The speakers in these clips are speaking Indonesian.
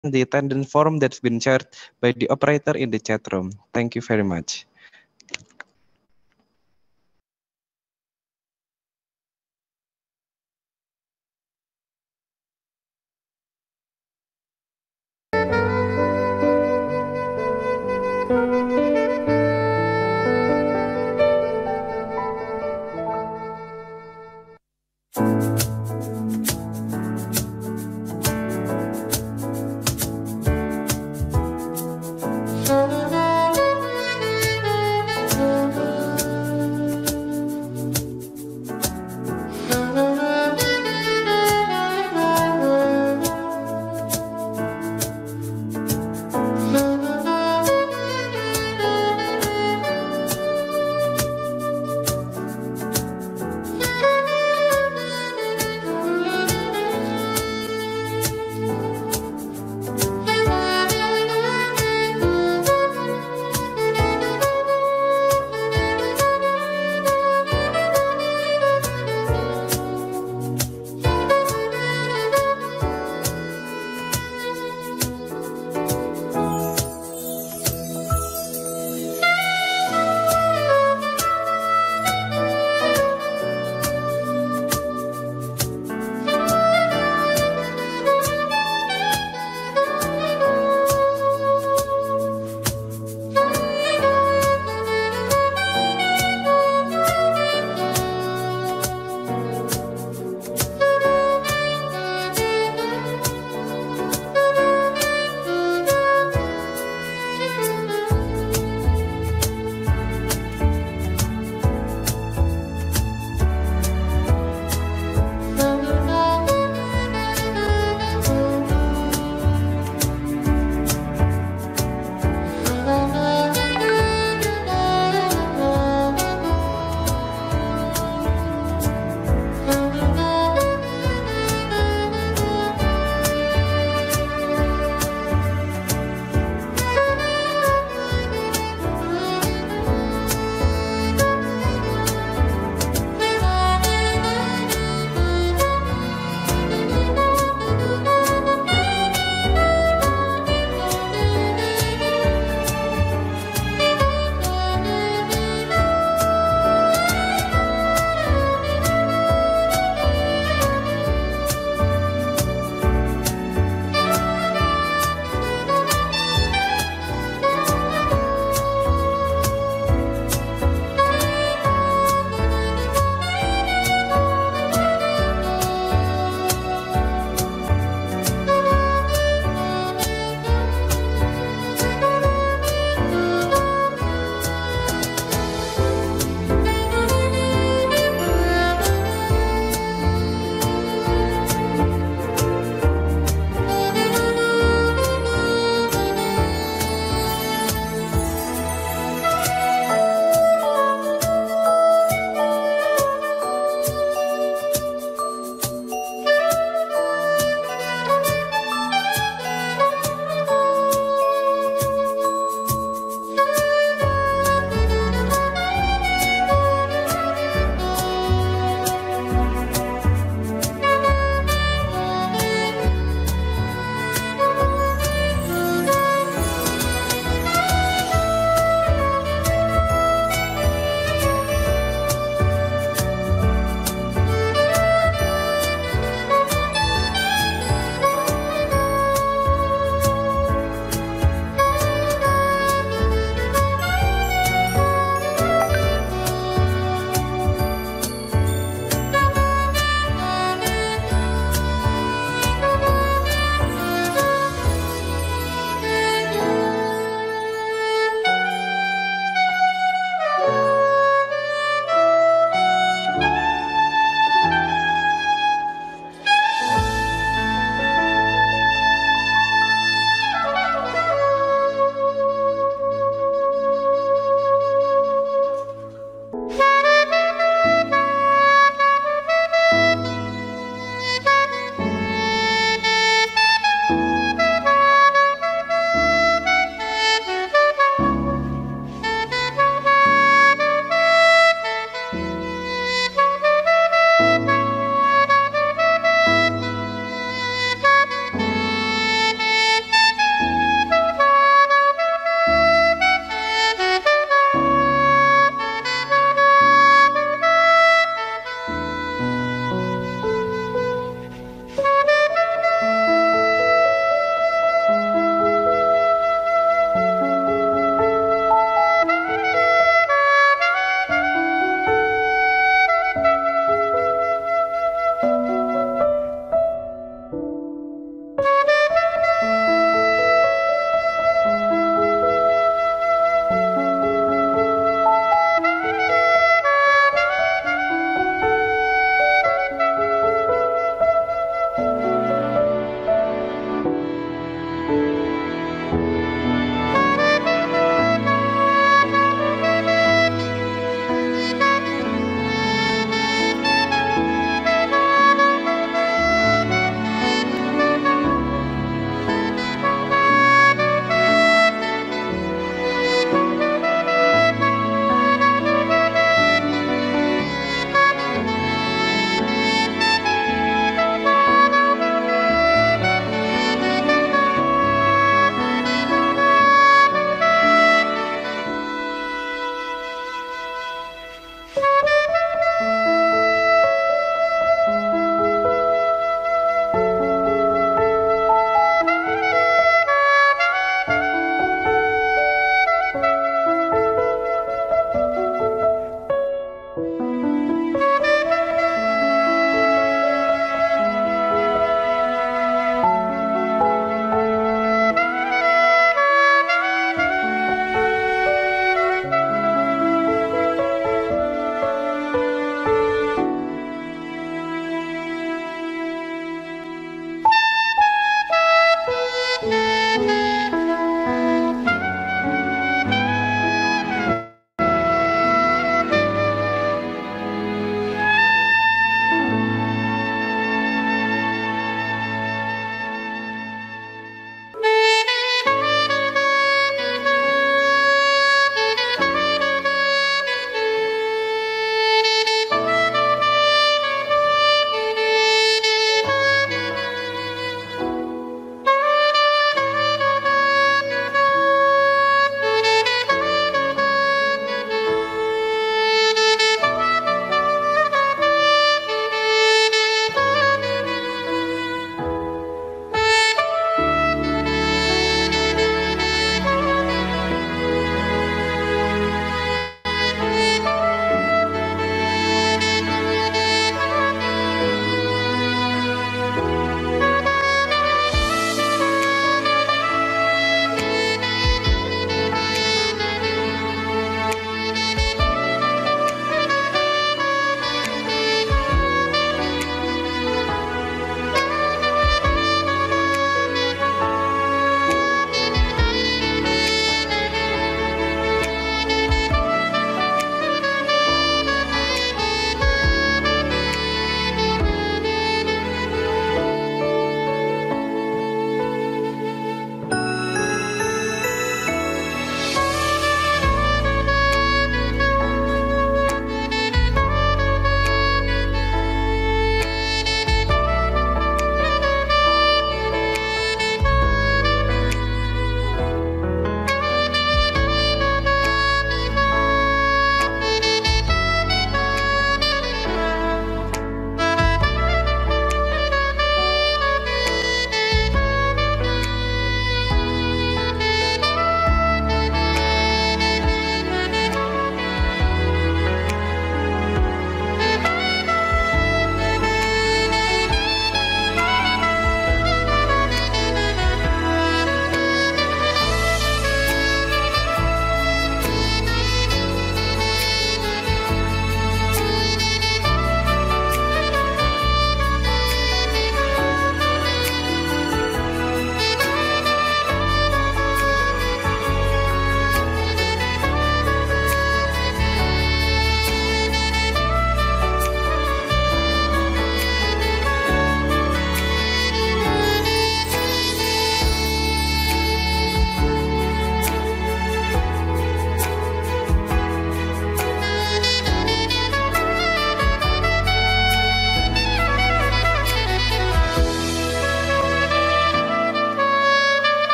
the attendance form that's been shared by the operator in the chat room. Thank you very much.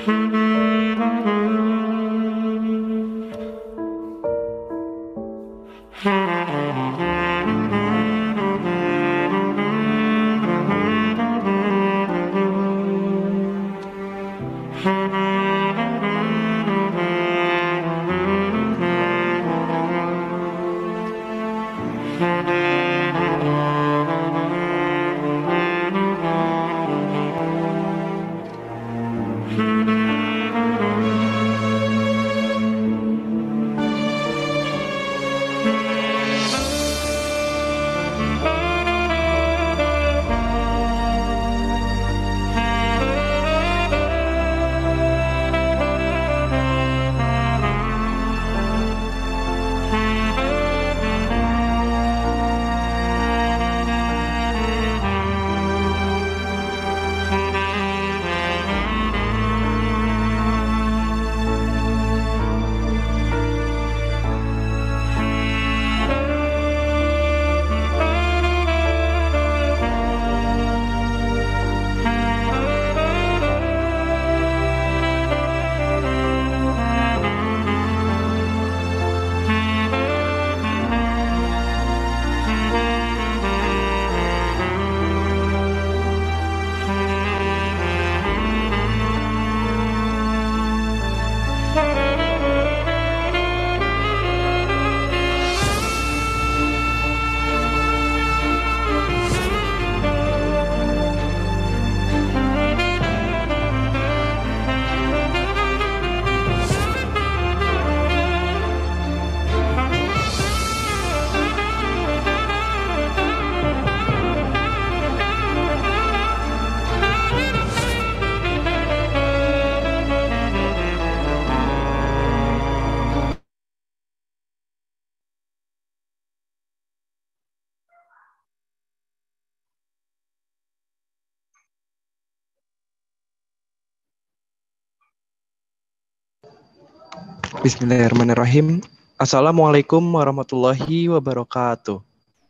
Bismillahirrahmanirrahim. Assalamualaikum warahmatullahi wabarakatuh.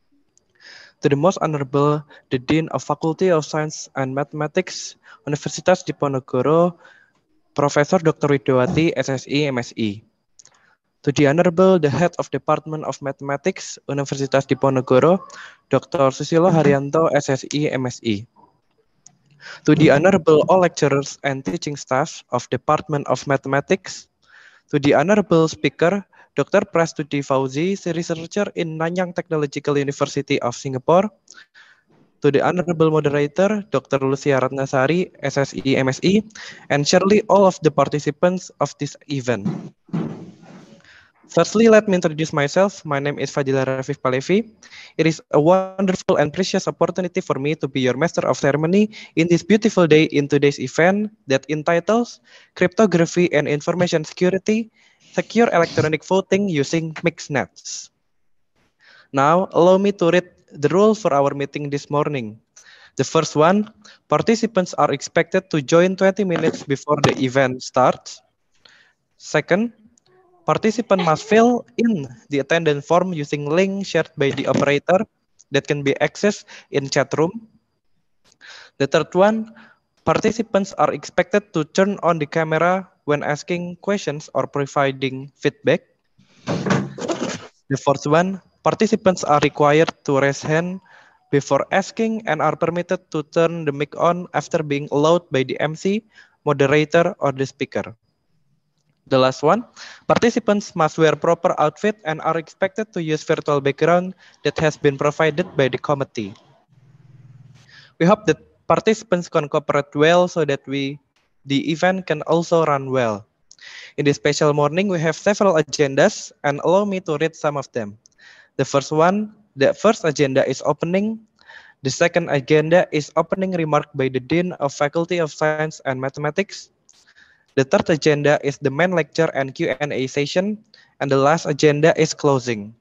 To the Most Honorable, the Dean of Faculty of Science and Mathematics, Universitas Diponegoro, Professor Dr. Widowati, SSI, MSI. To the Honorable, the Head of Department of Mathematics, Universitas Diponegoro, Dr. Susilo Haryanto, SSI, MSI. To the Honorable all lecturers and teaching staff of Department of Mathematics, to the Honorable Speaker, Dr. Prastuti Fauzi, researcher in Nanyang Technological University of Singapore, to the Honorable Moderator, Dr. Lucia Ratnasari, SSI, MSI, and surely all of the participants of this event. Firstly, let me introduce myself. My name is Fadila Rafif Palevi. It is a wonderful and precious opportunity for me to be your master of ceremony in this beautiful day in today's event that entitles Cryptography and Information Security, Secure Electronic Voting Using Mixed Nets. Now, allow me to read the rules for our meeting this morning. The first one, participants are expected to join 20 minutes before the event starts. Second, participant must fill in the attendance form using link shared by the operator that can be accessed in chat room. The third one, participants are expected to turn on the camera when asking questions or providing feedback. The fourth one, participants are required to raise hand before asking and are permitted to turn the mic on after being allowed by the MC, moderator, or the speaker. The last one, participants must wear proper outfit and are expected to use virtual background that has been provided by the committee. We hope that participants can cooperate well so that the event can also run well. In this special morning, we have several agendas and allow me to read some of them. The first agenda is opening. The second agenda is opening remark by the Dean of Faculty of Science and Mathematics. The third agenda is the main lecture and Q&A session, and the last agenda is closing.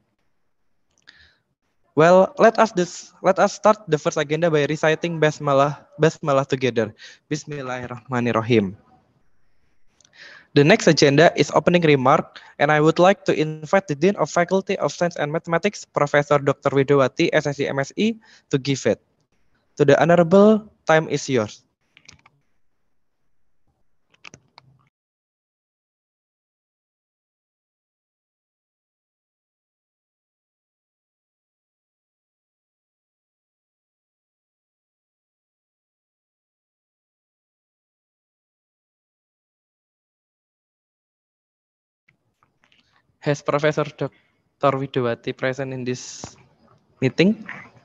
Well, let us start the first agenda by reciting Basmalah together. Bismillahirrahmanirrahim. The next agenda is opening remark, and I would like to invite the Dean of Faculty of Science and Mathematics, Professor Dr. Widowati, SSI, MSI, to give it. To the Honorable, time is yours. Has Professor Dr. Widowati present in this meeting?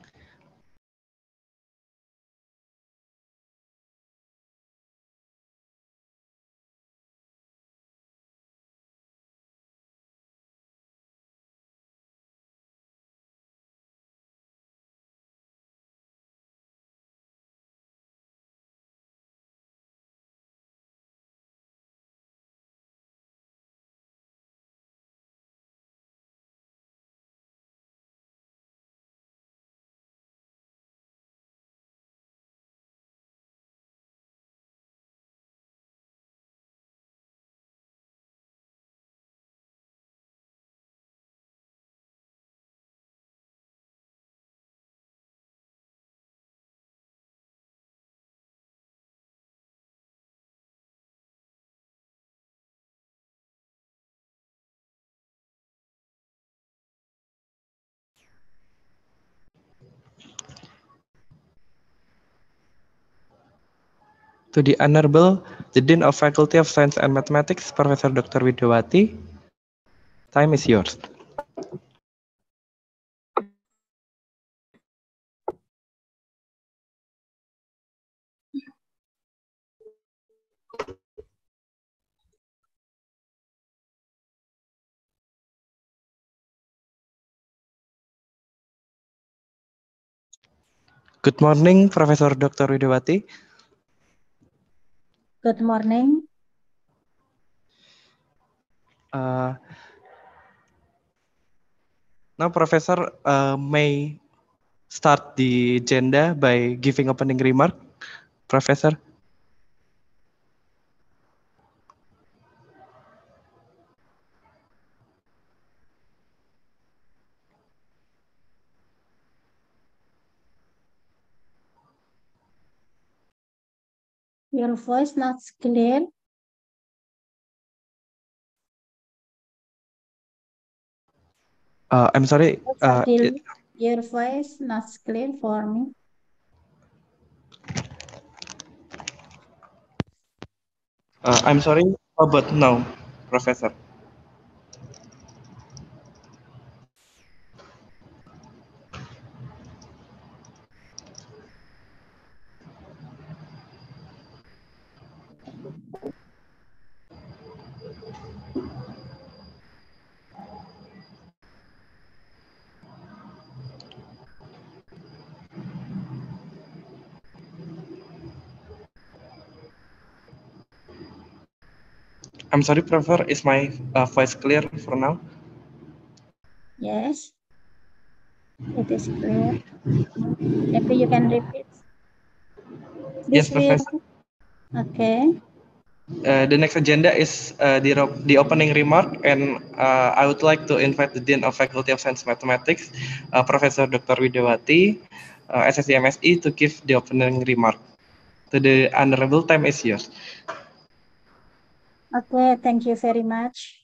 To the Honorable, the Dean of Faculty of Science and Mathematics, Professor Dr. Widowati, time is yours. Good morning, Professor Dr. Widowati. Good morning. Now, Professor may start the agenda by giving opening remark. Professor. Your voice not clear. I'm sorry. Your voice not clear for me. I'm sorry, but no, Professor. I'm sorry, Professor. Is my voice clear for now? Yes, it is clear. Maybe you can repeat. Yes, Professor. Okay. The next agenda is the opening remark, and I would like to invite the Dean of Faculty of Science Mathematics, Professor Dr. Widowati, SSC-MSI, to give the opening remark. To the Honorable, time is yours. Okay, thank you very much.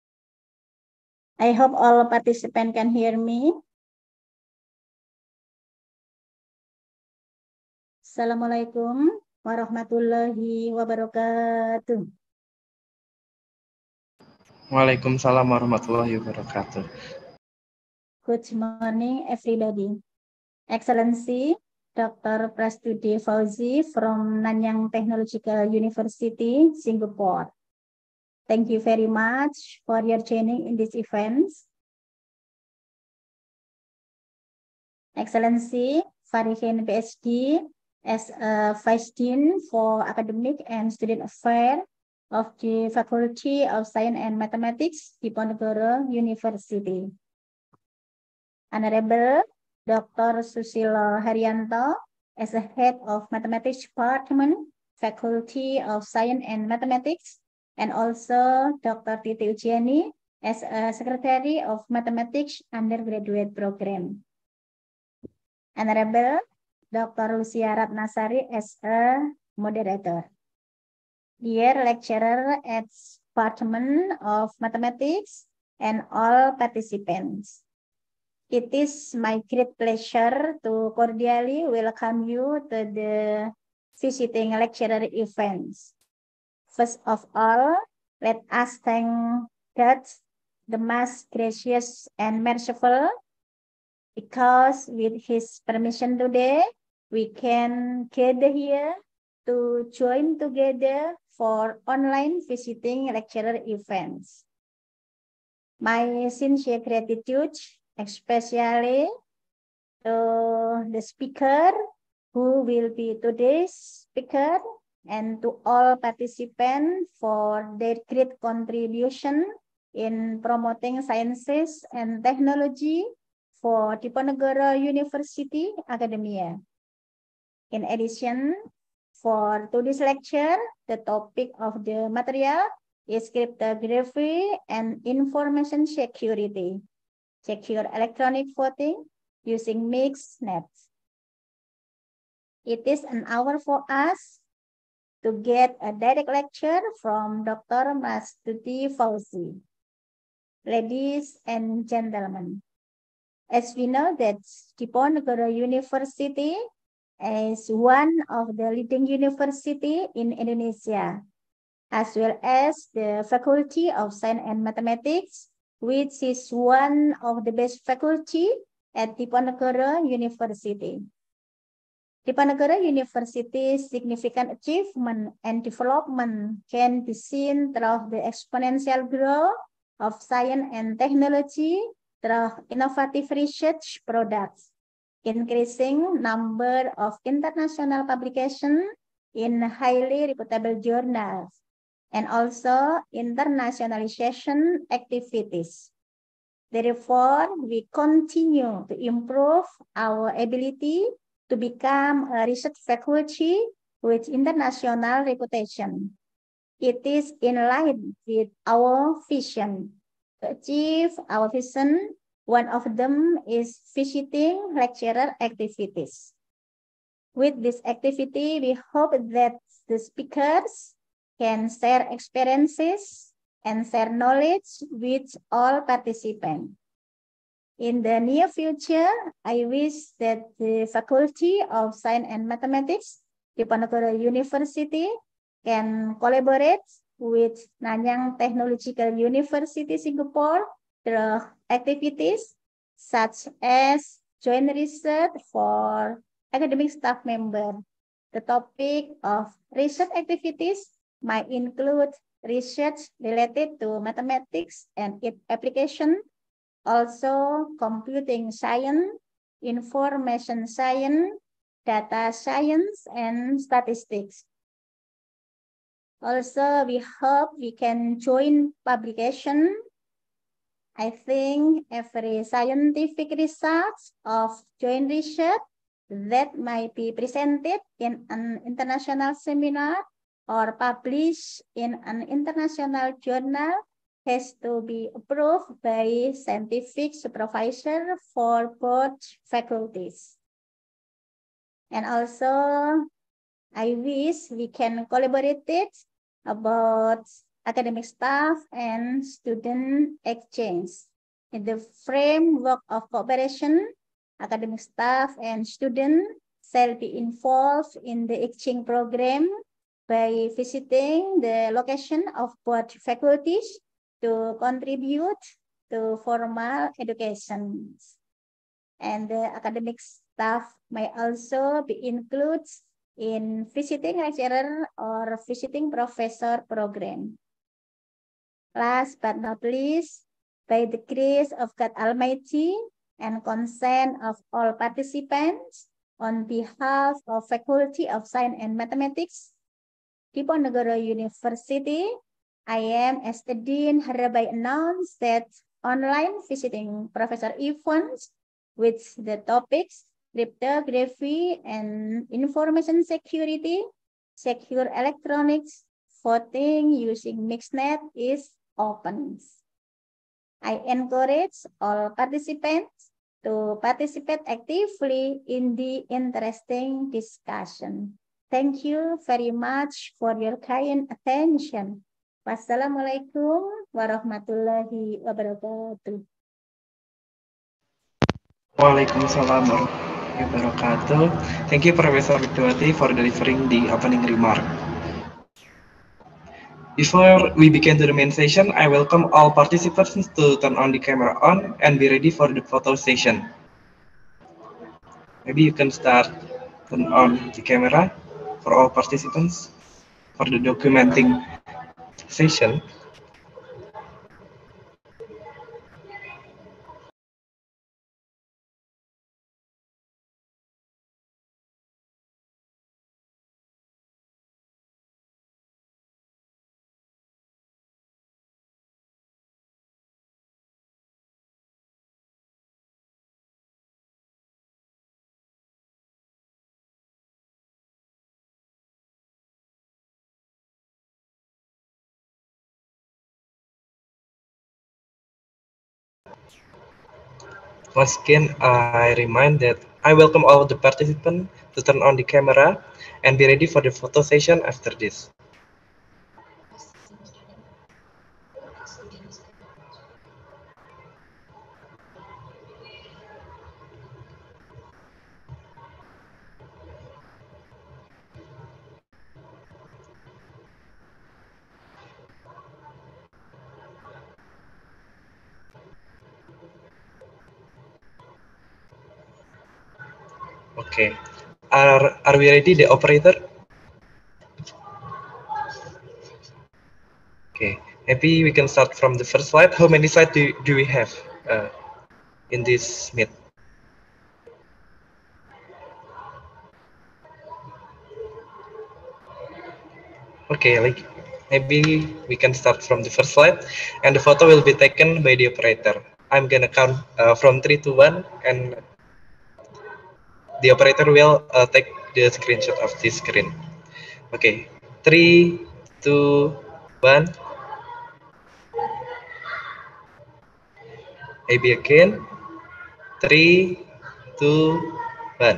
I hope all participants can hear me. Assalamualaikum warahmatullahi wabarakatuh. Waalaikumsalam warahmatullahi wabarakatuh. Good morning, everybody. Excellency, Dr. Prastudi Fauzi from Nanyang Technological University, Singapore. Thank you very much for your joining in this event. Excellency, Farihin PhD as a Vice Dean for Academic and Student Affairs of the Faculty of Science and Mathematics, Diponegoro University. Honorable Dr. Susilo Haryanto as the Head of Mathematics Department, Faculty of Science and Mathematics, and also Dr. Titi Ujiani as a Secretary of Mathematics Undergraduate Program. Honorable Dr. Lucia Ratnasari as a moderator. Dear lecturer at Department of Mathematics and all participants. It is my great pleasure to cordially welcome you to the visiting lecturer events. First of all, let us thank God the most gracious and merciful, because with his permission today, we can gather here to join together for online visiting lecturer events. My sincere gratitude, especially to the speaker who will be today's speaker, and to all participants for their great contribution in promoting sciences and technology for Diponegoro University Academia. In addition, for today's lecture, the topic of the material is cryptography and information security, secure electronic voting using mixed nets. It is an honor for us to get a direct lecture from Dr. Mastuti Fauzi. Ladies and gentlemen, as we know that Diponegoro University is one of the leading university in Indonesia, as well as the Faculty of Science and Mathematics, which is one of the best faculty at Diponegoro University. Diponegoro University's significant achievement and development can be seen through the exponential growth of science and technology through innovative research products, increasing number of international publications in highly reputable journals, and also internationalization activities. Therefore, we continue to improve our ability to become a research faculty with international reputation. It is in line with our vision. To achieve our vision, one of them is visiting lecturer activities. With this activity, we hope that the speakers can share experiences and share knowledge with all participants. In the near future, I wish that the Faculty of Science and Mathematics, Diponegoro University, can collaborate with Nanyang Technological University, Singapore, through activities such as joint research for academic staff members. The topic of research activities might include research related to mathematics and its application, also computing science, information science, data science, and statistics. Also, we hope we can join publication. I think every scientific research of joint research that might be presented in an international seminar or published in an international journal has to be approved by scientific supervisor for both faculties. And also, I wish we can collaborate it about academic staff and student exchange. In the framework of cooperation, academic staff and students shall be involved in the exchange program by visiting the location of both faculties to contribute to formal education. And the academic staff may also be included in visiting lecturer or visiting professor program. Last but not least, by the grace of God Almighty and consent of all participants, on behalf of Faculty of Science and Mathematics, Diponegoro University, I am, as the Dean, hereby announce that online visiting professor events with the topics cryptography and information security, secure electronics, voting using MixNet is open. I encourage all participants to participate actively in the interesting discussion. Thank you very much for your kind attention. Wassalamualaikum warahmatullahi wabarakatuh. Waalaikumsalam warahmatullahi wabarakatuh. Thank you, Professor Widowati, for delivering the opening remark. Before we begin to the main session, I welcome all participants to turn on the camera on and be ready for the photo session. Maybe you can start turn on the camera for all participants for the documenting session. Once again, I remind that I welcome all the participants to turn on the camera and be ready for the photo session after this. Okay, are we ready, the operator? Okay, maybe we can start from the first slide. How many slides do we have in this meet? Okay, like maybe we can start from the first slide, and the photo will be taken by the operator. I'm gonna count from 3 to 1, and the operator will take the screenshot of this screen. Okay, 3, 2, 1. Maybe again. 3, 2, 1.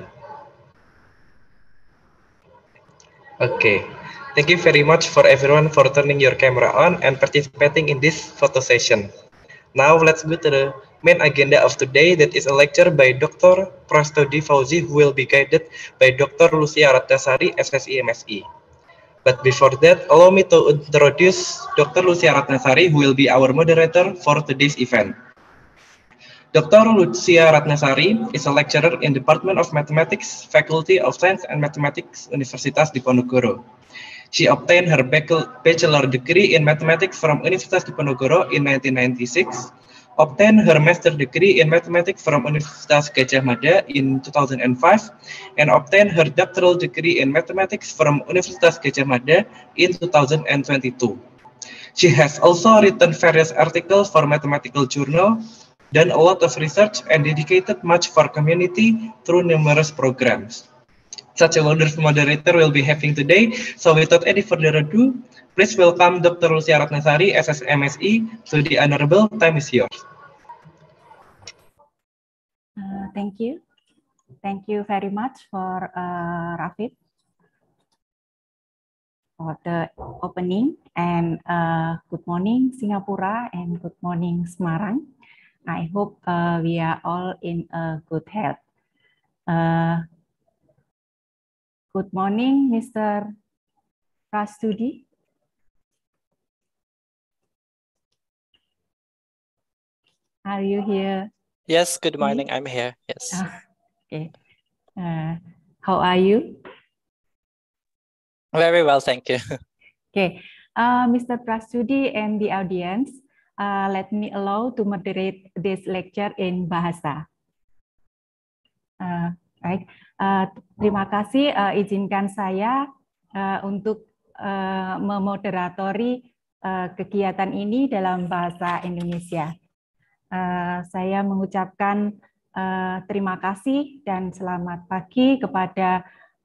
Okay. Thank you very much for everyone for turning your camera on and participating in this photo session. Now let's go to the main agenda of today, that is a lecture by Dr. Prastodi Fauzi, who will be guided by Dr. Lucia Ratnasari, SSI MSI. But before that, allow me to introduce Dr. Lucia Ratnasari, who will be our moderator for today's event. Dr. Lucia Ratnasari is a lecturer in Department of Mathematics, Faculty of Science and Mathematics, Universitas Diponegoro. She obtained her bachelor degree in mathematics from Universitas Diponegoro in 1996, obtained her master degree in mathematics from Universitas Gadjah Mada in 2005, and obtained her doctoral degree in mathematics from Universitas Gadjah Mada in 2022. She has also written various articles for mathematical journal, done a lot of research, and dedicated much for community through numerous programs. Such a wonderful moderator we'll be having today. So without any further ado, please welcome Dr. Lucia Ratnasari, SSMSI, to the honorable. Time is yours. Thank you. Thank you very much for Rafif for the opening, and good morning Singapura and good morning Semarang. I hope we are all in a good health. Good morning, Mr. Prastudi. Are you here? Yes, good morning. I'm here. Yes. Okay. How are you? Very well, thank you. Okay. Mr. Prastudi and the audience, let me allow to moderate this lecture in Bahasa. Baik. Terima kasih, izinkan saya untuk memoderatori kegiatan ini dalam bahasa Indonesia. Saya mengucapkan terima kasih dan selamat pagi kepada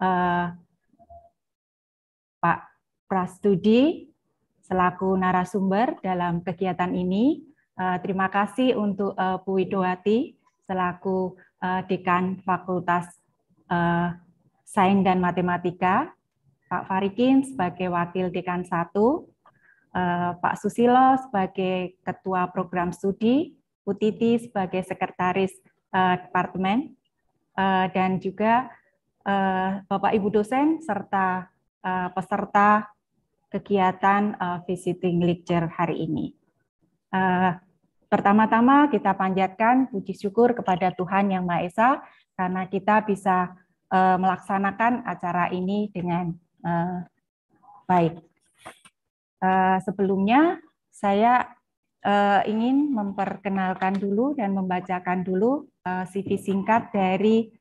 Pak Prastudi selaku narasumber dalam kegiatan ini. Terima kasih untuk Bu Widowati selaku Dekan Fakultas Sains dan Matematika, Pak Farikin sebagai Wakil Dekan 1, Pak Susilo sebagai Ketua Program Studi, Bu Titi sebagai Sekretaris Departemen, dan juga Bapak Ibu dosen serta peserta kegiatan visiting lecture hari ini. Pertama-tama kita panjatkan puji syukur kepada Tuhan Yang Maha Esa karena kita bisa melaksanakan acara ini dengan baik. Sebelumnya saya ingin memperkenalkan dulu dan membacakan dulu CV singkat dari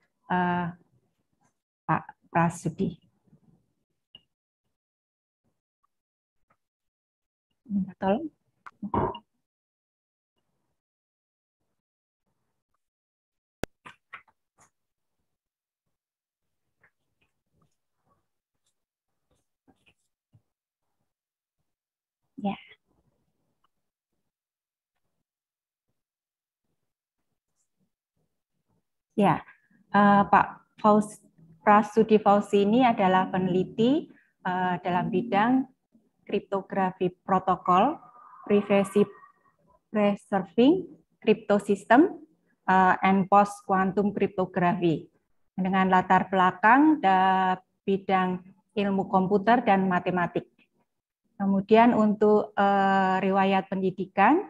Pak Prasudi. Minta tolong. Ya. Ya, Pak Prasudi Fauzi ini adalah peneliti dalam bidang kriptografi protokol, privacy preserving, crypto system, and post quantum cryptography dengan latar belakang bidang ilmu komputer dan matematik. Kemudian untuk riwayat pendidikan,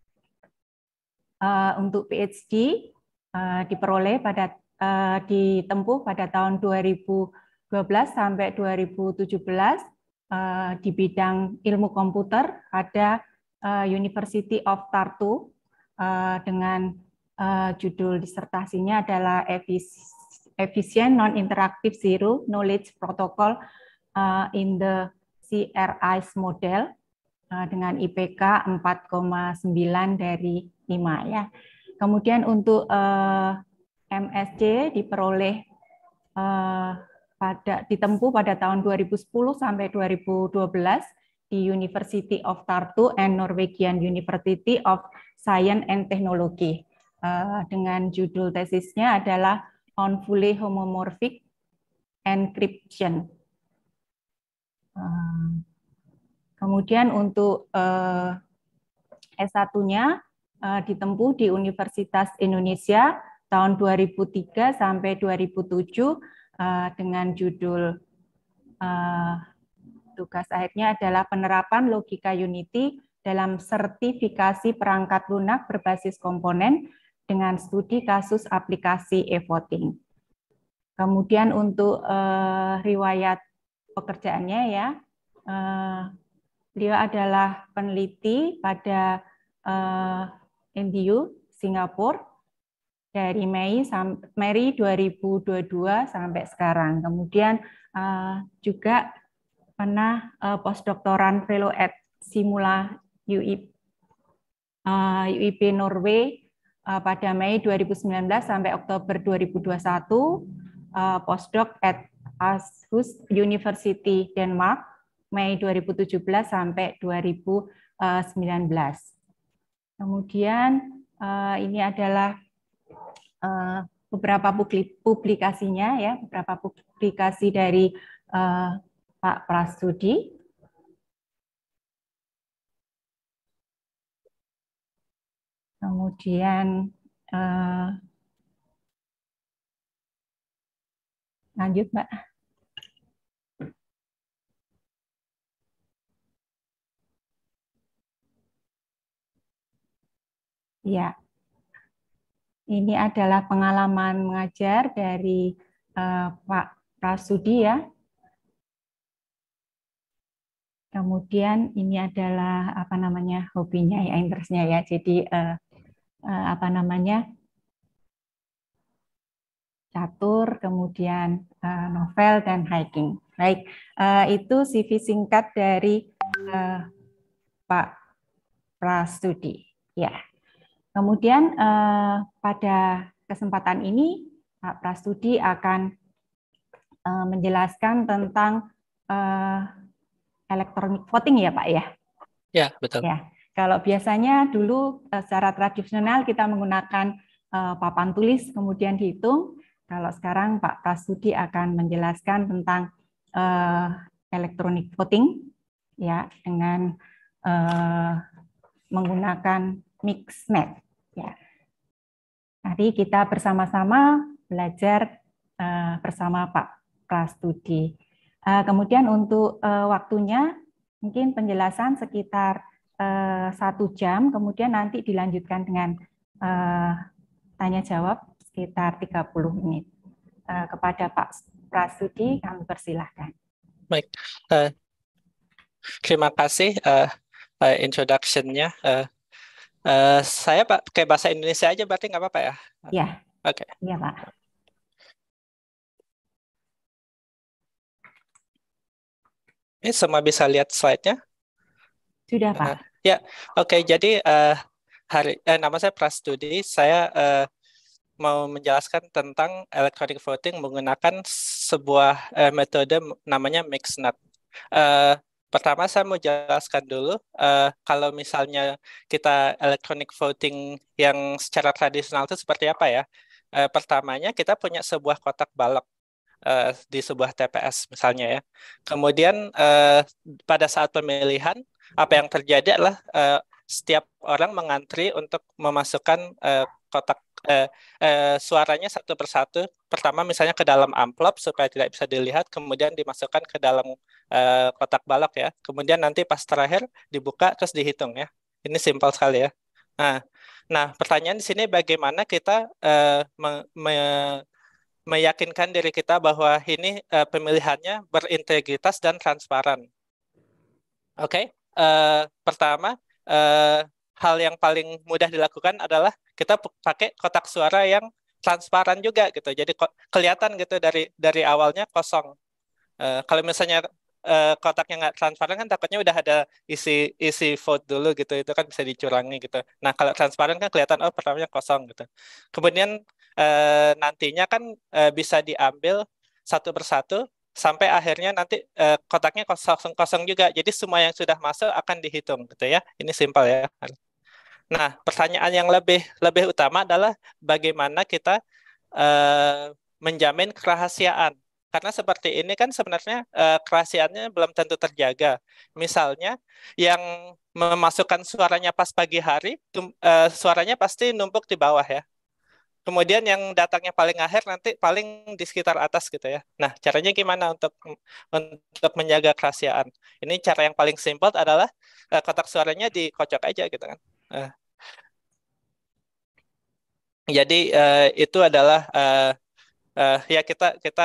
untuk PhD diperoleh ditempuh pada tahun 2012 sampai 2017 di bidang ilmu komputer pada University of Tartu dengan judul disertasinya adalah Efficient Non-Interactive Zero Knowledge Protocol in the CRISE Model dengan IPK 4,9 dari 5 ya. Kemudian untuk MSc diperoleh ditempuh pada tahun 2010 sampai 2012 di University of Tartu and Norwegian University of Science and Technology dengan judul tesisnya adalah On Fully Homomorphic Encryption. Kemudian untuk S1-nya ditempuh di Universitas Indonesia tahun 2003 sampai 2007 dengan judul tugas akhirnya adalah penerapan logika Unity dalam sertifikasi perangkat lunak berbasis komponen dengan studi kasus aplikasi e-voting. Kemudian untuk riwayat pekerjaannya ya, beliau adalah peneliti pada NTU Singapura dari Mei 2022 sampai sekarang. Kemudian juga pernah postdoktoran fellow at Simula UIP Norway pada Mei 2019 sampai Oktober 2021, postdoc at Aarhus University Denmark Mei 2017 sampai 2019. Kemudian ini adalah beberapa publikasinya ya, beberapa publikasi dari Pak Prasudi. Kemudian lanjut, Mbak. Ya, ini adalah pengalaman mengajar dari Pak Prasudi ya. Kemudian ini adalah apa namanya hobinya ya, interestnya ya. Jadi apa namanya catur, kemudian novel dan hiking. Baik, itu CV singkat dari Pak Prasudi. Ya. Kemudian pada kesempatan ini Pak Prasudi akan menjelaskan tentang electronic voting ya Pak ya? Ya, betul. Ya, kalau biasanya dulu secara tradisional kita menggunakan papan tulis kemudian dihitung. Kalau sekarang Pak Prasudi akan menjelaskan tentang electronic voting ya dengan menggunakan Mixnet. Ya. Mari kita bersama-sama belajar bersama Pak Prasudi. Kemudian untuk waktunya Mungkin penjelasan sekitar 1 jam, kemudian nanti dilanjutkan dengan tanya jawab sekitar 30 menit. Kepada Pak Prastudi, kami persilahkan. Baik, terima kasih introduction-nya. Saya pakai bahasa Indonesia aja, berarti nggak apa-apa ya? Ya, Oke. iya Pak. Ini semua bisa lihat slide-nya? Sudah Pak. Ya, oke. Jadi nama saya Prastudi. Saya mau menjelaskan tentang electronic voting menggunakan sebuah metode namanya Mixnut. Pertama saya mau jelaskan dulu kalau misalnya kita electronic voting yang secara tradisional itu seperti apa ya. Pertamanya kita punya sebuah kotak balok di sebuah TPS misalnya ya. Kemudian pada saat pemilihan apa yang terjadi adalah setiap orang mengantri untuk memasukkan kotak suaranya satu persatu. Pertama misalnya ke dalam amplop supaya tidak bisa dilihat, kemudian dimasukkan ke dalam kotak balok ya. Kemudian nanti pas terakhir dibuka terus dihitung ya. Ini simpel sekali ya. Nah, pertanyaan di sini bagaimana kita meyakinkan diri kita bahwa ini pemilihannya berintegritas dan transparan. Oke, pertama hal yang paling mudah dilakukan adalah kita pakai kotak suara yang transparan juga gitu. Jadi kelihatan gitu dari awalnya kosong. Kalau misalnya kotaknya nggak transparan kan takutnya udah ada isi vote dulu gitu, itu kan bisa dicurangi gitu. Nah kalau transparan kan kelihatan oh pertamanya kosong gitu. Kemudian nantinya kan bisa diambil satu persatu sampai akhirnya nanti kotaknya kosong juga. Jadi semua yang sudah masuk akan dihitung gitu ya. Ini simpel ya. Nah pertanyaan yang lebih utama adalah bagaimana kita menjamin kerahasiaan. Karena seperti ini kan sebenarnya kerahasiaannya belum tentu terjaga. Misalnya yang memasukkan suaranya pas pagi hari, suaranya pasti numpuk di bawah ya. Kemudian yang datangnya paling akhir nanti paling di sekitar atas gitu ya. Nah, caranya gimana untuk menjaga kerahasiaan? Ini cara yang paling simpel adalah kotak suaranya dikocok aja gitu kan. Jadi itu adalah ya kita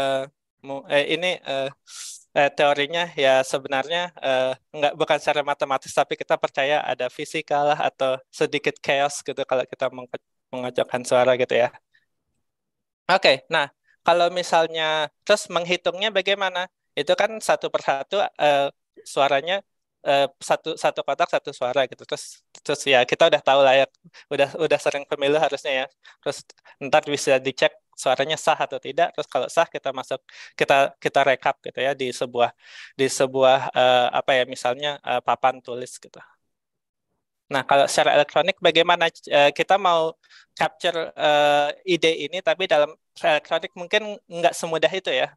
ini teorinya ya sebenarnya bukan secara matematis tapi kita percaya ada fisika lah atau sedikit chaos gitu kalau kita mengocokkan suara gitu ya. Oke, nah kalau misalnya terus menghitungnya bagaimana? Itu kan satu persatu suaranya satu satu kotak satu suara gitu. Terus ya kita udah tahu lah ya, udah sering pemilu harusnya ya. Terus ntar bisa dicek suaranya sah atau tidak. Terus kalau sah kita masuk kita rekap gitu ya di sebuah apa ya misalnya papan tulis gitu. Nah, kalau secara elektronik bagaimana kita mau capture ide ini tapi dalam elektronik mungkin nggak semudah itu ya.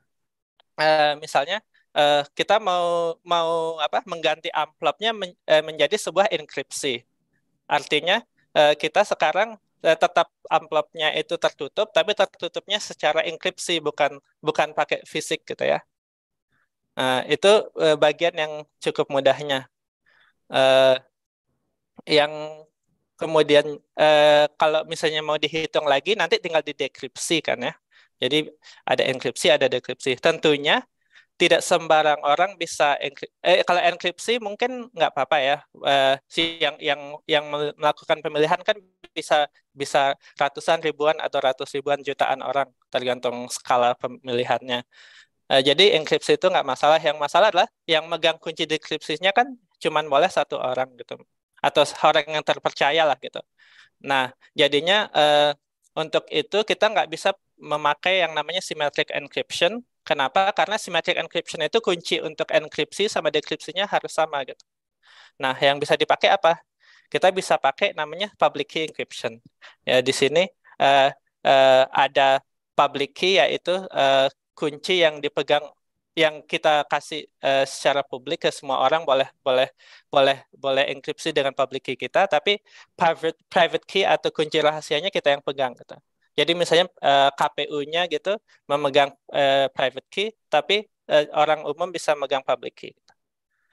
Misalnya kita mau apa mengganti amplopnya menjadi sebuah enkripsi. Artinya kita sekarang tetap amplopnya itu tertutup tapi tertutupnya secara enkripsi bukan pakai fisik gitu ya. Itu bagian yang cukup mudahnya. Eh, yang kemudian kalau misalnya mau dihitung lagi nanti tinggal didekripsi kan ya. Jadi ada enkripsi, ada dekripsi. Tentunya tidak sembarang orang bisa kalau enkripsi mungkin nggak apa-apa ya. Si yang melakukan pemilihan kan bisa bisa ratusan ribuan atau ratus ribuan jutaan orang tergantung skala pemilihannya. Jadi enkripsi itu nggak masalah. Yang masalah adalah yang megang kunci dekripsinya kan cuman boleh satu orang gitu atau orang yang terpercaya lah gitu. Nah, jadinya untuk itu kita nggak bisa memakai yang namanya symmetric encryption. Kenapa? Karena symmetric encryption itu kunci untuk enkripsi sama dekripsinya harus sama gitu. Nah, yang bisa dipakai apa? Kita bisa pakai namanya public key encryption. Ya, di sini ada public key yaitu kunci yang dipegang yang kita kasih secara publik ke semua orang boleh enkripsi dengan public key kita, tapi private key atau kunci rahasianya kita yang pegang gitu. Jadi misalnya KPU-nya gitu memegang private key, tapi orang umum bisa megang public key.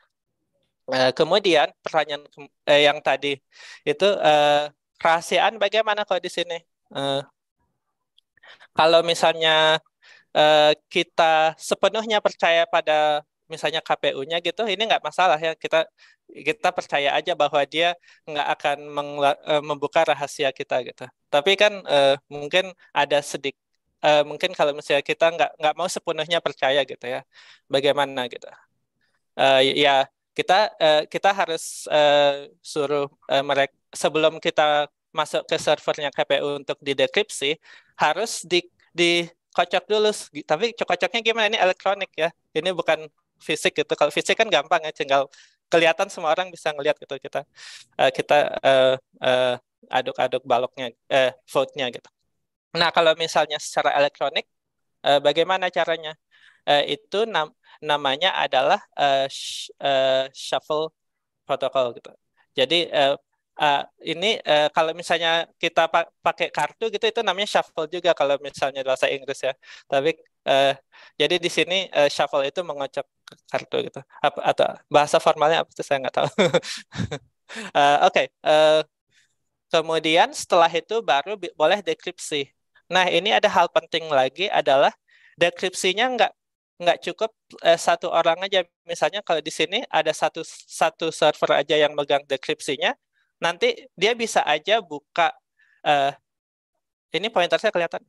Kemudian pertanyaan yang tadi itu kerahasiaan bagaimana kalau di sini? Kalau misalnya kita sepenuhnya percaya pada misalnya KPU-nya gitu, ini nggak masalah ya, kita percaya aja bahwa dia nggak akan membuka rahasia kita gitu. Tapi kan mungkin ada sedikit mungkin kalau misalnya kita nggak mau sepenuhnya percaya gitu ya, bagaimana gitu. Ya kita harus suruh mereka sebelum kita masuk ke servernya KPU untuk didekripsi harus dikocok dulu. Tapi kocoknya gimana? Ini elektronik ya. Ini bukan fisik gitu. Kalau fisik kan gampang ya, tinggal kelihatan semua orang bisa ngelihat gitu. Kita aduk-aduk baloknya, vote-nya gitu. Nah kalau misalnya secara elektronik, bagaimana caranya? Itu namanya adalah shuffle protocol gitu. Jadi ini kalau misalnya kita pakai kartu gitu itu namanya shuffle juga kalau misalnya bahasa Inggris ya. Tapi jadi di sini shuffle itu mengocok kartu gitu. Atau bahasa formalnya apa itu saya nggak tahu. Oke. Kemudian setelah itu baru boleh dekripsi. Nah ini ada hal penting lagi adalah dekripsinya nggak cukup satu orang aja. Misalnya kalau di sini ada satu server aja yang megang dekripsinya, nanti dia bisa aja buka. Ini pointer saya kelihatan?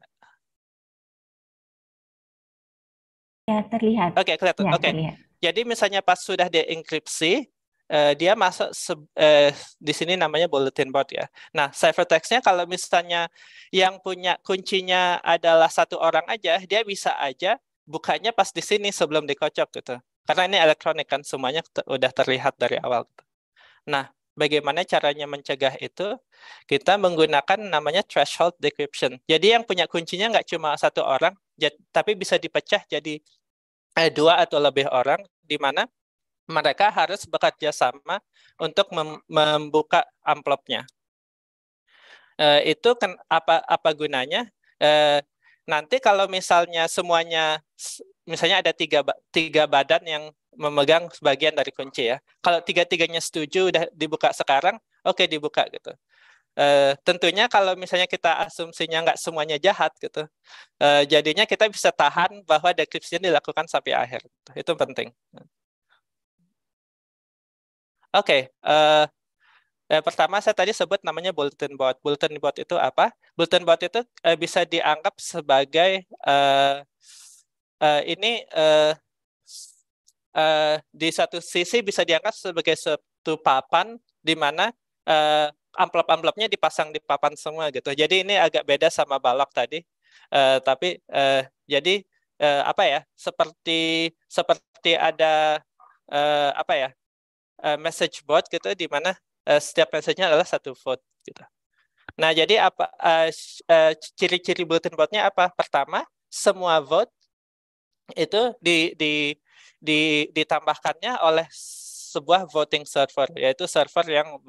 Ya, terlihat. Oke, kelihatan. Ya, Oke. terlihat. Jadi misalnya pas sudah dienkripsi, dia masuk di sini namanya bulletin board ya. Nah, ciphertext-nya kalau misalnya yang punya kuncinya adalah satu orang aja, dia bisa aja bukanya pas di sini sebelum dikocok gitu. Karena ini elektronik kan semuanya udah terlihat dari awal. Gitu. Nah, bagaimana caranya mencegah itu? Kita menggunakan namanya threshold decryption. Jadi yang punya kuncinya nggak cuma satu orang, tapi bisa dipecah jadi dua atau lebih orang, di mana mereka harus bekerja sama untuk membuka amplopnya. Itu kan apa gunanya? Nanti kalau misalnya semuanya, misalnya ada tiga badan yang memegang sebagian dari kunci ya. Kalau tiga-tiganya setuju udah dibuka sekarang, oke dibuka gitu. Tentunya kalau misalnya kita asumsinya nggak semuanya jahat gitu, jadinya kita bisa tahan bahwa dekripsinya dilakukan sampai akhir. Itu penting. Oke, pertama saya tadi sebut namanya bulletin board. Bulletin board itu apa? Bulletin board itu bisa dianggap sebagai ini di satu sisi bisa dianggap sebagai suatu papan di mana amplop-amplopnya dipasang di papan semua gitu. Jadi ini agak beda sama balok tadi. Tapi jadi apa ya? Seperti ada apa ya? Message board gitu di mana setiap message-nya adalah satu vote gitu. Nah, jadi apa ciri-ciri bulletin board-nya apa? Pertama, semua vote itu ditambahkannya oleh sebuah voting server, yaitu server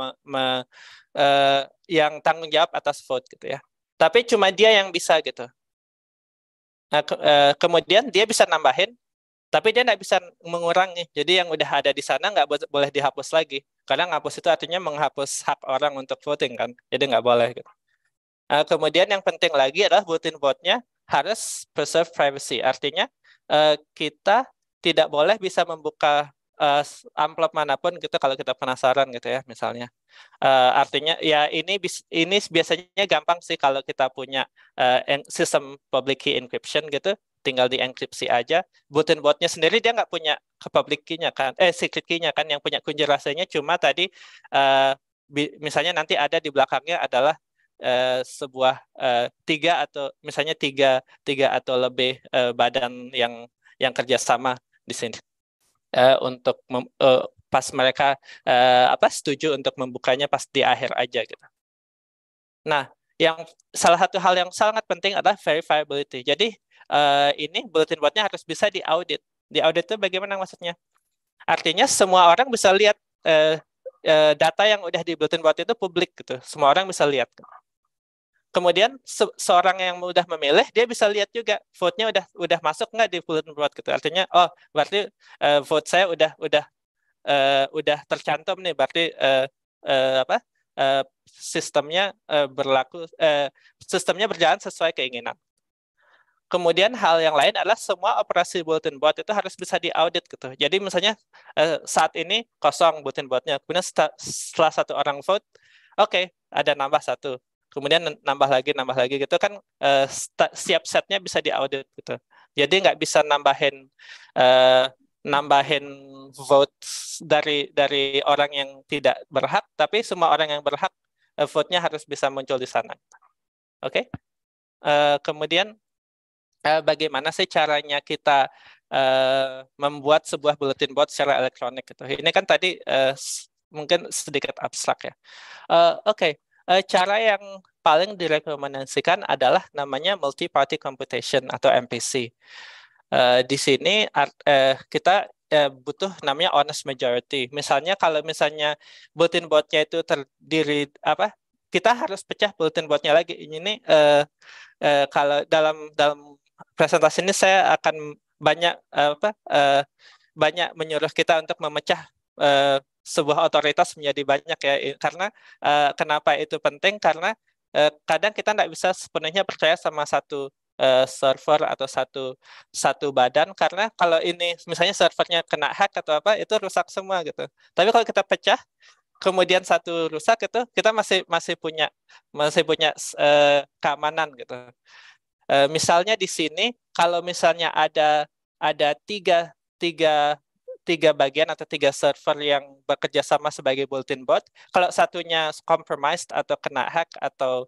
yang tanggung jawab atas vote gitu ya. Tapi cuma dia yang bisa gitu. Nah, kemudian dia bisa nambahin, tapi dia nggak bisa mengurangi. Jadi yang udah ada di sana nggak boleh dihapus lagi. Karena ngapus itu artinya menghapus hak orang untuk voting kan. Jadi nggak boleh gitu. Kemudian yang penting lagi adalah bulletin board-nya harus preserve privacy. Artinya kita tidak boleh bisa membuka amplop manapun gitu kalau kita penasaran gitu ya misalnya. Artinya ya ini biasanya gampang sih kalau kita punya sistem public key encryption gitu, tinggal dienkripsi aja. Bulletin board-nya sendiri dia nggak punya public key-nya kan, secret key-nya kan, yang punya kunci rahasianya cuma tadi misalnya nanti ada di belakangnya adalah sebuah tiga atau lebih badan yang kerjasama di sini untuk pas mereka setuju untuk membukanya pas di akhir aja gitu. Nah, salah satu hal yang sangat penting adalah verifiability. Jadi ini bulletin board-nya harus bisa diaudit. Diaudit itu bagaimana maksudnya? Artinya semua orang bisa lihat data yang udah di bulletin board itu publik gitu. Semua orang bisa lihat. Kemudian seorang yang udah memilih dia bisa lihat juga vote-nya udah masuk nggak di bulletin board gitu. Artinya berarti vote saya udah udah tercantum nih, berarti apa sistemnya sistemnya berjalan sesuai keinginan. Kemudian hal yang lain adalah semua operasi bulletin board itu harus bisa diaudit gitu. Jadi misalnya saat ini kosong bulletin boardnya, kemudian setelah satu orang vote, oke, ada nambah satu, kemudian nambah lagi gitu kan, setiap setnya bisa diaudit gitu. Jadi nggak bisa nambahin vote dari orang yang tidak berhak, tapi semua orang yang berhak vote-nya harus bisa muncul di sana. Oke. Kemudian bagaimana sih caranya kita membuat sebuah bulletin board secara elektronik gitu. Ini kan tadi mungkin sedikit abstrak ya. Oke. Cara yang paling direkomendasikan adalah namanya multi-party computation atau MPC. Di sini kita butuh namanya honest majority. Misalnya kalau misalnya bulletin boardnya itu terdiri apa? Kita harus pecah bulletin boardnya lagi. Ini kalau dalam presentasi ini saya akan banyak banyak menyuruh kita untuk memecah sebuah otoritas menjadi banyak ya, karena kenapa itu penting, karena kadang kita tidak bisa sepenuhnya percaya sama satu server atau satu badan, karena kalau ini misalnya servernya kena hack atau apa, itu rusak semua gitu. Tapi kalau kita pecah kemudian satu rusak, itu kita masih punya keamanan gitu. Misalnya di sini kalau misalnya ada tiga bagian atau 3 server yang bekerja sama sebagai bulletin board, kalau satunya compromised atau kena hack atau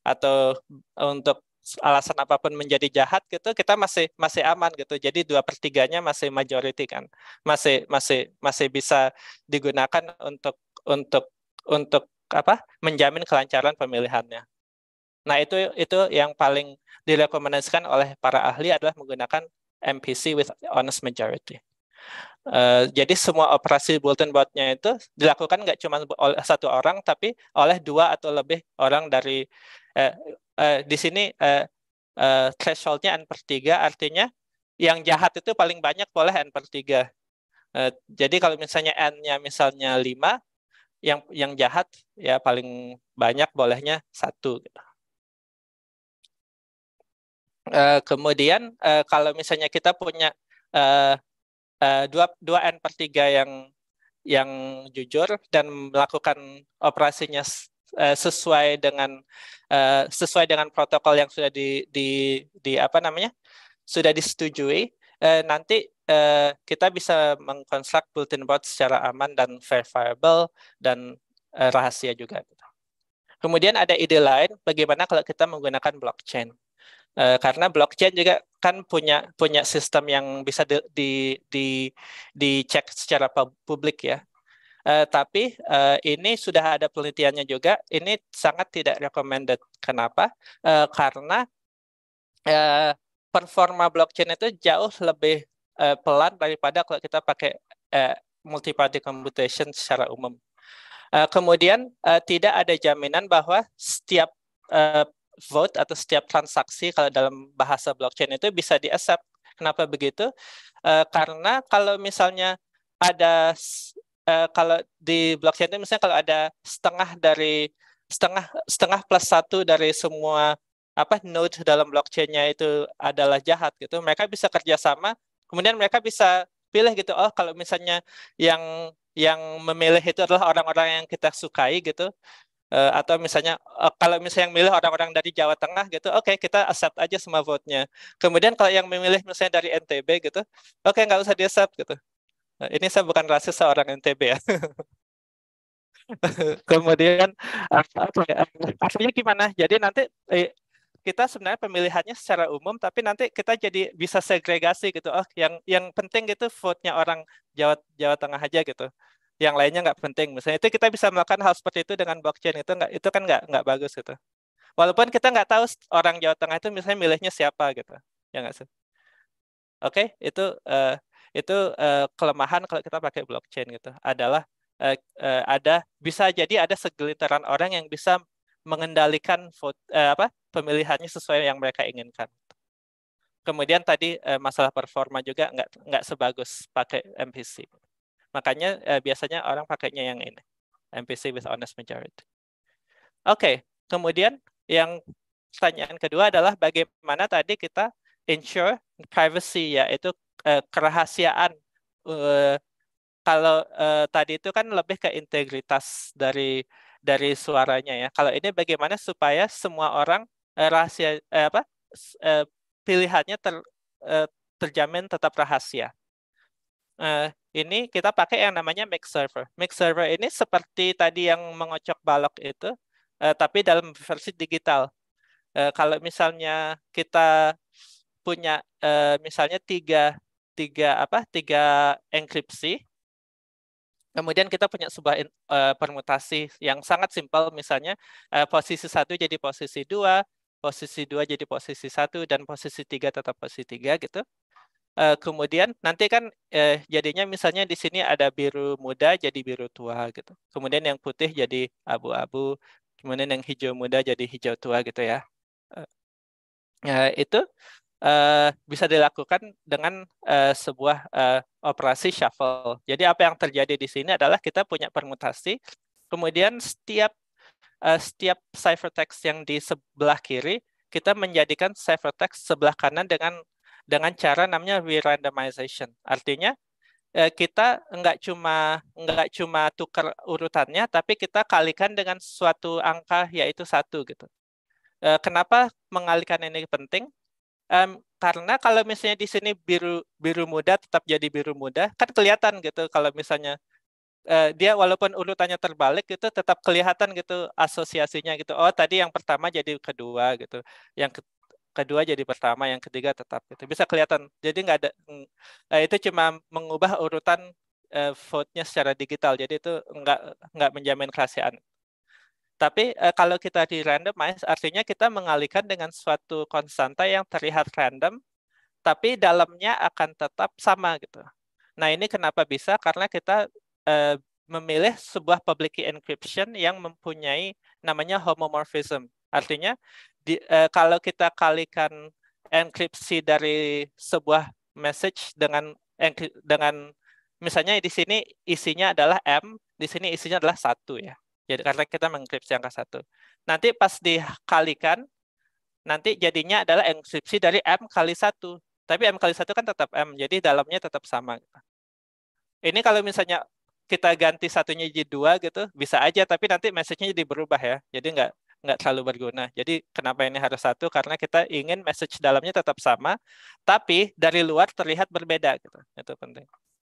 untuk alasan apapun menjadi jahat gitu, kita masih aman gitu. Jadi 2/3-nya masih majority kan, masih bisa digunakan untuk apa? Menjamin kelancaran pemilihannya. Nah, itu yang paling direkomendasikan oleh para ahli adalah menggunakan MPC with honest majority. Jadi semua operasi bulletin board-nya itu dilakukan nggak cuma oleh satu orang, tapi oleh 2 atau lebih orang dari di sini threshold-nya N/3, artinya yang jahat itu paling banyak boleh N/3. Jadi kalau misalnya N-nya misalnya 5, yang jahat ya paling banyak bolehnya 1. Kemudian kalau misalnya kita punya 2 N/3 yang jujur dan melakukan operasinya sesuai dengan protokol yang sudah sudah disetujui, nanti kita bisa mengkonstruk bulletin board secara aman dan verifiable dan rahasia juga. Kemudian ada ide lain, bagaimana kalau kita menggunakan blockchain. Karena blockchain juga kan punya sistem yang bisa dicek secara publik ya. Tapi ini sudah ada penelitiannya juga. Ini sangat tidak recommended. Kenapa? Karena performa blockchain itu jauh lebih pelan daripada kalau kita pakai multi-party computation secara umum. Kemudian tidak ada jaminan bahwa setiap vote atau setiap transaksi kalau dalam bahasa blockchain itu bisa di-accept. Kenapa begitu? Karena kalau misalnya ada kalau di blockchain itu misalnya kalau ada setengah plus 1 dari semua node dalam blockchain-nya itu adalah jahat gitu, mereka bisa kerjasama, kemudian mereka bisa pilih gitu, oh kalau misalnya yang memilih itu adalah orang-orang yang kita sukai gitu, atau misalnya kalau misalnya yang milih orang-orang dari Jawa Tengah gitu, oke, kita accept aja semua vote-nya. Kemudian kalau yang memilih misalnya dari NTB gitu, oke, nggak usah di-accept gitu. Ini saya bukan rasis, seorang NTB ya. Kemudian artinya gimana? Jadi nanti kita sebenarnya pemilihannya secara umum, tapi nanti kita jadi bisa segregasi gitu. Oh, yang penting gitu vote-nya orang Jawa Tengah aja gitu. Yang lainnya nggak penting. Misalnya itu kita bisa melakukan hal seperti itu dengan blockchain, itu kan nggak bagus gitu. Walaupun kita nggak tahu orang Jawa Tengah itu misalnya milihnya siapa gitu, ya nggak sih? Oke, itu kelemahan kalau kita pakai blockchain gitu. Adalah bisa jadi ada segelintiran orang yang bisa mengendalikan vote, pemilihannya sesuai yang mereka inginkan. Kemudian tadi masalah performa juga nggak sebagus pakai MPC. Makanya biasanya orang pakainya yang ini, MPC with honest majority. Oke, kemudian yang pertanyaan kedua adalah bagaimana tadi kita ensure privacy, yaitu kerahasiaan. Kalau tadi itu kan lebih ke integritas dari suaranya ya. Kalau ini bagaimana supaya semua orang pilihannya terjamin tetap rahasia. Ini kita pakai yang namanya mix server. Mix server ini seperti tadi yang mengocok balok itu, tapi dalam versi digital. Kalau misalnya kita punya misalnya tiga enkripsi, kemudian kita punya sebuah permutasi yang sangat simpel, misalnya posisi 1 jadi posisi 2, posisi 2 jadi posisi 1, dan posisi 3 tetap posisi 3 gitu. Kemudian nanti kan jadinya misalnya di sini ada biru muda jadi biru tua gitu. Kemudian yang putih jadi abu-abu, kemudian yang hijau muda jadi hijau tua gitu ya. Itu bisa dilakukan dengan sebuah operasi shuffle. Jadi apa yang terjadi di sini adalah kita punya permutasi, kemudian setiap ciphertext yang di sebelah kiri kita menjadikan ciphertext sebelah kanan dengan cara namanya re-randomization. Artinya kita nggak cuma tukar urutannya, tapi kita kalikan dengan suatu angka yaitu 1 gitu. Kenapa mengalihkan ini penting? Karena kalau misalnya di sini biru muda tetap jadi biru muda, kan kelihatan gitu kalau misalnya dia walaupun urutannya terbalik gitu tetap kelihatan gitu asosiasinya gitu. Oh, tadi yang pertama jadi kedua gitu. Yang kedua jadi pertama, yang ketiga tetap gitu. Bisa kelihatan. Jadi nggak ada itu cuma mengubah urutan vote-nya secara digital. Jadi itu nggak menjamin kerahasiaan. Tapi kalau kita di randomize, artinya kita mengalihkan dengan suatu konstanta yang terlihat random, tapi dalamnya akan tetap sama gitu. Nah ini kenapa bisa? Karena kita memilih sebuah public key encryption yang mempunyai namanya homomorphism. Artinya kalau kita kalikan enkripsi dari sebuah message dengan misalnya di sini isinya adalah M, di sini isinya adalah 1 ya. Jadi karena kita mengenkripsi angka 1. Nanti pas dikalikan, nanti jadinya adalah enkripsi dari M kali 1. Tapi M kali 1 kan tetap M, jadi dalamnya tetap sama. Ini kalau misalnya kita ganti satunya jadi 2 gitu, bisa aja, tapi nanti message-nya jadi berubah ya. Jadi nggak terlalu berguna. Jadi kenapa ini harus 1? Karena kita ingin message dalamnya tetap sama, tapi dari luar terlihat berbeda gitu. Itu penting.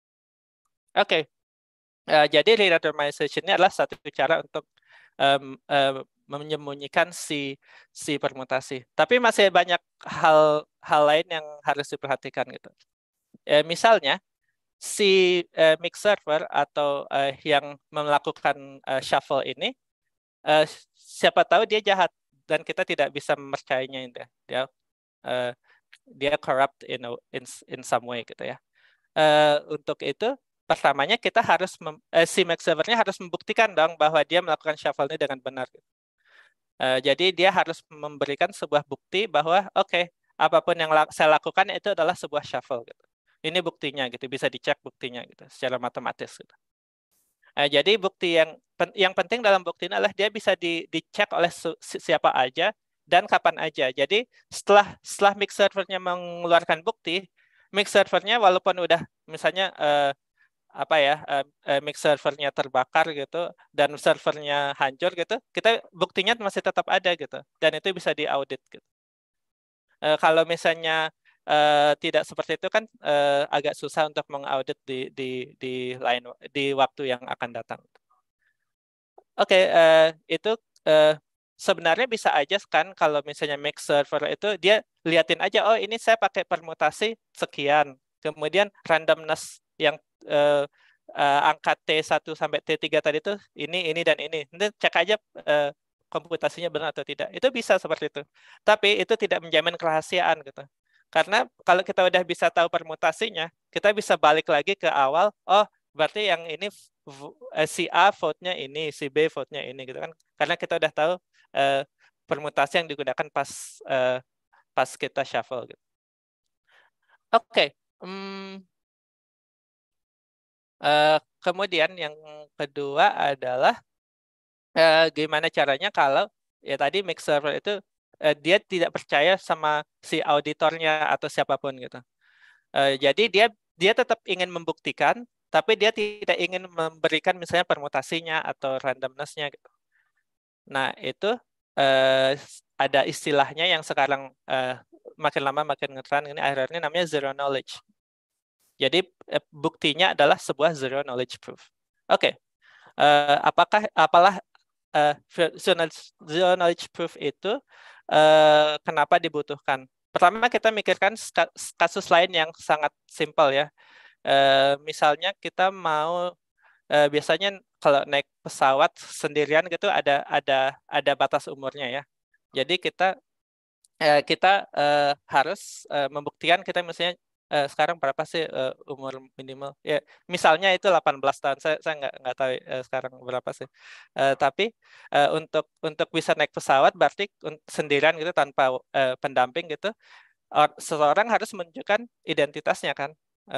Oke. Jadi re-randomization ini adalah satu cara untuk menyembunyikan si permutasi. Tapi masih banyak hal lain yang harus diperhatikan gitu. Misalnya si mix server atau yang melakukan shuffle ini, siapa tahu dia jahat dan kita tidak bisa mempercayainya. Dia corrupt in some way gitu ya. Untuk itu pertamanya kita harus si mix servernya harus membuktikan dong bahwa dia melakukan shuffle ini dengan benar. Jadi dia harus memberikan sebuah bukti bahwa oke, apapun yang saya lakukan itu adalah sebuah shuffle gitu. Ini buktinya gitu, bisa dicek buktinya gitu secara matematis gitu. Jadi bukti yang penting dalam bukti ini adalah dia bisa dicek oleh siapa aja dan kapan aja. Jadi setelah mix servernya mengeluarkan bukti, mix servernya walaupun udah misalnya mix servernya terbakar gitu dan servernya hancur gitu, kita buktinya masih tetap ada gitu dan itu bisa diaudit gitu. Kalau misalnya tidak seperti itu kan agak susah untuk mengaudit di waktu yang akan datang. Oke, itu sebenarnya bisa aja kan kalau misalnya mix server itu dia liatin aja, oh ini saya pakai permutasi sekian, kemudian randomness yang angka T1 sampai T3 tadi itu ini dan ini. Nanti cek aja komputasinya benar atau tidak. Itu bisa seperti itu. Tapi itu tidak menjamin kerahasiaan gitu. Karena kalau kita udah bisa tahu permutasinya, kita bisa balik lagi ke awal, oh berarti yang ini si A vote-nya ini, si B vote-nya ini gitu kan. Karena kita udah tahu permutasi yang digunakan pas kita shuffle gitu. Oke. Kemudian yang kedua adalah gimana caranya kalau ya tadi make server itu dia tidak percaya sama si auditornya atau siapapun gitu. Jadi dia tetap ingin membuktikan, tapi dia tidak ingin memberikan misalnya permutasinya atau randomness-nya gitu. Nah, itu ada istilahnya yang sekarang makin lama makin ngetren, ini akhirnya namanya zero knowledge. Jadi buktinya adalah sebuah zero knowledge proof. Oke. Apalah zero knowledge proof itu kenapa dibutuhkan? Pertama kita mikirkan kasus lain yang sangat simpel ya. Misalnya kita mau biasanya kalau naik pesawat sendirian gitu ada batas umurnya ya. Jadi kita harus membuktikan kita misalnya sekarang berapa sih umur minimal? Ya, misalnya itu 18 tahun. Saya nggak tahu sekarang berapa sih. Tapi untuk bisa naik pesawat berarti sendirian gitu tanpa pendamping gitu, seseorang harus menunjukkan identitasnya kan.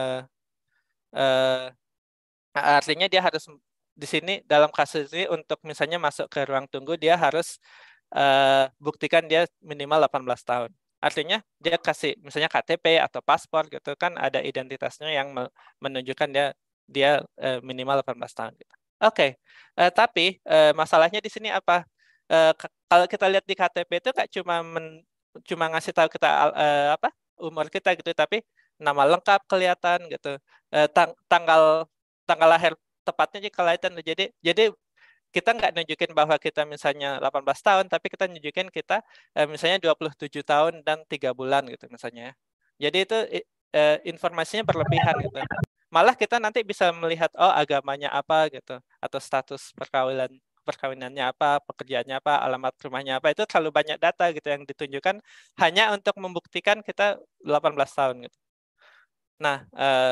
Artinya dia harus di sini dalam kasus ini untuk misalnya masuk ke ruang tunggu dia harus buktikan dia minimal 18 tahun. Artinya dia kasih misalnya KTP atau paspor gitu kan ada identitasnya yang menunjukkan dia minimal 18 tahun gitu. Oke. Tapi masalahnya di sini apa? Kalau kita lihat di KTP itu nggak cuma ngasih tahu kita apa umur kita gitu, tapi nama lengkap kelihatan gitu, tanggal lahir tepatnya juga kelihatan. Jadi kita nggak nunjukin bahwa kita misalnya 18 tahun, tapi kita nunjukin kita misalnya 27 tahun dan 3 bulan gitu misalnya. Jadi itu informasinya berlebihan gitu. Malah kita nanti bisa melihat oh agamanya apa gitu, atau status perkawinannya apa, pekerjaannya apa, alamat rumahnya apa, itu terlalu banyak data gitu yang ditunjukkan hanya untuk membuktikan kita 18 tahun gitu. Nah,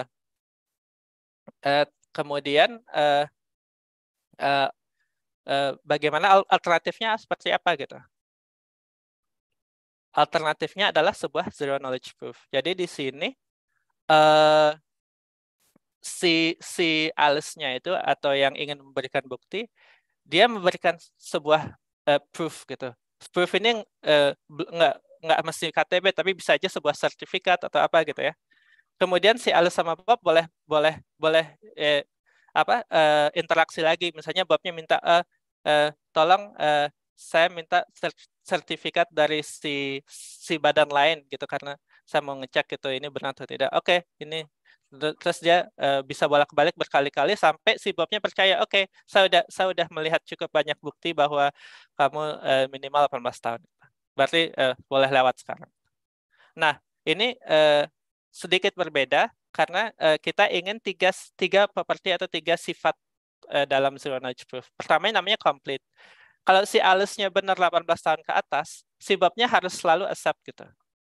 kemudian bagaimana alternatifnya seperti apa gitu? Alternatifnya adalah sebuah zero knowledge proof. Jadi di sini si alesnya itu atau yang ingin memberikan bukti, dia memberikan sebuah proof gitu. Proof ini nggak mesti KTP, tapi bisa aja sebuah sertifikat atau apa gitu ya. Kemudian si ales sama Bob boleh interaksi lagi. Misalnya Bobnya minta tolong saya minta sertifikat dari si badan lain gitu karena saya mau ngecek gitu ini benar atau tidak. Oke, ini terus dia bisa bolak-balik berkali-kali sampai si Bobnya percaya. Oke, saya udah melihat cukup banyak bukti bahwa kamu minimal 18 tahun. Berarti boleh lewat sekarang. Nah, ini sedikit berbeda karena kita ingin tiga properti atau tiga sifat dalam zero knowledge proof. Pertama namanya complete. Kalau si alesnya benar 18 tahun ke atas, si Bobnya harus selalu accept gitu.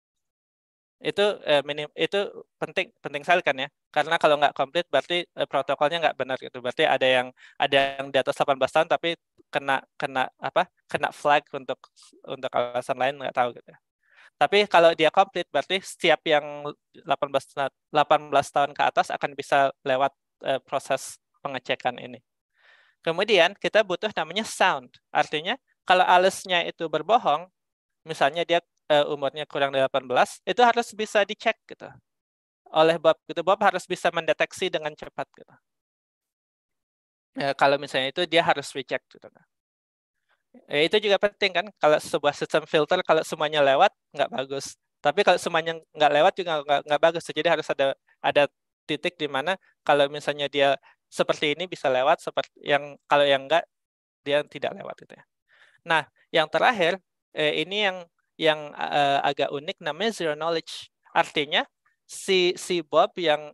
Itu penting sekali kan ya. Karena kalau nggak complete berarti protokolnya nggak benar gitu. Berarti ada yang di atas 18 tahun tapi kena flag untuk alasan lain nggak tahu gitu. Tapi kalau dia complete berarti setiap yang 18 tahun ke atas akan bisa lewat proses pengecekan ini. Kemudian kita butuh namanya sound. Artinya kalau alesnya itu berbohong, misalnya dia umurnya kurang dari 18, itu harus bisa dicek gitu oleh Bob gitu. Bob harus bisa mendeteksi dengan cepat gitu. Kalau misalnya itu dia harus recheck gitu. Itu juga penting kan, kalau sebuah sistem filter kalau semuanya lewat nggak bagus. Tapi kalau semuanya nggak lewat juga nggak bagus. Jadi harus ada titik di mana kalau misalnya dia seperti ini bisa lewat, seperti yang kalau yang enggak dia tidak lewat gitu ya. Nah, yang terakhir ini yang agak unik namanya zero knowledge. Artinya si Bob yang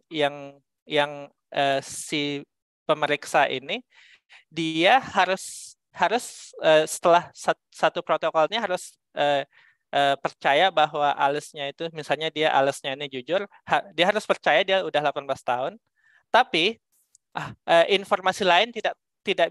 si pemeriksa ini dia harus setelah satu protokolnya harus percaya bahwa alesnya itu misalnya dia alesnya ini jujur, dia harus percaya dia udah 18 tahun. Tapi informasi lain tidak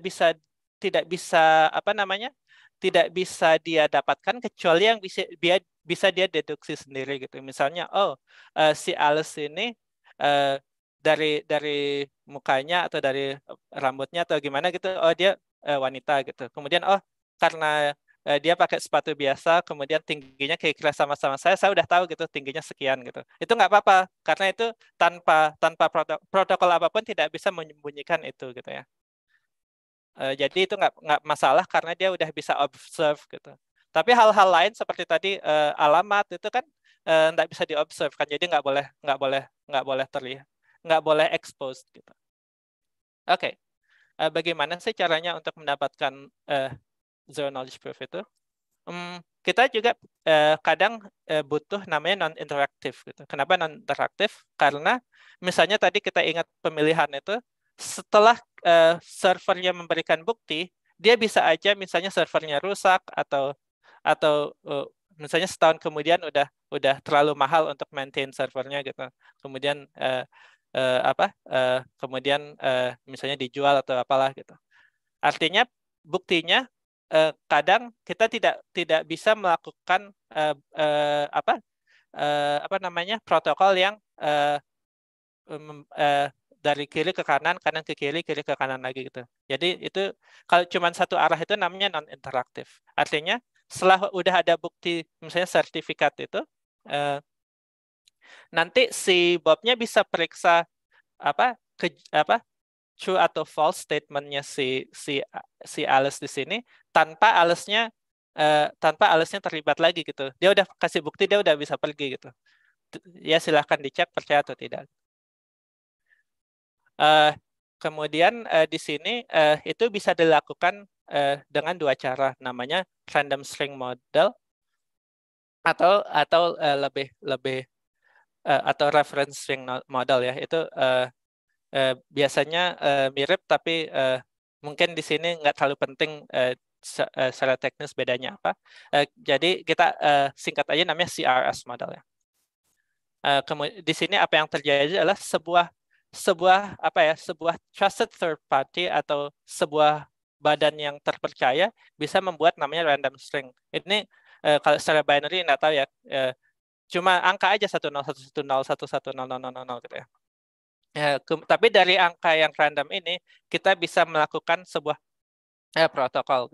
bisa dia dapatkan kecuali yang bisa dia deduksi sendiri gitu. Misalnya si ales ini dari mukanya atau dari rambutnya atau gimana gitu, oh dia wanita gitu. Kemudian oh karena dia pakai sepatu biasa, kemudian tingginya kira-kira sama-sama saya udah tahu gitu tingginya sekian gitu. Itu nggak apa-apa karena itu tanpa protokol apapun tidak bisa menyembunyikan itu gitu ya. Jadi itu nggak masalah karena dia udah bisa observe gitu. Tapi hal-hal lain seperti tadi alamat itu kan nggak bisa diobserve kan, jadi nggak boleh terlihat, nggak boleh exposed gitu. Oke, bagaimana sih caranya untuk mendapatkan zero knowledge proof itu? Kita juga kadang butuh namanya non-interaktif gitu. Kenapa non-interaktif? Karena misalnya tadi kita ingat pemilihan itu, setelah servernya memberikan bukti, dia bisa aja misalnya servernya rusak atau misalnya setahun kemudian udah terlalu mahal untuk maintain servernya gitu. Kemudian kemudian misalnya dijual atau apalah gitu. Artinya buktinya kadang kita tidak bisa melakukan protokol yang dari kiri ke kanan, kanan ke kiri, kiri ke kanan lagi gitu. Jadi itu kalau cuma satu arah itu namanya non-interaktif. Artinya setelah udah ada bukti misalnya sertifikat itu, nanti si Bob-nya bisa periksa true atau false statementnya si Alice di sini tanpa Alice-nya terlibat lagi gitu. Dia udah kasih bukti, dia udah bisa pergi gitu. Ya silahkan dicek percaya atau tidak. Kemudian di sini itu bisa dilakukan dengan dua cara, namanya random string model atau atau reference string model ya. Itu biasanya mirip tapi mungkin di sini nggak terlalu penting secara teknis bedanya apa. Jadi kita singkat aja namanya CRS model ya. Kemudian di sini apa yang terjadi adalah sebuah trusted third party atau sebuah badan yang terpercaya bisa membuat namanya random string. Ini kalau secara binary nggak tahu ya, cuma angka aja 101110110000 gitu ya. Tapi dari angka yang random ini kita bisa melakukan sebuah protokol.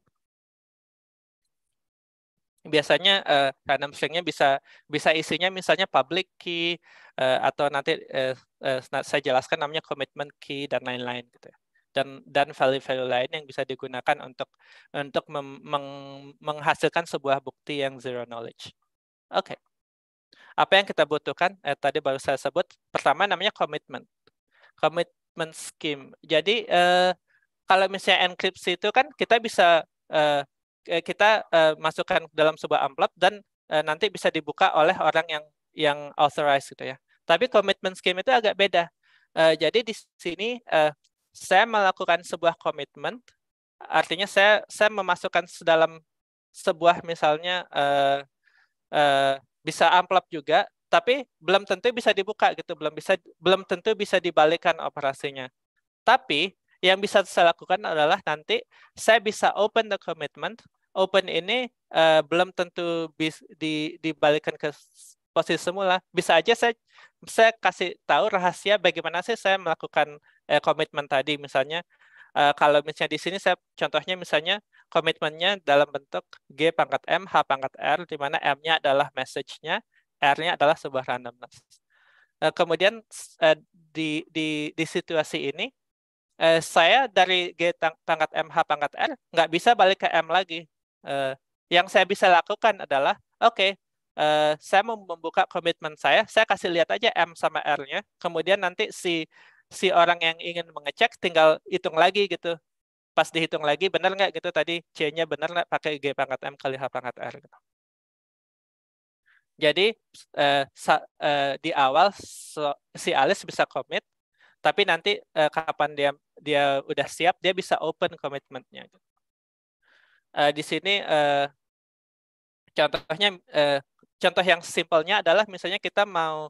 Biasanya random string-nya bisa isinya misalnya public key atau nanti saya jelaskan namanya commitment key dan lain-lain gitu ya. Dan value-value lain yang bisa digunakan untuk menghasilkan sebuah bukti yang zero knowledge. Oke. Apa yang kita butuhkan? Tadi baru saya sebut. Pertama namanya commitment scheme. Jadi kalau misalnya enkripsi itu kan kita bisa kita masukkan dalam sebuah amplop dan nanti bisa dibuka oleh orang yang authorized gitu ya. Tapi commitment scheme itu agak beda. Jadi di sini saya melakukan sebuah komitmen, artinya saya memasukkan dalam sebuah misalnya bisa amplop juga, tapi belum tentu bisa dibuka gitu, belum tentu bisa dibalikkan operasinya. Tapi yang bisa saya lakukan adalah nanti saya bisa open the commitment. Open ini belum tentu dibalikkan ke posisi semula. Bisa aja saya kasih tahu rahasia bagaimana sih saya melakukan komitmen tadi. Misalnya kalau misalnya di sini saya contohnya misalnya komitmennya dalam bentuk G pangkat M, H pangkat R, di mana M-nya adalah message-nya, R-nya adalah sebuah randomness. Kemudian di situasi ini saya dari G pangkat M, H pangkat R nggak bisa balik ke M lagi. Yang saya bisa lakukan adalah, oke, saya mau membuka komitmen saya kasih lihat aja M sama R-nya, kemudian nanti si orang yang ingin mengecek tinggal hitung lagi gitu. Pas dihitung lagi, benar nggak gitu tadi C-nya benar nggak pakai G pangkat M kali H pangkat R gitu. Jadi di awal si Alice bisa commit, tapi nanti kapan dia udah siap, dia bisa open commitment-nya. Di sini contohnya contoh yang simpelnya adalah misalnya kita mau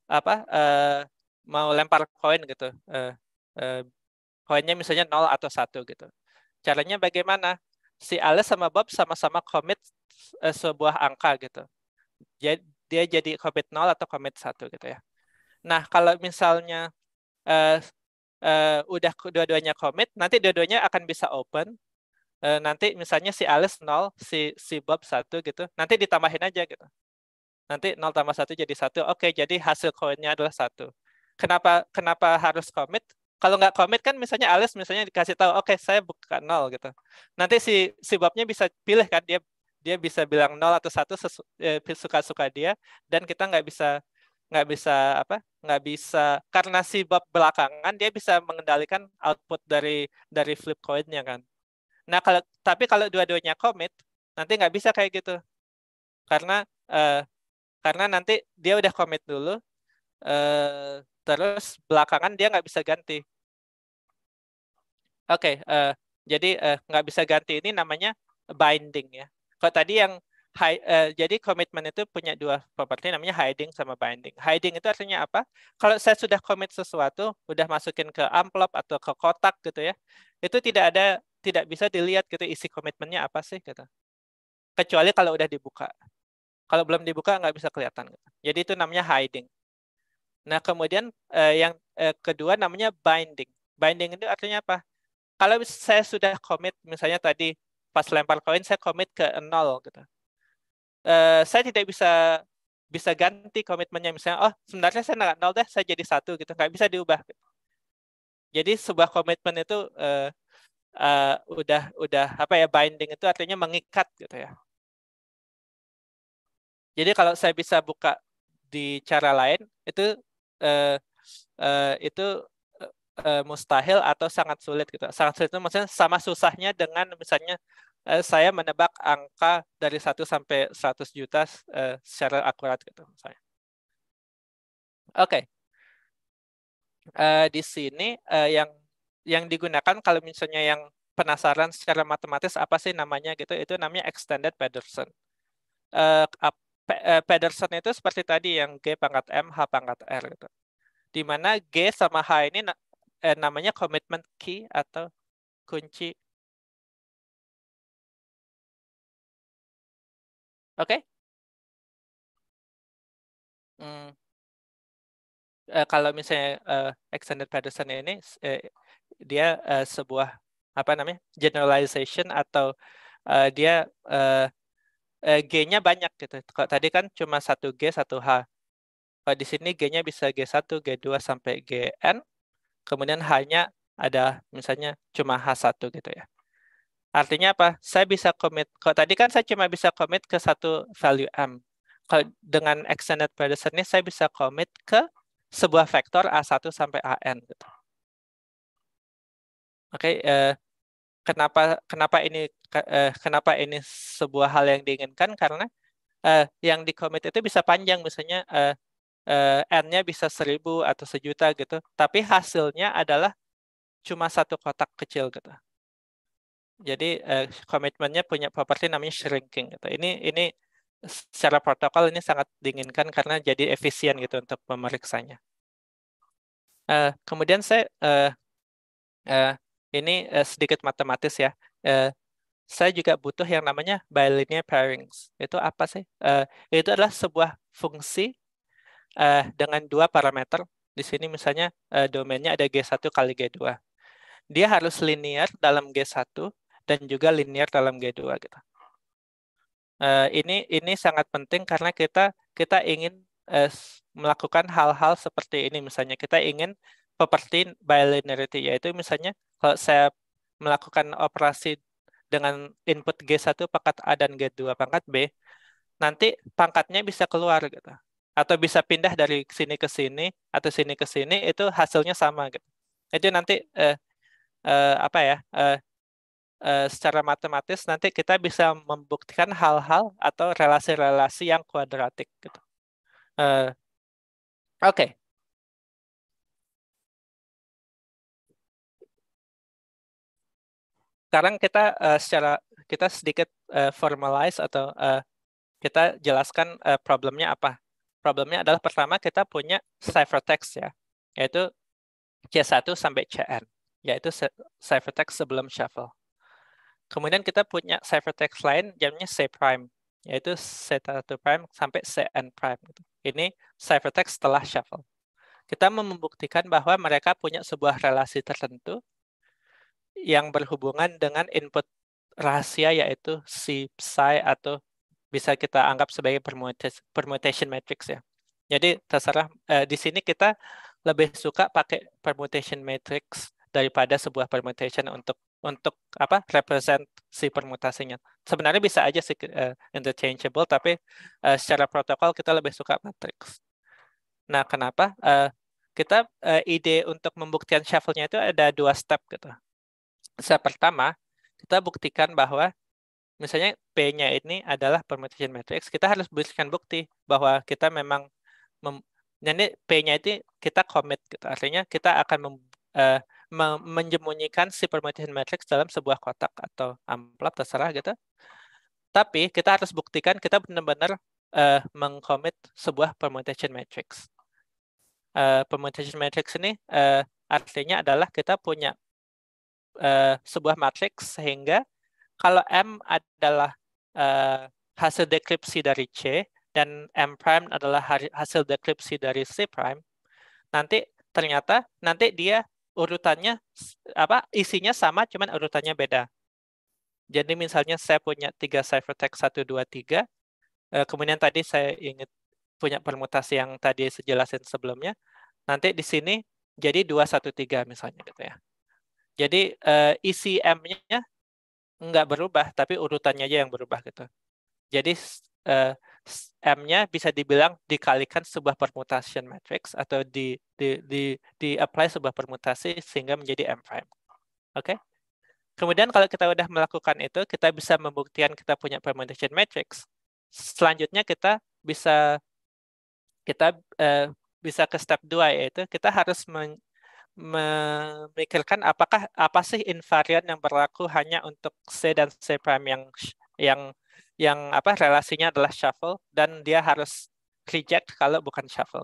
mau lempar koin gitu. Koinnya misalnya 0 atau 1 gitu. Caranya bagaimana? Si Alice sama Bob sama-sama commit sebuah angka gitu. Dia jadi commit 0 atau commit 1 gitu ya. Nah, kalau misalnya udah dua-duanya commit, nanti dua-duanya akan bisa open. Nanti misalnya si Alice 0, si Bob 1 gitu. Nanti ditambahin aja gitu. Nanti 0 tambah 1 jadi 1. Oke, jadi hasil koinnya adalah 1. Kenapa harus commit? Kalau nggak commit kan misalnya Alice misalnya dikasih tahu, oke, saya buka 0 gitu. Nanti si Bobnya bisa pilih kan, dia bisa bilang 0 atau 1 suka-suka dia, dan kita nggak bisa karena si Bob belakangan dia bisa mengendalikan output dari flip coin-nya kan. Nah, tapi kalau dua-duanya commit, nanti nggak bisa kayak gitu. Karena nanti dia udah commit dulu, terus belakangan dia nggak bisa ganti. Oke, jadi nggak bisa ganti ini namanya binding ya. Kalau tadi yang jadi komitmen itu punya dua properti namanya hiding sama binding. Hiding itu artinya apa? Kalau saya sudah commit sesuatu, udah masukin ke amplop atau ke kotak gitu ya, itu tidak bisa dilihat gitu isi komitmennya apa sih gitu. Kecuali kalau udah dibuka. Kalau belum dibuka nggak bisa kelihatan. Gitu. Jadi itu namanya hiding. Nah kemudian yang kedua namanya binding. Binding itu artinya apa? Kalau saya sudah commit, misalnya tadi pas lempar koin saya commit ke 0 gitu. Saya tidak bisa ganti komitmennya, misalnya, oh sebenarnya saya nggak 0 deh, saya jadi 1 gitu, nggak bisa diubah. Gitu. Jadi sebuah komitmen itu udah apa ya, binding itu artinya mengikat gitu ya. Jadi kalau saya bisa buka di cara lain itu mustahil atau sangat sulit gitu. Sangat sulit itu maksudnya sama susahnya dengan misalnya saya menebak angka dari 1 sampai 100 juta secara akurat gitu misalnya. Oke. Di sini yang digunakan kalau misalnya yang penasaran secara matematis apa sih namanya gitu, itu namanya extended Pedersen. Pedersen itu seperti tadi yang G pangkat M, H pangkat R gitu. Di mana G sama H ini namanya commitment key atau kunci. Oke? Kalau misalnya extended Pedersen ini dia sebuah apa namanya generalization atau dia G-nya banyak gitu. Kalau tadi kan cuma 1 G 1 H. Kalau di sini G-nya bisa G1, G2 sampai Gn. Kemudian H-nya ada misalnya cuma H1 gitu ya. Artinya apa? Saya bisa commit. Kalau tadi kan saya cuma bisa commit ke satu value M. Kalau dengan extended Pedersen ini saya bisa commit ke sebuah vektor A1 sampai AN gitu. Oke, kenapa ini sebuah hal yang diinginkan? Karena yang di commit itu bisa panjang, misalnya N-nya bisa 1000 atau 1.000.000 gitu. Tapi hasilnya adalah cuma satu kotak kecil gitu. Jadi komitmennya punya properti namanya shrinking gitu. Ini secara protokol ini sangat diinginkan karena jadi efisien gitu untuk memeriksanya. Kemudian saya ini sedikit matematis ya. Saya juga butuh yang namanya bilinear pairings. Itu apa sih? Itu adalah sebuah fungsi dengan dua parameter. Di sini misalnya domainnya ada G1 kali G2. Dia harus linear dalam G1 dan juga linear dalam G2 gitu. Ini sangat penting karena kita ingin melakukan hal-hal seperti ini. Misalnya kita ingin properti bilinearity, yaitu misalnya kalau saya melakukan operasi dengan input G1 pangkat A dan G2 pangkat B, nanti pangkatnya bisa keluar gitu. Atau bisa pindah dari sini ke sini atau sini ke sini, itu hasilnya sama gitu. Itu nanti apa ya? Secara matematis nanti kita bisa membuktikan hal-hal atau relasi-relasi yang kuadratik gitu. Oke. Sekarang kita sedikit formalize atau kita jelaskan problemnya apa. Problemnya adalah pertama kita punya ciphertext ya, yaitu C1 sampai Cn, yaitu ciphertext sebelum shuffle. Kemudian kita punya ciphertext lain namanya C prime, yaitu C1 prime sampai Cn prime. Ini ciphertext setelah shuffle. kita membuktikan bahwa mereka punya sebuah relasi tertentu yang berhubungan dengan input rahasia, yaitu psi atau bisa kita anggap sebagai permutation matrix ya. Jadi terserah di sini kita lebih suka pakai permutation matrix daripada sebuah permutation untuk represent si permutasinya. Sebenarnya bisa aja sih interchangeable, tapi secara protokol kita lebih suka matrix. Nah, kenapa? Kita ide untuk membuktikan shuffle-nya itu ada 2 step gitu. Step pertama, kita buktikan bahwa misalnya P-nya ini adalah permutation matrix, kita harus berikan bukti bahwa kita memang jadi P-nya itu kita commit gitu. Artinya kita akan menyembunyikan si permutation matrix dalam sebuah kotak atau amplop, terserah gitu. Tapi kita harus buktikan kita benar-benar mengcommit sebuah permutation matrix. Permutation matrix ini artinya adalah kita punya sebuah matriks sehingga kalau M adalah hasil dekripsi dari C dan M prime adalah hasil dekripsi dari C prime, nanti ternyata dia urutannya isinya sama, cuman urutannya beda. Jadi misalnya saya punya 3 ciphertext 1, 2, 3, kemudian tadi saya ingat punya permutasi yang tadi saya jelasin sebelumnya, nanti di sini jadi 2, 1, 3 misalnya gitu ya. Jadi isi M-nya nggak berubah, tapi urutannya aja yang berubah gitu. Jadi M-nya bisa dibilang dikalikan sebuah permutation matrix atau di apply sebuah permutasi sehingga menjadi M prime. Oke? Kemudian kalau kita udah melakukan itu, kita bisa membuktikan kita punya permutation matrix. Selanjutnya kita bisa ke step 2, yaitu kita harus memikirkan apa sih invarian yang berlaku hanya untuk C dan C prime yang relasinya adalah shuffle dan dia harus reject kalau bukan shuffle.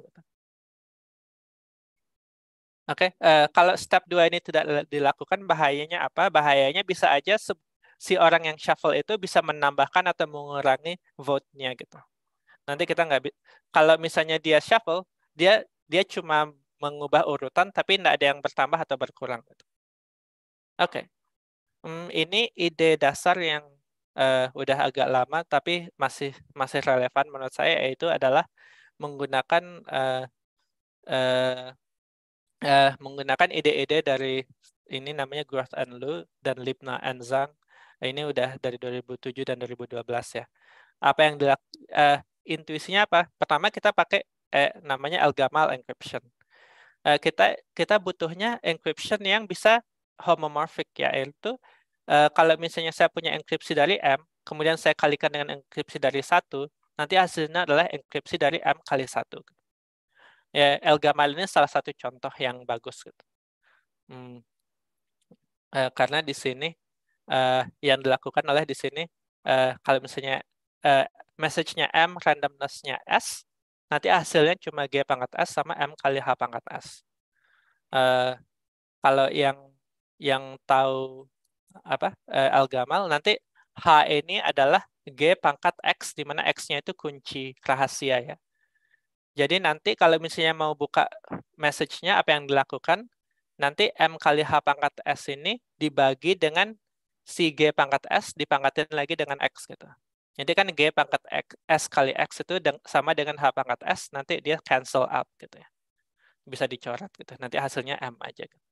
Oke, kalau step 2 ini tidak dilakukan, bahayanya apa? Bahayanya bisa aja si orang yang shuffle itu bisa menambahkan atau mengurangi vote-nya gitu. Nanti kita nggak kalau misalnya dia shuffle, dia cuma mengubah urutan tapi tidak ada yang bertambah atau berkurang. Oke, ini ide dasar yang udah agak lama tapi masih relevan menurut saya, yaitu adalah menggunakan menggunakan ide-ide dari ini namanya Groth and Lu dan Lipna and Zhang. Ini udah dari 2007 dan 2012 ya. Apa yang intuisinya apa? Pertama kita pakai namanya Elgamal encryption. Kita butuhnya encryption yang bisa homomorphic, yaitu kalau misalnya saya punya enkripsi dari M, kemudian saya kalikan dengan enkripsi dari 1, nanti hasilnya adalah enkripsi dari M kali 1. Ya, Elgamal ini salah satu contoh yang bagus gitu. Karena di sini yang dilakukan oleh di sini kalau misalnya message-nya M, randomness-nya S, nanti hasilnya cuma G pangkat S sama M kali H pangkat S. Kalau yang tahu Elgamal, nanti H ini adalah G pangkat X, di mana X-nya itu kunci rahasia ya. Jadi nanti kalau misalnya mau buka message-nya, apa yang dilakukan? Nanti M kali H pangkat S ini dibagi dengan si G pangkat S dipangkatin lagi dengan X gitu. Jadi kan G pangkat S kali X itu sama dengan H pangkat S, nanti dia cancel out gitu ya. Bisa dicoret gitu. Nanti hasilnya M aja gitu.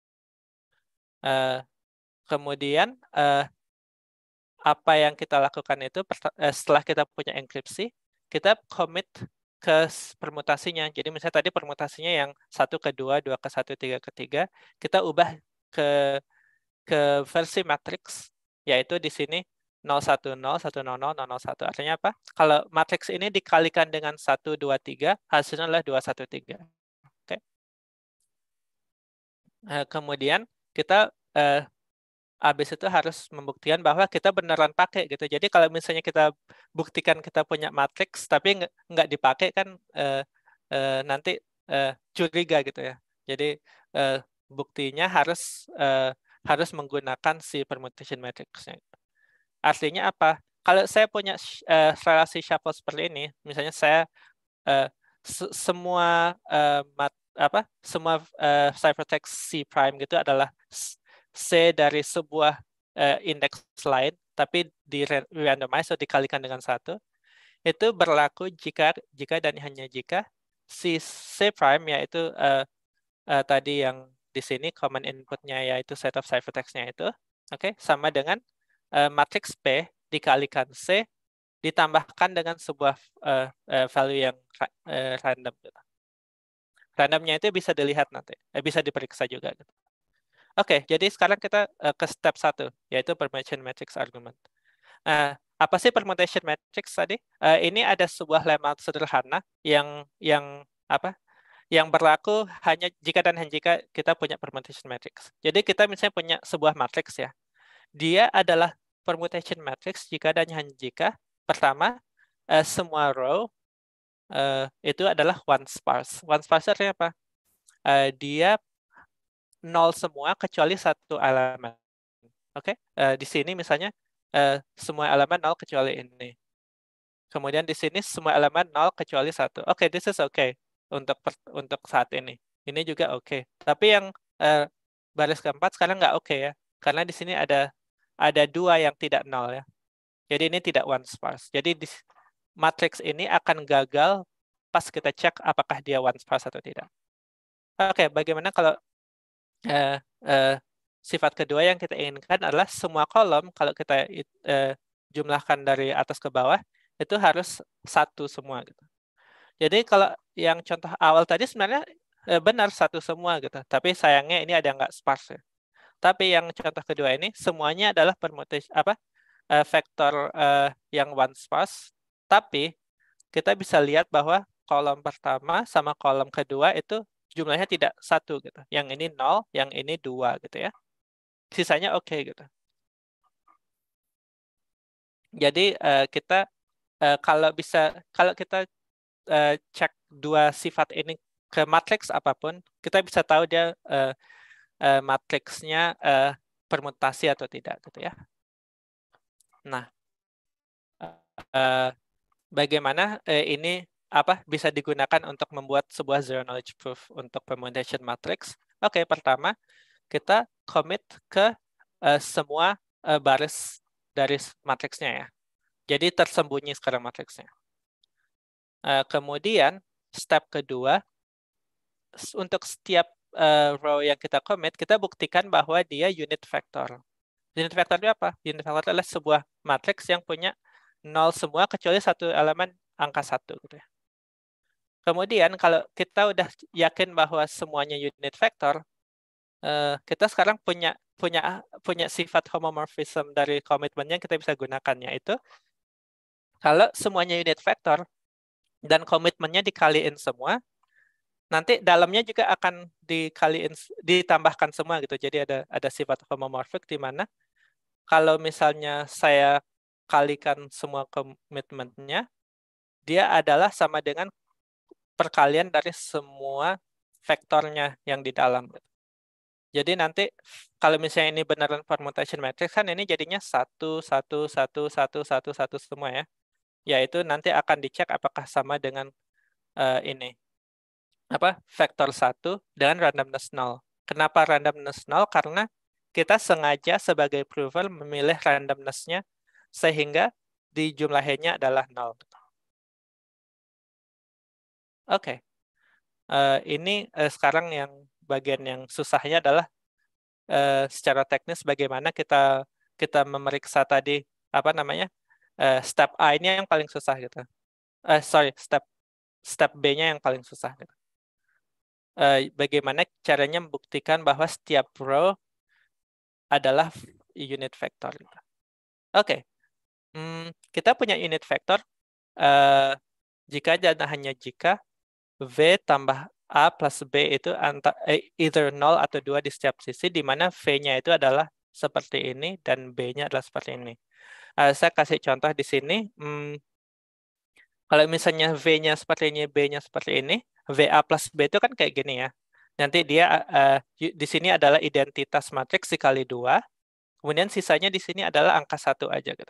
Kemudian apa yang kita lakukan itu setelah kita punya enkripsi, kita commit ke permutasinya. Jadi misalnya tadi permutasinya yang 1 ke 2, 2 ke 1, 3 ke 3, kita ubah ke versi matriks, yaitu di sini 010, 100, 001. Artinya apa? Kalau matriks ini dikalikan dengan 1, 2, 3, hasilnya adalah 213. Oke. Kemudian kita habis itu harus membuktikan bahwa kita beneran pakai gitu. Jadi kalau misalnya kita buktikan kita punya matriks tapi nggak dipakai kan nanti curiga gitu ya. Jadi buktinya harus menggunakan si permutation matrix-nya. Artinya apa? Kalau saya punya relasi shuffle seperti ini, misalnya saya semua semua ciphertext C prime gitu adalah C dari sebuah indeks lain, tapi di randomize atau dikalikan dengan 1, itu berlaku jika dan hanya jika si C prime, yaitu tadi yang di sini common inputnya yaitu set of ciphertextnya itu, sama dengan matriks P dikalikan C ditambahkan dengan sebuah value yang random. Randomnya itu bisa dilihat nanti, bisa diperiksa juga. Jadi sekarang kita ke step 1, yaitu permutation matrix argument. Apa sih permutation matrix tadi? Ini ada sebuah lemma sederhana yang berlaku hanya jika dan hanya jika kita punya permutation matrix. Jadi kita misalnya punya sebuah matrix ya. Dia adalah permutation matrix jika dan hanya jika pertama semua row itu adalah one sparse. One sparse artinya apa? Dia 0 semua kecuali satu elemen. Di sini misalnya semua elemen 0 kecuali ini. Kemudian di sini semua elemen 0 kecuali 1. This is okay untuk saat ini. Ini juga oke. Tapi yang baris keempat sekarang nggak oke ya. Karena di sini ada 2 yang tidak 0 ya. Jadi ini tidak one sparse. Jadi matriks ini akan gagal pas kita cek apakah dia one sparse atau tidak. Bagaimana kalau sifat kedua yang kita inginkan adalah semua kolom kalau kita jumlahkan dari atas ke bawah itu harus 1 semua gitu. Jadi kalau yang contoh awal tadi sebenarnya benar 1 semua gitu. Tapi sayangnya ini ada nggak sparse ya. Tapi yang contoh kedua ini semuanya adalah permutation vektor yang one sparse. Tapi kita bisa lihat bahwa kolom pertama sama kolom kedua itu jumlahnya tidak 1 gitu. Yang ini 0, yang ini 2 gitu ya. Sisanya oke gitu. Jadi kita kalau kita cek 2 sifat ini ke matriks apapun, kita bisa tahu dia matriksnya permutasi atau tidak gitu ya. Nah, bagaimana ini bisa digunakan untuk membuat sebuah zero knowledge proof untuk permutation matrix? Pertama kita commit ke semua baris dari matriksnya ya. Jadi tersembunyi sekarang matriksnya. Kemudian step kedua, untuk setiap row yang kita commit, kita buktikan bahwa dia unit vector. Unit vector itu apa? Unit vector adalah sebuah matriks yang punya 0 semua kecuali satu elemen angka 1 gitu ya. Kemudian kalau kita udah yakin bahwa semuanya unit vector, kita sekarang punya sifat homomorphism dari komitmennya yang kita bisa gunakan, yaitu kalau semuanya unit vector dan komitmennya dikaliin semua, nanti dalamnya juga akan ditambahkan semua gitu. Jadi ada sifat homomorphic di mana kalau misalnya saya kalikan semua komitmennya, dia adalah sama dengan perkalian dari semua vektornya yang di dalam. Jadi nanti kalau misalnya ini beneran permutation matrix kan ini jadinya 1, 1, 1, 1, 1, 1 semua ya. Yaitu nanti akan dicek apakah sama dengan ini. Vektor 1 dengan randomness 0. Kenapa randomness 0? Karena kita sengaja sebagai prover memilih randomness-nya sehingga di jumlahnya adalah 0. Ini sekarang yang bagian yang susahnya adalah secara teknis bagaimana kita memeriksa tadi step A ini yang paling susah gitu. Step B-nya yang paling susah gitu. Bagaimana caranya membuktikan bahwa setiap row adalah unit vector. Kita punya unit vector jika dan hanya jika V tambah A plus B itu either 0 atau 2 di setiap sisi, di mana V-nya itu adalah seperti ini dan B-nya adalah seperti ini. Saya kasih contoh di sini. Kalau misalnya V-nya seperti ini, B-nya seperti ini, VA plus B itu kan kayak gini ya. Nanti dia di sini adalah identitas matriks dikali 2. Kemudian sisanya di sini adalah angka 1 aja gitu.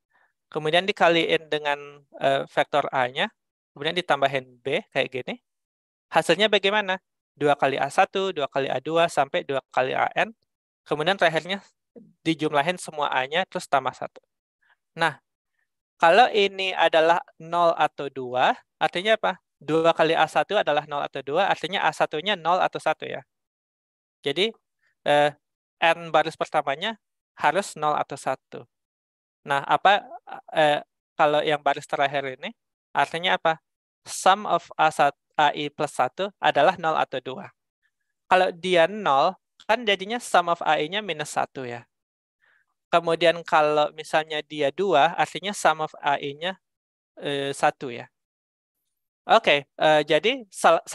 Kemudian dikaliin dengan vektor A-nya. Kemudian ditambahin B kayak gini. hasilnya bagaimana? 2 kali A1, 2 kali A2, sampai 2 kali AN. Kemudian terakhirnya dijumlahin semua A-nya, terus tambah 1. Nah, kalau ini adalah 0 atau 2, artinya apa? 2 kali A1 adalah 0 atau 2, artinya A1-nya 0 atau 1 ya. Jadi, N baris pertamanya harus 0 atau 1. Nah, kalau yang baris terakhir ini, artinya apa? Sum of AI plus 1 adalah 0 atau 2. Kalau dia 0, kan jadinya sum of AI-nya minus 1 ya. Kemudian kalau misalnya dia 2, artinya sum of AI-nya 1 ya. Oke, jadi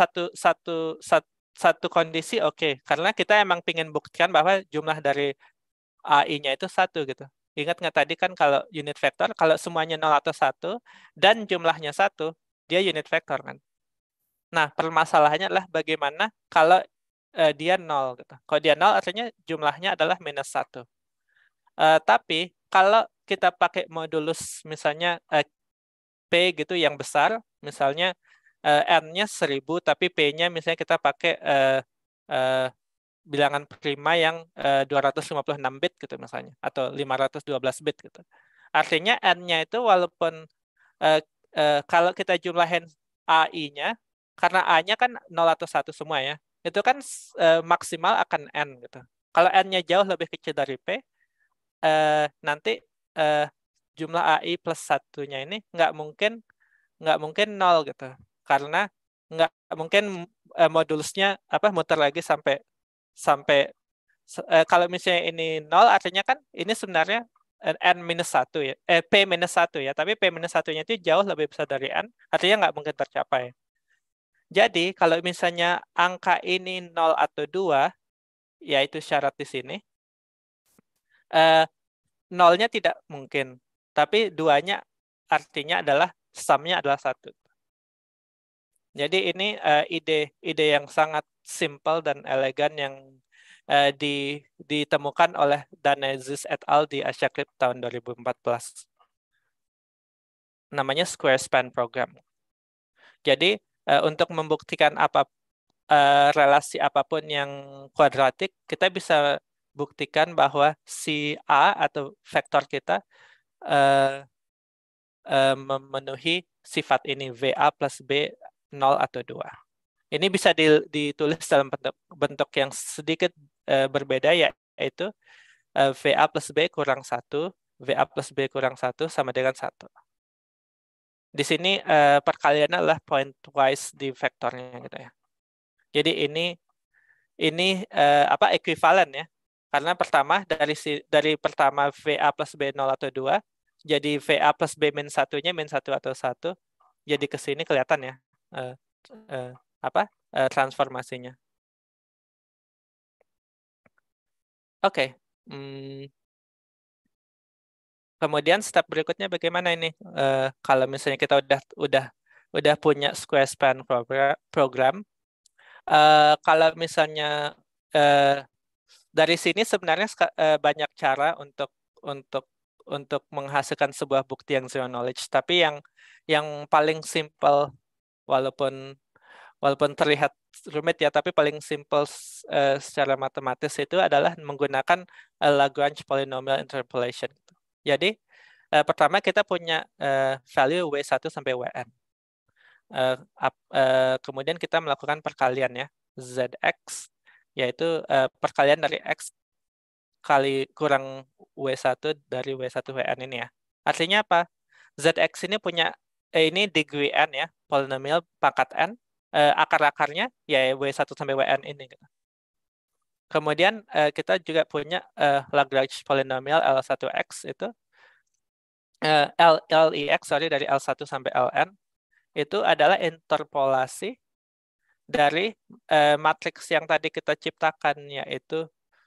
satu kondisi oke. Karena kita emang ingin buktikan bahwa jumlah dari AI-nya itu 1 gitu. Ingat nggak tadi kan kalau unit vektor, kalau semuanya 0 atau 1, dan jumlahnya 1, dia unit vektor kan. Nah, permasalahannya adalah bagaimana kalau dia 0 gitu. Kalau dia 0 artinya jumlahnya adalah minus 1. Tapi kalau kita pakai modulus misalnya P gitu yang besar, misalnya N-nya 1000 tapi P-nya misalnya kita pakai bilangan prima yang 256 bit gitu misalnya, atau 512 bit gitu. Artinya N-nya itu walaupun kalau kita jumlahin AI-nya, karena A-nya kan 0 atau 1 semua ya, itu kan maksimal akan N gitu. Kalau N-nya jauh lebih kecil dari P, nanti jumlah AI plus 1-nya ini nggak mungkin 0 gitu. Karena nggak mungkin modulusnya muter lagi sampai kalau misalnya ini 0 artinya kan ini sebenarnya N-1 ya. P-1 ya. Tapi P-1-nya itu jauh lebih besar dari N. Artinya nggak mungkin tercapai. Jadi kalau misalnya angka ini 0 atau 2, yaitu syarat di sini, 0-nya tidak mungkin. Tapi 2-nya artinya adalah sum-nya adalah 1. Jadi ini ide yang sangat simple dan elegan yang ditemukan oleh Danezis et al. Di AsiaCrypt tahun 2014. Namanya Square Span Program. Jadi untuk membuktikan relasi apapun yang kuadratik, kita bisa buktikan bahwa si A atau vektor kita memenuhi sifat ini, VA plus B 0 atau 2. Ini bisa ditulis dalam bentuk yang sedikit berbeda, yaitu VA plus B kurang 1, VA plus B kurang 1 sama dengan 1. Di sini perkaliannya adalah pointwise di vektornya gitu ya. Jadi ini ekuivalen ya. Karena pertama dari pertama VA plus B 0 atau 2, jadi VA plus B min 1-nya min 1 atau 1. Jadi ke sini kelihatan ya transformasinya. Oke. Kemudian step berikutnya bagaimana ini? Kalau misalnya kita udah punya square span program, kalau misalnya dari sini sebenarnya banyak cara untuk menghasilkan sebuah bukti yang zero knowledge. Tapi yang paling simple, walaupun terlihat rumit ya, tapi paling simple secara matematis itu adalah menggunakan Lagrange polynomial interpolation. Jadi pertama kita punya value W1 sampai Wn. Kemudian kita melakukan perkalian ya, Zx, yaitu perkalian dari X kali kurang W1 dari W1 Wn ini ya. Artinya apa? Zx ini punya, ini degree N ya, polinomial pangkat N, akar-akarnya ya W1 sampai Wn ini. Kemudian kita juga punya Lagrange polynomial L1x itu, LIX dari L1 sampai Ln, itu adalah interpolasi dari matriks yang tadi kita ciptakan, yaitu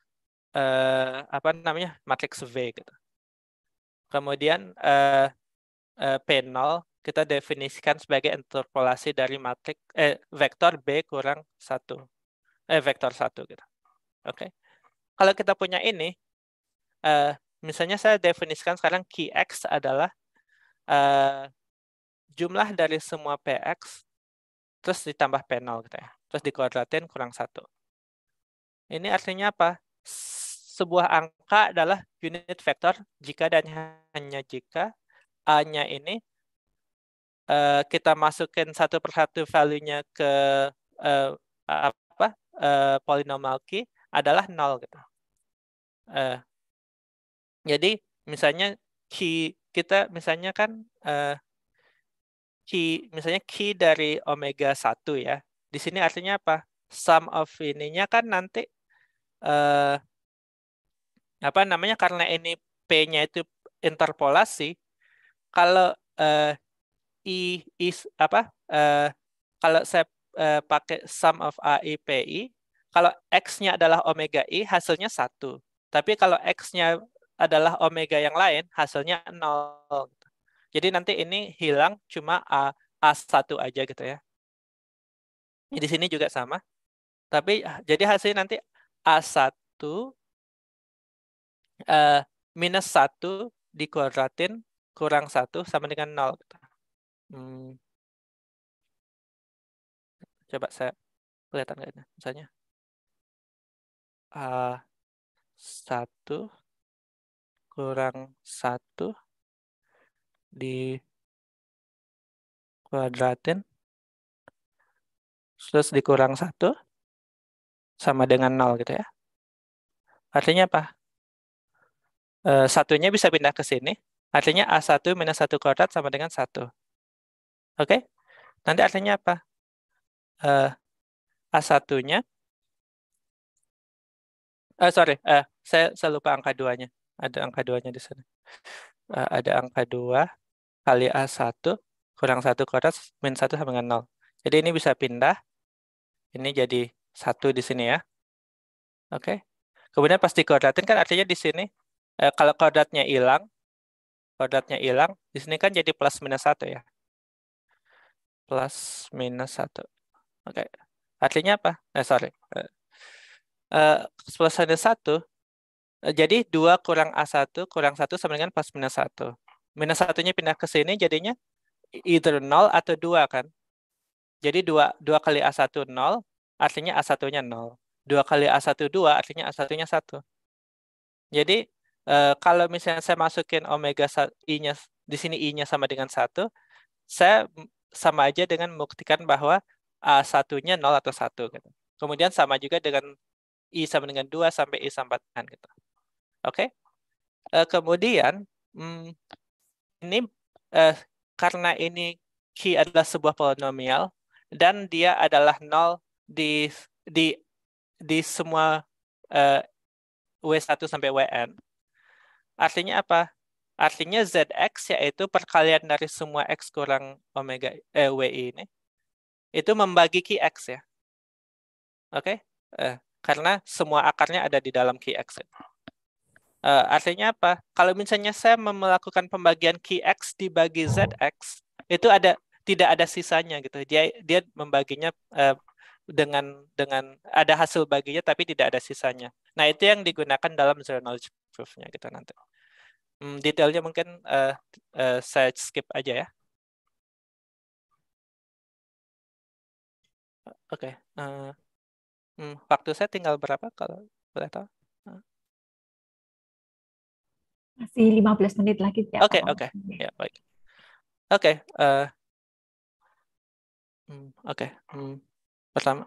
matriks V gitu. Kemudian P0 kita definisikan sebagai interpolasi dari matriks vektor B kurang 1, vektor 1 gitu. Oke. Kalau kita punya ini, misalnya saya definisikan sekarang Qx adalah jumlah dari semua Px terus ditambah P0 gitu ya. Terus dikuadratin kurang 1. Ini artinya apa? Sebuah angka adalah unit vektor jika dan hanya jika A-nya ini kita masukin satu persatu value-nya ke polinomial key adalah 0 gitu. Jadi misalnya key kita misalnya kan misalnya key dari omega 1 ya. Di sini artinya apa? Sum of ininya kan nanti karena ini P-nya itu interpolasi, kalau kalau saya pakai sum of AI PI, kalau X-nya adalah omega I, hasilnya 1. Tapi kalau X-nya adalah omega yang lain, hasilnya 0. Jadi nanti ini hilang cuma A1 aja gitu ya. Di sini juga sama. Tapi jadi hasilnya nanti A1 minus 1 dikuadratin kurang 1 sama dengan 0. Gitu. Coba saya kelihatan nggak ini? Misalnya A1 kurang 1 dikuadratin terus dikurang 1 sama dengan 0 gitu ya. Artinya apa? Satunya bisa pindah ke sini. Artinya A1 minus 1 kuadrat sama dengan 1. Oke? Nanti artinya apa? A1-nya saya lupa angka 2-nya. Ada angka 2-nya di sini. Ada angka 2 kali A1 kurang 1 kuadrat min 1 sama dengan 0. Jadi ini bisa pindah. Ini jadi 1 di sini ya. Oke. Kemudian pas dikuadratin kan artinya di sini kalau kuadratnya hilang, di sini kan jadi plus minus 1 ya. Plus minus 1. Oke. Artinya apa? Plus minus 1. Jadi 2 kurang A1 kurang 1 sama dengan plus minus 1. Minus 1-nya pindah ke sini jadinya either 0 atau 2 kan. Jadi 2 kali A1 0, artinya A1-nya 0. 2 kali A1 2, artinya A1-nya 1. Jadi kalau misalnya saya masukin omega I-nya, di sini I-nya sama dengan 1, saya sama aja dengan membuktikan bahwa A1-nya 0 atau 1. Gitu. Kemudian sama juga dengan I sama dengan 2 sampai I sampai 4. Gitu. Oke? Kemudian, ini karena ini Q adalah sebuah polinomial, dan dia adalah 0 di semua W1 sampai Wn. Artinya apa? Artinya Zx yaitu perkalian dari semua X kurang omega Wi ini itu membagi Qx ya. Oke? Karena semua akarnya ada di dalam Qx. Artinya apa? Kalau misalnya saya melakukan pembagian Qx dibagi Zx, itu tidak ada sisanya gitu. Dia membaginya dengan ada hasil baginya tapi tidak ada sisanya. Nah, itu yang digunakan dalam zero knowledge proof-nya gitu nanti. Detailnya mungkin saya skip aja ya. Oke. Waktu saya tinggal berapa kalau boleh tahu? Masih 15 menit lagi ya. Oke. Ya, baik. Oke. Pertama.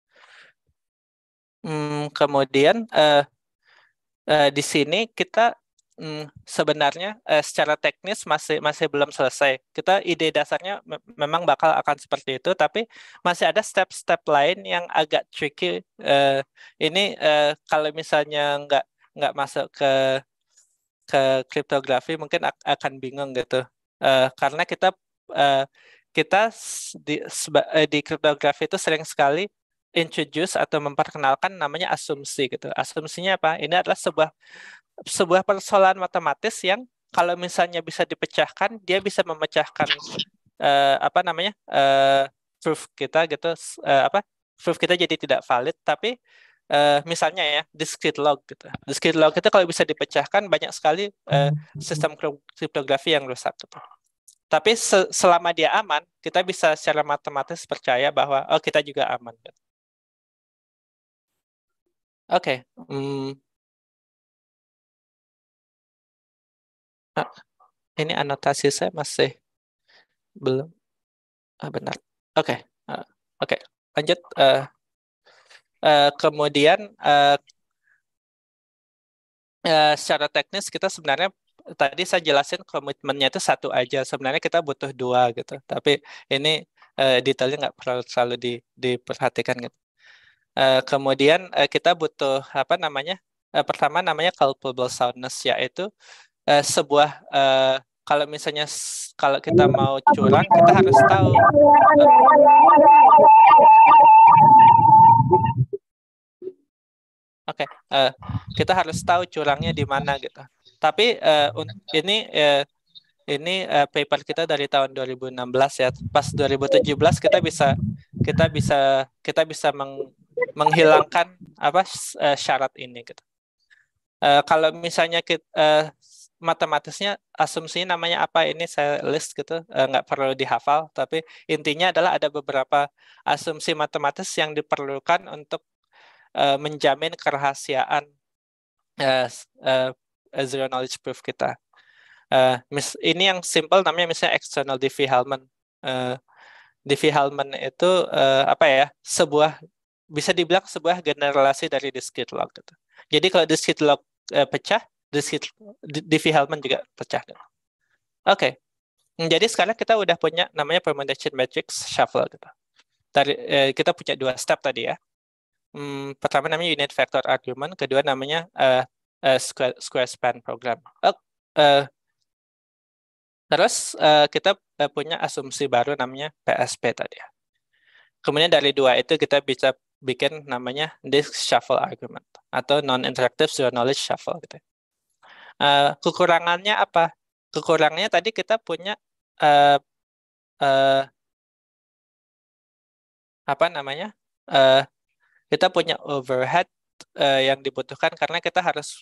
Kemudian di sini kita sebenarnya secara teknis masih belum selesai. Kita ide dasarnya memang bakal akan seperti itu, tapi masih ada step-step lain yang agak tricky. Ini kalau misalnya nggak masuk ke kriptografi mungkin akan bingung gitu. Karena kita di kriptografi itu sering sekali introduce atau memperkenalkan namanya asumsi gitu. Asumsinya apa? Ini adalah sebuah persoalan matematis yang kalau misalnya bisa dipecahkan, dia bisa memecahkan proof kita gitu. Proof kita jadi tidak valid, tapi misalnya ya discrete log gitu. Discrete log itu kalau bisa dipecahkan banyak sekali sistem kriptografi yang rusak gitu. Tapi selama dia aman, kita bisa secara matematis percaya bahwa oh kita juga aman. Oke. Ini anotasi saya masih belum benar. Oke. Oke. Lanjut. Kemudian secara teknis kita sebenarnya tadi saya jelasin komitmennya itu satu aja. Sebenarnya kita butuh dua gitu. Tapi ini detailnya nggak perlu selalu diperhatikan gitu. Kemudian kita butuh apa namanya? Pertama namanya culpable soundness, yaitu sebuah kalau misalnya kalau kita mau curang kita harus tahu. Oke, kita harus tahu curangnya di mana gitu. Tapi ini paper kita dari tahun 2016 ya. Pas 2017 kita bisa menghilangkan apa syarat ini gitu. Kalau misalnya kita matematisnya asumsinya namanya apa ini saya list gitu, nggak perlu dihafal, tapi intinya adalah ada beberapa asumsi matematis yang diperlukan untuk menjamin kerahasiaan zero knowledge proof kita. Ini yang simple namanya misalnya external Diffie-Hellman. Diffie-Hellman itu apa ya? Bisa dibilang sebuah generalisasi dari discrete log gitu. Jadi kalau discrete log pecah, Diffie-Hellman juga pecah. Oke. Jadi sekarang kita udah punya namanya permutation matrix shuffle gitu. Kita punya dua step tadi ya. Pertama namanya unit vector argument, kedua namanya square span program. Terus kita punya asumsi baru namanya PSP tadi ya. Kemudian dari dua itu kita bisa bikin namanya disk shuffle argument atau non-interactive zero knowledge shuffle gitu. Kekurangannya apa? Kekurangannya tadi kita punya apa namanya? Kita punya overhead yang dibutuhkan karena kita harus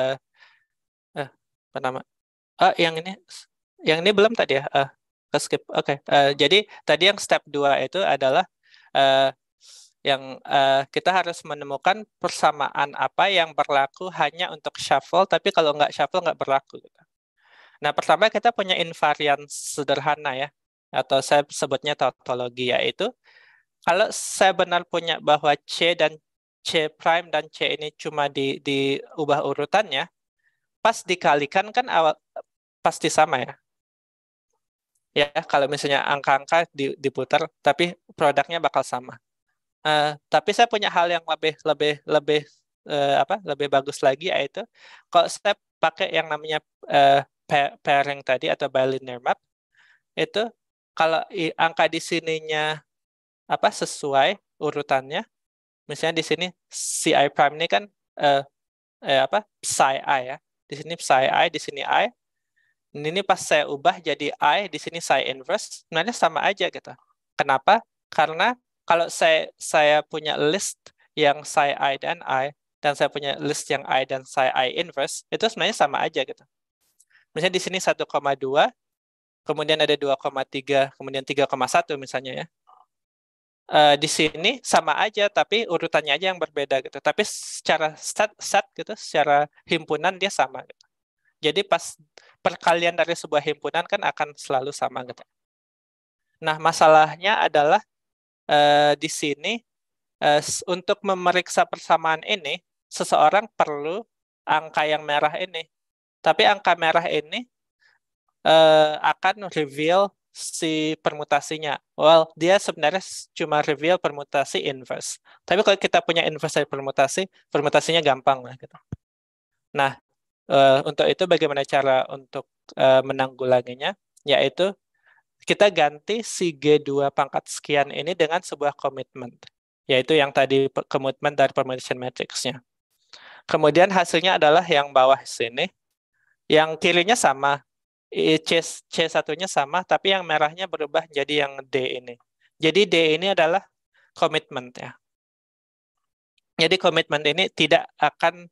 apa nama? Yang ini belum tadi ya? Skip. Oke. Jadi tadi yang step 2 itu adalah yang kita harus menemukan persamaan apa yang berlaku hanya untuk shuffle, tapi kalau nggak shuffle nggak berlaku. Gitu. Nah, pertama kita punya invariant sederhana ya, atau saya sebutnya tautologi, yaitu kalau saya benar punya bahwa C dan C prime dan C ini cuma diubah urutannya, pas dikalikan kan pasti sama ya. Ya, kalau misalnya angka-angka diputar, tapi produknya bakal sama. Tapi saya punya hal yang lebih bagus lagi, yaitu kalau saya pakai yang namanya pairing tadi atau bilinear map, itu kalau angka di sininya sesuai urutannya, misalnya di sini CI prime ini kan psi I ya, di sini psi I, di sini I. Ini pas saya ubah jadi I, di sini psi inverse, sebenarnya sama aja gitu. Kenapa? Karena kalau saya punya list yang psi I dan I, dan saya punya list yang I dan psi I inverse, itu sebenarnya sama aja gitu. Misalnya di sini 1,2, kemudian ada 2,3, kemudian 3,1 misalnya ya. Di sini sama aja, tapi urutannya aja yang berbeda gitu. Tapi secara set gitu, secara himpunan dia sama gitu. Jadi pas perkalian dari sebuah himpunan kan akan selalu sama gitu. Nah, masalahnya adalah di sini untuk memeriksa persamaan ini, seseorang perlu angka yang merah ini. Tapi angka merah ini akan reveal si permutasinya. Well, dia sebenarnya cuma reveal permutasi inverse. Tapi kalau kita punya inverse dari permutasinya gampang lah gitu. Nah, untuk itu bagaimana cara untuk menanggulanginya? Yaitu kita ganti si G2 pangkat sekian ini dengan sebuah komitmen. Yaitu yang tadi komitmen dari permutation matrix-nya. Kemudian hasilnya adalah yang bawah sini. Yang kirinya sama. C1-nya sama, tapi yang merahnya berubah jadi yang D ini. Jadi D ini adalah komitmen ya. Jadi komitmen ini tidak akan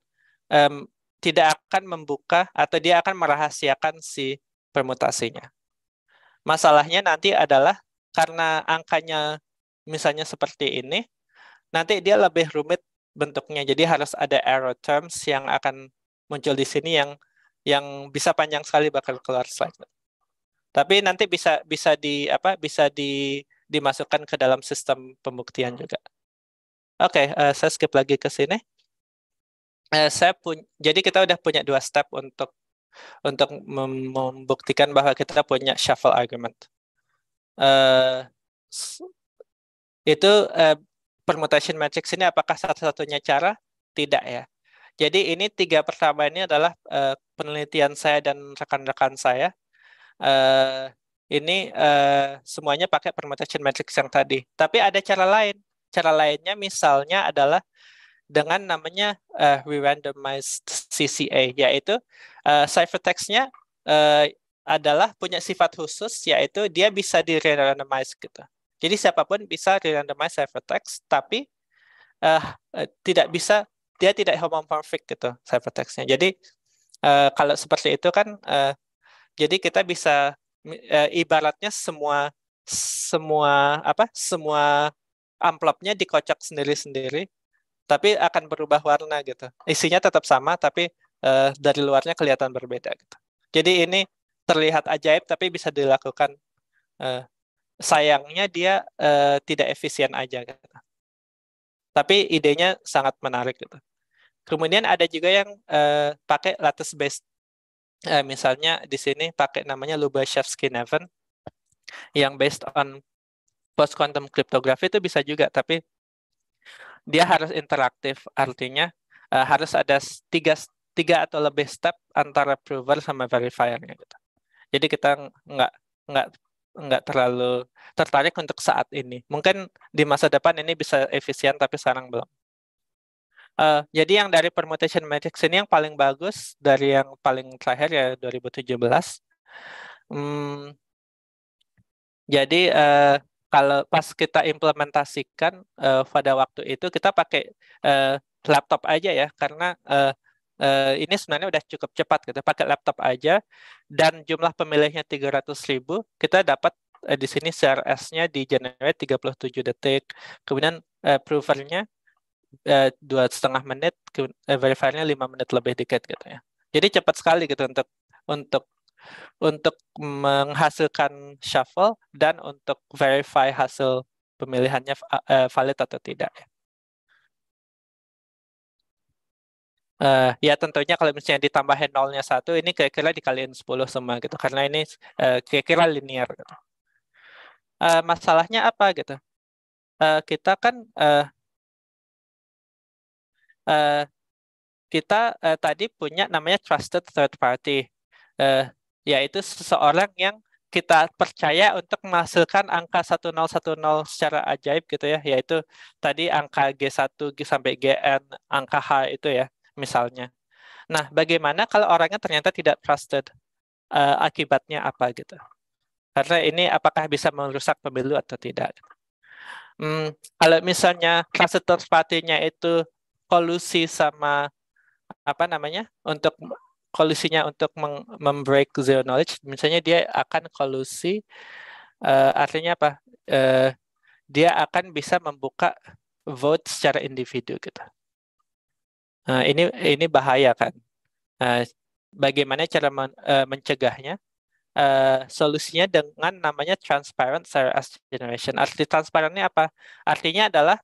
membuka atau dia akan merahasiakan si permutasinya. Masalahnya nanti adalah karena angkanya misalnya seperti ini, nanti dia lebih rumit bentuknya. Jadi harus ada arrow terms yang akan muncul di sini yang bisa panjang sekali bakal keluar slide. Tapi nanti bisa dimasukkan ke dalam sistem pembuktian juga. Oke, saya skip lagi ke sini. Jadi kita udah punya 2 step untuk membuktikan bahwa kita punya shuffle argument. Itu permutation matrix ini apakah satu-satunya cara? Tidak ya. Jadi ini 3 pertama ini adalah penelitian saya dan rekan-rekan saya. Ini semuanya pakai permutation matrix yang tadi. Tapi ada cara lain. Cara lainnya misalnya adalah dengan namanya re-randomized CCA, yaitu ciphertext-nya adalah punya sifat khusus, yaitu dia bisa di-randomize gitu. Jadi siapapun bisa re-randomize ciphertext, tapi dia tidak homomorphic gitu ciphertext-nya. Jadi kalau seperti itu kan, jadi kita bisa ibaratnya semua amplopnya dikocok sendiri-sendiri, tapi akan berubah warna gitu. Isinya tetap sama, tapi dari luarnya kelihatan berbeda gitu. Jadi ini terlihat ajaib, tapi bisa dilakukan. Sayangnya dia tidak efisien aja gitu. Tapi idenya sangat menarik gitu. Kemudian ada juga yang pakai lattice based. Misalnya di sini pakai namanya Lubashevsky-Neven yang based on post quantum cryptography, itu bisa juga, tapi dia harus interaktif, artinya harus ada tiga atau lebih step antara prover sama verifiernya gitu. Jadi kita nggak terlalu tertarik untuk saat ini. Mungkin di masa depan ini bisa efisien, tapi sekarang belum. Jadi yang dari permutation matrix ini yang paling bagus dari yang paling terakhir ya 2017. Jadi kalau pas kita implementasikan pada waktu itu kita pakai laptop aja ya, karena ini sebenarnya udah cukup cepat gitu. Pakai laptop aja dan jumlah pemilihnya 300.000, kita dapat di sini CRS-nya di generate 37 detik. Kemudian provernya 2,5 menit, verifiernya 5 menit lebih dikit gitu ya. Jadi cepat sekali gitu untuk menghasilkan shuffle dan untuk verify hasil pemilihannya valid atau tidak. Ya tentunya kalau misalnya ditambahin nolnya 1, ini kira-kira dikaliin 10 semua gitu, karena ini kira-kira linear gitu. Masalahnya apa gitu? Kita kan kita tadi punya namanya trusted third party, yaitu seseorang yang kita percaya untuk menghasilkan angka 1010 secara ajaib gitu ya, yaitu tadi angka G1 sampai Gn, angka H itu ya misalnya. Nah, bagaimana kalau orangnya ternyata tidak trusted? Akibatnya apa gitu? Karena ini apakah bisa merusak pemilu atau tidak? Kalau misalnya trusted third party-nya itu kolusi sama apa namanya, untuk kolusinya untuk membreak zero knowledge, misalnya dia akan kolusi, artinya apa? Dia akan bisa membuka vote secara individu gitu. Ini bahaya kan? Bagaimana cara mencegahnya? Solusinya dengan namanya transparent CRS generation. Arti transparannya apa? Artinya adalah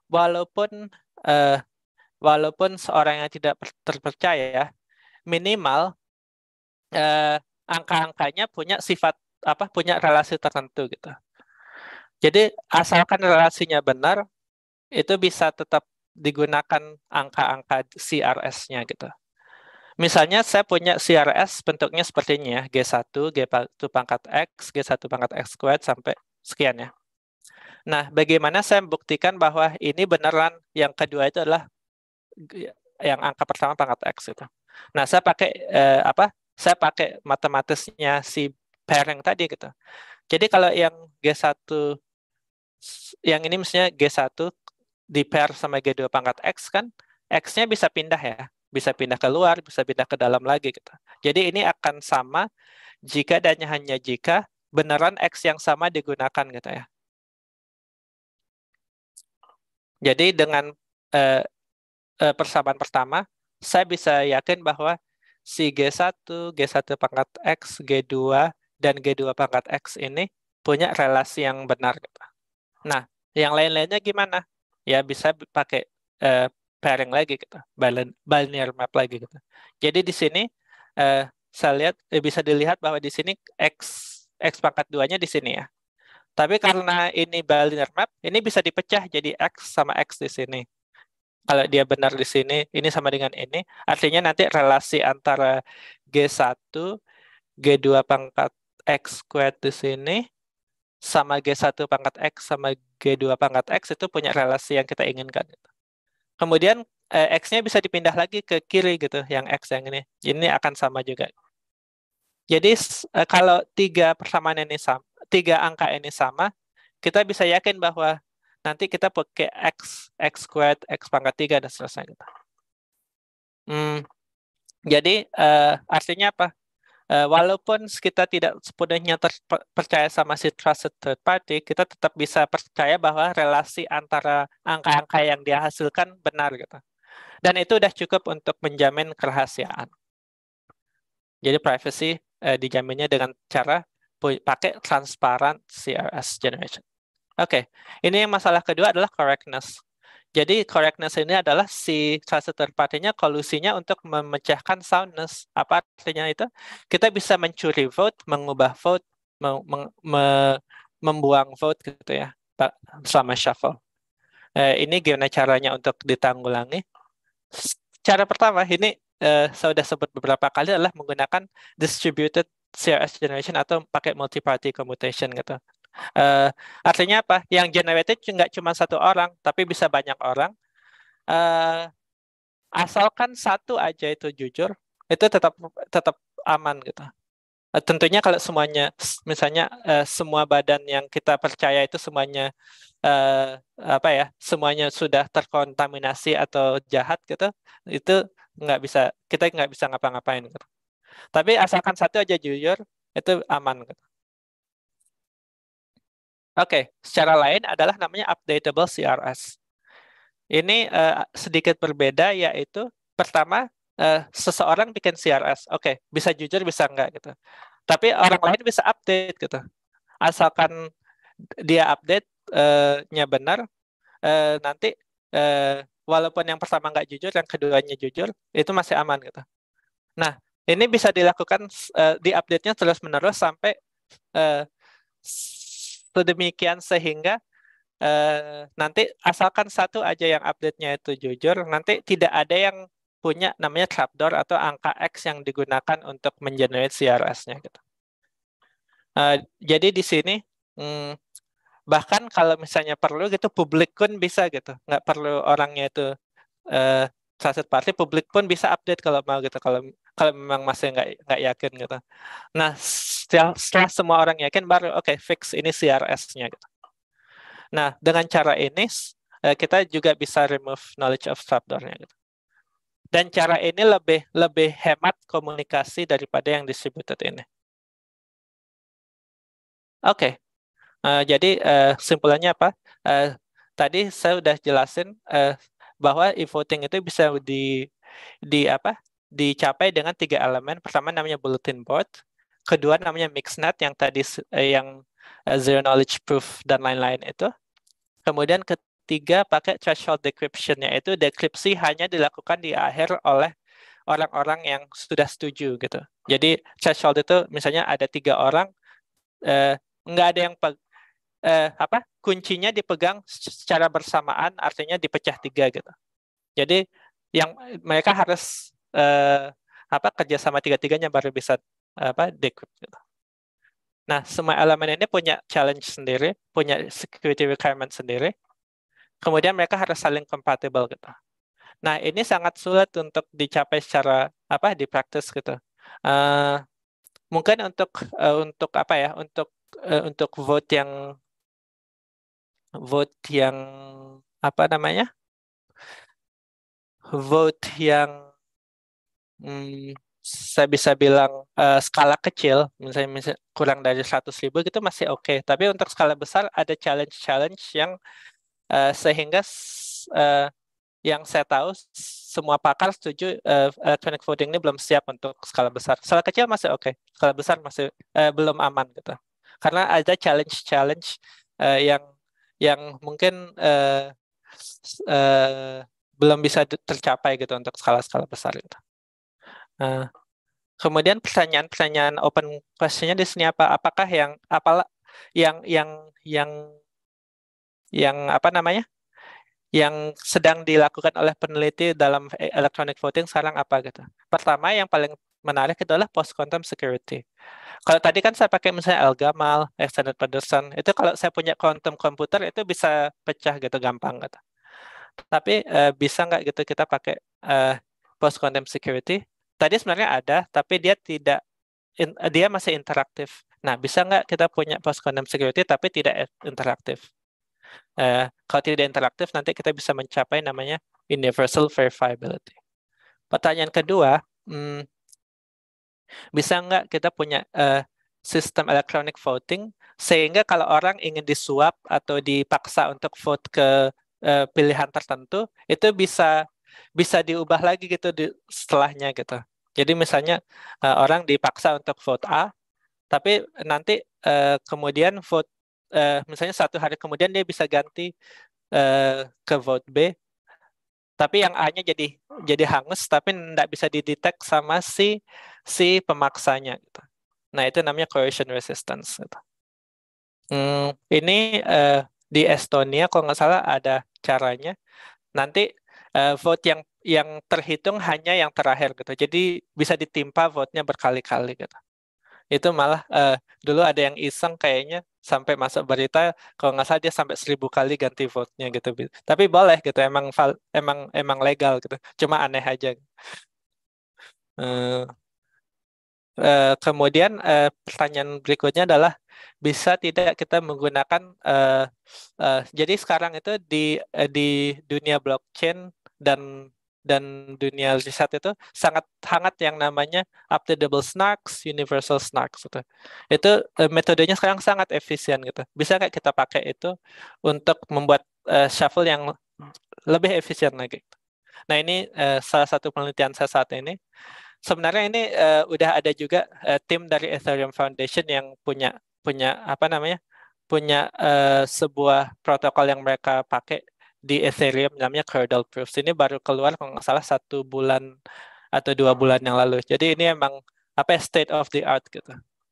walaupun seorang yang tidak terpercaya, minimal angka-angkanya punya sifat punya relasi tertentu gitu. Jadi asalkan relasinya benar, itu bisa tetap digunakan angka-angka CRS-nya gitu. Misalnya saya punya CRS bentuknya seperti ini ya, G1, G1 pangkat X, G1 pangkat X squared sampai sekian ya. Nah, bagaimana saya membuktikan bahwa ini beneran yang kedua itu adalah yang angka pertama pangkat X itu. Nah, saya pakai Saya pakai matematisnya si pairing tadi gitu. Jadi kalau yang G1, yang ini misalnya G1 di pair sama G2 pangkat X kan, X-nya bisa pindah ya. Bisa pindah keluar, bisa pindah ke dalam lagi gitu. Jadi ini akan sama jika dan hanya jika beneran X yang sama digunakan gitu ya. Jadi dengan persamaan pertama, saya bisa yakin bahwa si G1, G1 pangkat X, G2, dan G2 pangkat X ini punya relasi yang benar gitu. Nah, yang lain-lainnya gimana? Ya bisa pakai pairing lagi gitu, linear map lagi gitu. Jadi di sini saya lihat bisa dilihat bahwa di sini X pangkat 2-nya di sini ya. Tapi karena ini linear map, ini bisa dipecah jadi X sama X di sini. Kalau dia benar di sini, ini sama dengan ini. Artinya nanti relasi antara G1, G2 pangkat X squared di sini, sama G1 pangkat X sama G2 pangkat X itu punya relasi yang kita inginkan. Kemudian X-nya bisa dipindah lagi ke kiri gitu, yang X yang ini. Ini akan sama juga. Jadi kalau tiga persamaan ini sama, tiga angka ini sama, kita bisa yakin bahwa nanti kita pakai X squared, X pangkat 3, dan seterusnya gitu. Jadi artinya apa? Walaupun kita tidak sepenuhnya percaya sama si trusted third party, kita tetap bisa percaya bahwa relasi antara angka-angka yang dia hasilkan benar gitu. Dan itu udah cukup untuk menjamin kerahasiaan. Jadi privacy dijaminnya dengan cara pakai transparent CRS generation. Oke, ini masalah kedua adalah correctness. Jadi correctness ini adalah si trusted third party-nya kolusinya untuk memecahkan soundness. Apa artinya itu? Kita bisa mencuri vote, mengubah vote, membuang vote gitu ya, selama shuffle. Ini gimana caranya untuk ditanggulangi? Cara pertama, ini saya sudah sebut beberapa kali adalah menggunakan distributed CRS generation atau pakai multi-party commutation gitu. Artinya apa? Yang generated nggak cuma satu orang, tapi bisa banyak orang. Asalkan satu aja itu jujur, itu tetap aman gitu. Tentunya kalau semuanya, misalnya semua badan yang kita percaya itu semuanya apa ya, semuanya sudah terkontaminasi atau jahat gitu, itu kita nggak bisa ngapa-ngapain gitu. Tapi asalkan satu aja jujur, itu aman gitu. Oke, secara lain adalah namanya updatable CRS. Ini sedikit berbeda, yaitu pertama seseorang bikin CRS, oke, bisa jujur bisa enggak gitu. Tapi orang lain bisa update gitu. Asalkan dia update-nya benar, nanti walaupun yang pertama nggak jujur, yang keduanya jujur, itu masih aman gitu. Nah, ini bisa dilakukan di update-nya terus-menerus sampai sedemikian sehingga nanti asalkan satu aja yang update-nya itu jujur, nanti tidak ada yang punya namanya trapdoor atau angka X yang digunakan untuk mengenerate CRS-nya gitu. Jadi di sini bahkan kalau misalnya perlu gitu, publik pun bisa gitu, nggak perlu orangnya itu trusted party, publik pun bisa update kalau mau gitu, kalau memang masih nggak yakin gitu. Nah, setelah semua orang yakin baru oke, fix ini CRS-nya gitu. Nah, dengan cara ini kita juga bisa remove knowledge of trapdoor-nya gitu. Dan cara ini lebih hemat komunikasi daripada yang distributed ini. Oke. Jadi simpulannya apa? Tadi saya udah jelasin bahwa e-voting itu bisa dicapai dengan 3 elemen. Pertama namanya bulletin board, kedua namanya mixnet yang tadi yang zero knowledge proof dan lain-lain itu. Kemudian ketiga pakai threshold decryption, yaitu dekripsi hanya dilakukan di akhir oleh orang-orang yang sudah setuju gitu. Jadi threshold itu misalnya ada 3 orang, nggak ada yang kuncinya dipegang secara bersamaan, artinya dipecah 3 gitu. Jadi yang mereka harus kerja sama 3-tiganya baru bisa decrypt gitu. Nah, semua elemen ini punya challenge sendiri, punya security requirement sendiri. Kemudian mereka harus saling compatible gitu. Nah, ini sangat sulit untuk dicapai secara di praktis gitu. Mungkin untuk vote yang vote yang saya bisa bilang skala kecil, misalnya kurang dari 100.000 gitu masih oke. Tapi untuk skala besar ada challenge yang sehingga yang saya tahu semua pakar setuju electronic voting ini belum siap untuk skala besar. Skala kecil masih oke, skala besar masih belum aman gitu. Karena ada challenge yang mungkin belum bisa tercapai gitu untuk skala-skala besar gitu. Kemudian pertanyaan open question-nya di sini apa? Apakah yang apa namanya? Yang sedang dilakukan oleh peneliti dalam electronic voting sekarang apa gitu? Pertama yang paling menarik adalah post-quantum security. Kalau tadi kan saya pakai misalnya Elgamal, Extended Peterson, itu kalau saya punya quantum komputer itu bisa pecah gitu gampang gitu. Tapi bisa nggak gitu kita pakai post-quantum security? Tadi sebenarnya ada, tapi dia masih interaktif. Nah, bisa nggak kita punya post-quantum security tapi tidak interaktif? Kalau tidak interaktif, nanti kita bisa mencapai namanya universal verifiability. Pertanyaan kedua, bisa nggak kita punya sistem electronic voting sehingga kalau orang ingin disuap atau dipaksa untuk vote ke pilihan tertentu itu bisa diubah lagi gitu setelahnya gitu. Jadi misalnya orang dipaksa untuk vote A, tapi nanti kemudian vote misalnya 1 hari kemudian dia bisa ganti ke vote B, tapi yang A-nya jadi hangus, tapi tidak bisa didetek sama si pemaksanya gitu. Nah itu namanya coercion resistance gitu. Ini di Estonia kalau nggak salah ada caranya. Nanti vote yang terhitung hanya yang terakhir gitu. Jadi bisa ditimpa vote-nya berkali-kali gitu. Itu malah dulu ada yang iseng kayaknya sampai masuk berita kalau nggak salah dia sampai 1000 kali ganti vote-nya gitu. Tapi boleh gitu, emang legal gitu. Cuma aneh aja. Kemudian pertanyaan berikutnya adalah bisa tidak kita menggunakan jadi sekarang itu di dunia blockchain dan dunia riset itu sangat hangat yang namanya updatable snarks, universal snarks gitu. Itu metodenya sekarang sangat efisien gitu. Bisa nggak kita pakai itu untuk membuat shuffle yang lebih efisien lagi? Nah ini salah satu penelitian saya saat ini. Sebenarnya ini udah ada juga tim dari Ethereum Foundation yang punya apa namanya? Punya sebuah protokol yang mereka pakai di Ethereum namanya Kernel Proofs. Ini baru keluar kalau nggak salah 1 bulan atau 2 bulan yang lalu. Jadi ini emang state of the art gitu.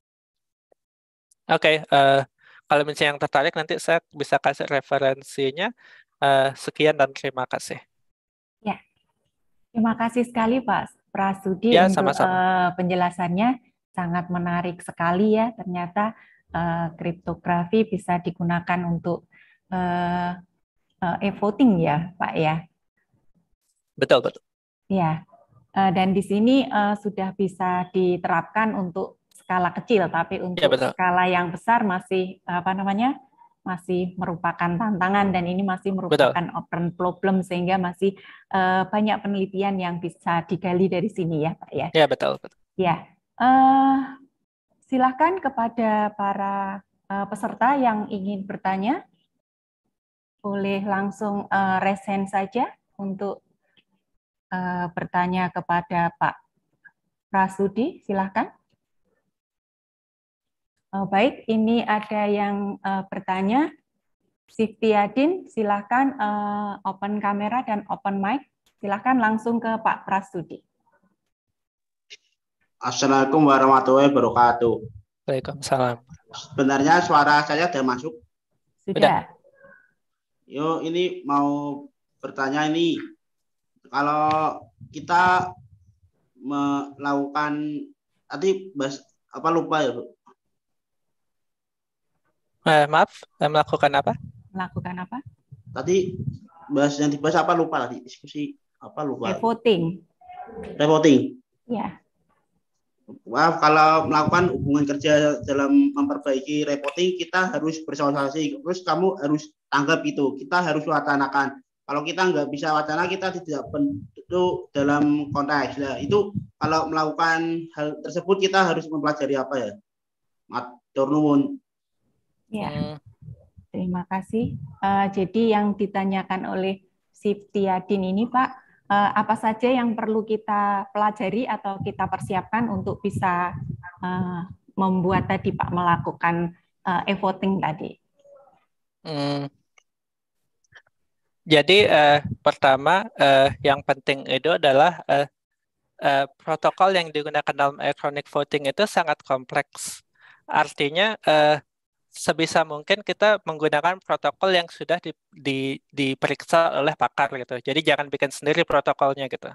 Oke, kalau misalnya yang tertarik nanti saya bisa kasih referensinya. Sekian dan terima kasih. Ya, terima kasih sekali Pak Prasudi Ya, untuk sama-sama. penjelasannya. Sangat menarik sekali ya. Ternyata kriptografi bisa digunakan untuk e-voting ya, Pak ya. Betul. Ya, dan di sini sudah bisa diterapkan untuk skala kecil, tapi untuk skala yang besar masih masih merupakan tantangan dan ini masih merupakan open problem sehingga masih banyak penelitian yang bisa digali dari sini ya, Pak ya. Ya, betul. Ya, silakan kepada para peserta yang ingin bertanya, boleh langsung raise hand saja untuk bertanya kepada Pak Prasudi, silakan. Baik, ini ada yang bertanya. Siftiadin, silakan open kamera dan open mic. Silakan langsung ke Pak Prasudi. Assalamualaikum warahmatullahi wabarakatuh. Waalaikumsalam. Sebenarnya suara saya sudah masuk? Sudah. Yo, ini mau bertanya ini. Kalau kita melakukan tadi lupa ya, Bu? Maaf, melakukan apa? Melakukan apa? Tadi yang dibahas apa lupa tadi? Diskusi apa lupa? Revoting. Ya. Maaf, kalau melakukan hubungan kerja dalam memperbaiki reporting kita harus bersosialisasi. Terus kamu harus tanggap itu. Kita harus wacanakan. Kalau kita nggak bisa wacana, kita tidak itu dalam konteks. Nah, itu kalau melakukan hal tersebut kita harus mempelajari apa ya? Matur nuwun. Ya, terima kasih. Jadi yang ditanyakan oleh Siptiadin ini, Pak, apa saja yang perlu kita pelajari atau kita persiapkan untuk bisa membuat tadi, Pak, melakukan e-voting tadi? Jadi pertama yang penting itu adalah protokol yang digunakan dalam electronic voting itu sangat kompleks. Artinya sebisa mungkin kita menggunakan protokol yang sudah diperiksa oleh pakar gitu. Jadi jangan bikin sendiri protokolnya gitu.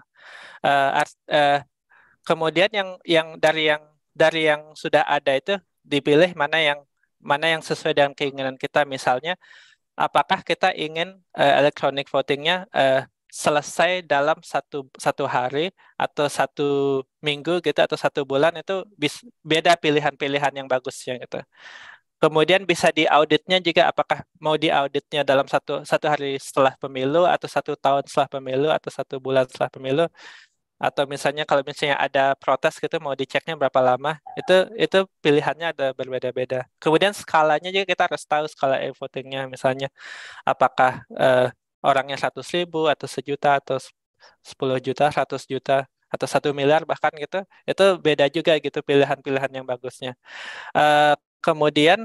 Kemudian yang dari yang sudah ada itu dipilih mana yang sesuai dengan keinginan kita. Misalnya, apakah kita ingin electronic votingnya selesai dalam satu hari atau 1 minggu gitu atau 1 bulan, itu beda pilihan-pilihan yang bagusnya gitu. Kemudian bisa diauditnya juga, apakah mau diauditnya dalam satu hari setelah pemilu atau 1 tahun setelah pemilu atau 1 bulan setelah pemilu, atau misalnya kalau misalnya ada protes gitu mau diceknya berapa lama, itu pilihannya ada berbeda-beda. Kemudian skalanya juga kita harus tahu skala e-votingnya, misalnya apakah orangnya 100.000 atau 1 juta atau 10 juta, 100 juta atau 1 miliar bahkan gitu, itu beda juga gitu pilihan-pilihan yang bagusnya. Kemudian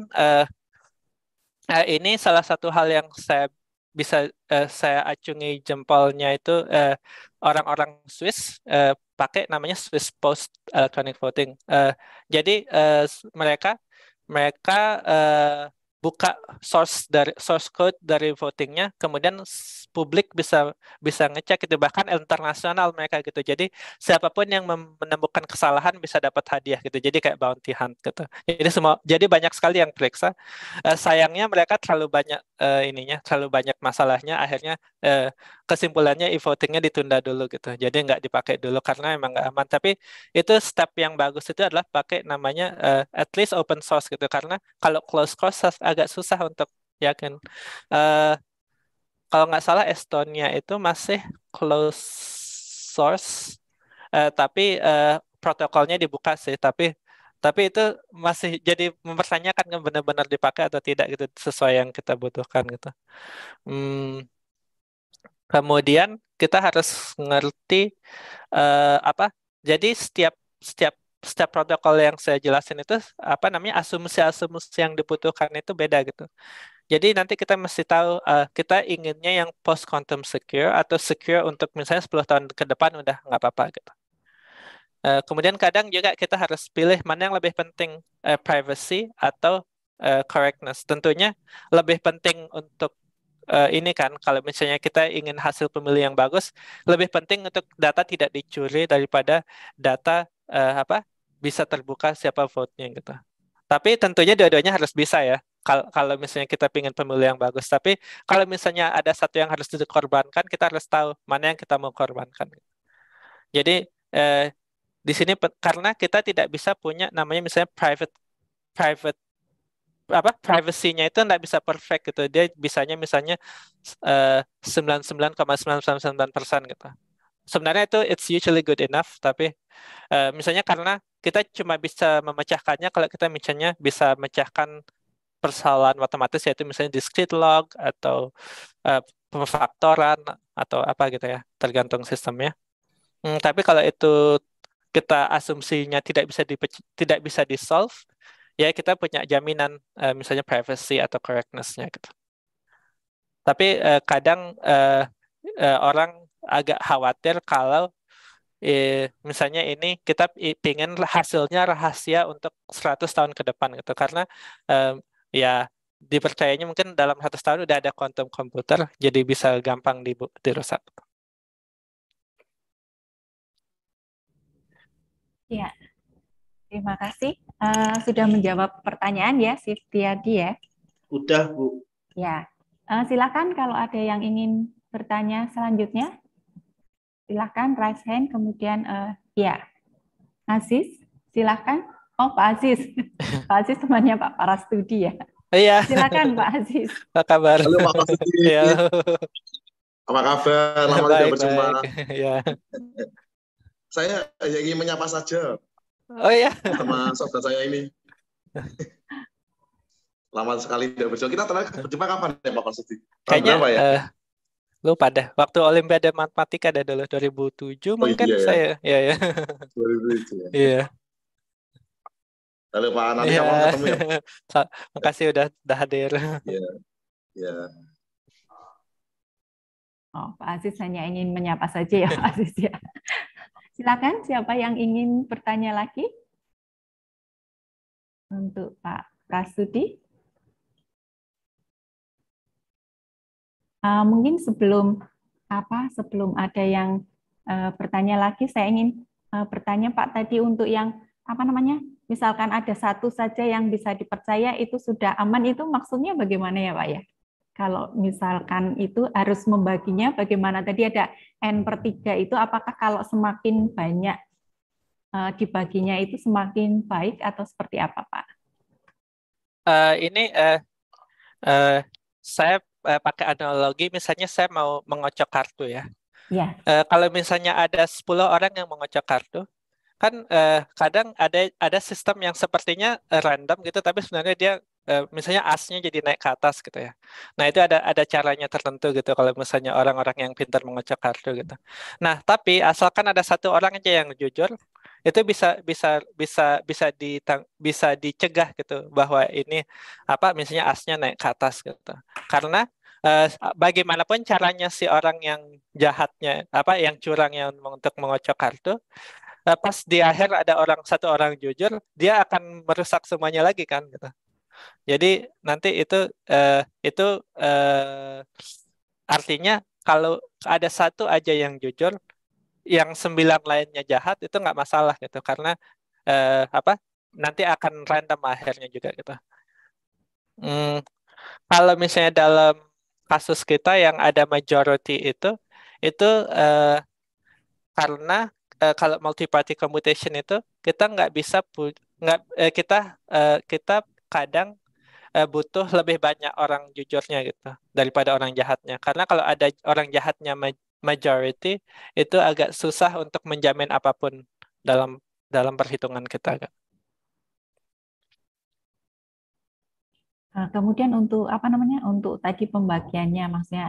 ini salah satu hal yang saya acungi jempolnya itu orang-orang Swiss pakai namanya Swiss Post Electronic Voting. Jadi mereka buka source code dari votingnya, kemudian publik bisa ngecek itu, bahkan internasional mereka gitu. Jadi siapapun yang menemukan kesalahan bisa dapat hadiah gitu. Jadi kayak bounty hunt gitu. Jadi banyak sekali yang periksa. Sayangnya mereka terlalu banyak terlalu banyak masalahnya. Akhirnya kesimpulannya e-votingnya ditunda dulu gitu. Jadi nggak dipakai dulu karena emang nggak aman. Tapi itu step yang bagus itu adalah pakai namanya at least open source gitu. Karena kalau closed source agak susah untuk yakin. Kalau nggak salah Estonia itu masih closed source, tapi protokolnya dibuka sih. Tapi itu masih jadi mempertanyakan kan benar-benar dipakai atau tidak gitu sesuai yang kita butuhkan gitu. Kemudian kita harus ngerti apa? Jadi setiap protokol yang saya jelasin itu apa namanya, asumsi-asumsi yang dibutuhkan itu beda gitu. Jadi nanti kita mesti tahu kita inginnya yang post quantum secure atau secure untuk misalnya 10 tahun ke depan udah nggak apa-apa gitu. Kemudian kadang juga kita harus pilih mana yang lebih penting, privacy atau correctness. Tentunya lebih penting untuk ini kan, kalau misalnya kita ingin hasil pemilu yang bagus, lebih penting untuk data tidak dicuri daripada data bisa terbuka siapa vote-nya gitu. Tapi tentunya dua-duanya harus bisa ya. Kalau misalnya kita ingin pemilu yang bagus, tapi kalau misalnya ada satu yang harus dikorbankan, kita harus tahu mana yang kita mau korbankan. Jadi di sini karena kita tidak bisa punya namanya misalnya private privacy-nya itu nggak bisa perfect gitu. Dia bisanya misalnya 99,999% gitu. Sebenarnya itu it's usually good enough, tapi misalnya karena kita cuma bisa memecahkannya kalau kita misalnya bisa memecahkan persoalan matematis, yaitu misalnya discrete log atau pemfaktoran atau apa gitu ya, tergantung sistemnya. Tapi kalau itu kita asumsinya tidak bisa di-solve, ya kita punya jaminan misalnya privacy atau correctness-nya gitu. Tapi kadang orang agak khawatir kalau misalnya ini kita ingin hasilnya rahasia untuk 100 tahun ke depan gitu, karena ya dipercayanya mungkin dalam 100 tahun udah ada quantum komputer, jadi bisa gampang dirusak. Ya, terima kasih. Sudah menjawab pertanyaan ya, Siftiadi ya? Udah, Bu. Ya, silakan kalau ada yang ingin bertanya selanjutnya. Silakan raise hand, kemudian ya, Aziz, silakan. Oh, Pak Aziz. Pak Aziz temannya Pak Parastudi ya? Iya. Silakan Pak Aziz. Apa kabar? Halo Pak Parastudi. Ya. Apa kabar? Lama tidak Baik, berjumpa. baik. Ya. Saya hanya ingin menyapa saja Oh ya. sama saudara saya ini. Lama sekali tidak berjumpa. Kita terakhir berjumpa kapan ya Pak Marsudi? Tahun Kayaknya berapa ya? lupa deh. Waktu Olimpiade Matematika ada dulu 2007 Oh mungkin iya ya, saya. Ya ya. 2007 ya. Iya. Halo Pak, nanti Iya. kapan ketemu ya? Makasih udah hadir. Iya, iya. Oh, Pak Aziz hanya ingin menyapa saja ya, Pak Aziz ya. Silakan, siapa yang ingin bertanya lagi? Untuk Pak Prasudi. Mungkin sebelum ada yang bertanya lagi, saya ingin bertanya Pak tadi untuk yang misalkan ada satu saja yang bisa dipercaya itu sudah aman, itu maksudnya bagaimana ya Pak ya? Kalau misalkan itu harus membaginya bagaimana? Tadi ada N/3 itu apakah kalau semakin banyak dibaginya itu semakin baik atau seperti apa Pak? Saya pakai analogi, misalnya saya mau mengocok kartu ya. Ya. Kalau misalnya ada 10 orang yang mengocok kartu, kan kadang ada sistem yang sepertinya random gitu, tapi sebenarnya dia misalnya asnya jadi naik ke atas gitu ya. Nah itu ada caranya tertentu gitu kalau misalnya orang-orang yang pintar mengocok kartu gitu. Nah tapi asalkan ada satu orang aja yang jujur, itu bisa dicegah gitu bahwa ini misalnya asnya naik ke atas gitu. Karena bagaimanapun caranya si orang yang jahatnya yang curangnya untuk mengocok kartu, pas di akhir ada satu orang jujur, dia akan merusak semuanya lagi kan gitu. Jadi nanti itu artinya kalau ada satu aja yang jujur, yang 9 lainnya jahat itu nggak masalah gitu, karena nanti akan random akhirnya juga gitu. Kalau misalnya dalam kasus kita yang ada majority itu karena kalau multi-party computation itu kita nggak bisa kita kadang butuh lebih banyak orang jujurnya gitu daripada orang jahatnya. Karena kalau ada orang jahatnya majority itu agak susah untuk menjamin apapun dalam perhitungan kita kan. Kemudian untuk untuk tadi pembagiannya maksudnya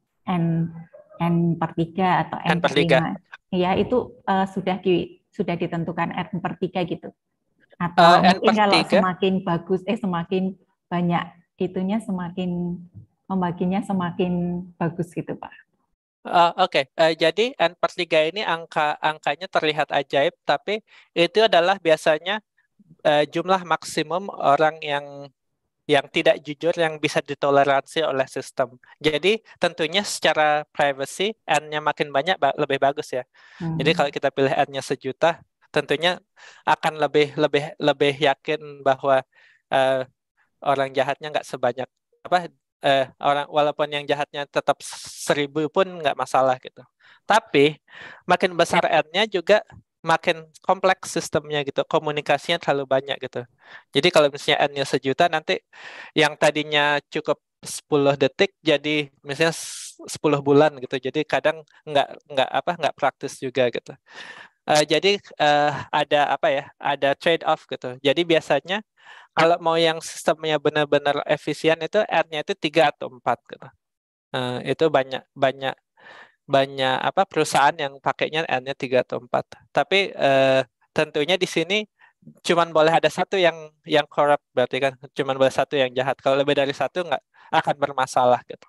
N/3 atau N/5 ya itu sudah ditentukan N/3 gitu, atau mungkin kalau semakin bagus semakin banyak itunya semakin membaginya semakin bagus gitu Pak. Oke. Jadi N/3 ini angkanya terlihat ajaib, tapi itu adalah biasanya jumlah maksimum orang yang tidak jujur yang bisa ditoleransi oleh sistem. Jadi tentunya secara privacy N-nya makin banyak lebih bagus ya. Jadi kalau kita pilih N-nya 1 juta, tentunya akan lebih yakin bahwa orang jahatnya nggak sebanyak walaupun yang jahatnya tetap 1000 pun nggak masalah gitu. Tapi makin besar N-nya juga makin kompleks sistemnya gitu, komunikasinya terlalu banyak gitu. Jadi kalau misalnya N-nya 1 juta, nanti yang tadinya cukup 10 detik jadi misalnya 10 bulan gitu. Jadi kadang nggak praktis juga gitu. Jadi ada trade off gitu. Jadi biasanya kalau mau yang sistemnya benar-benar efisien itu R-nya itu 3 atau 4 gitu. Itu banyak perusahaan yang pakainya N-nya 3 atau 4. Tapi tentunya di sini cuman boleh ada satu yang corrupt, berarti kan cuman boleh satu yang jahat. Kalau lebih dari satu nggak akan bermasalah gitu.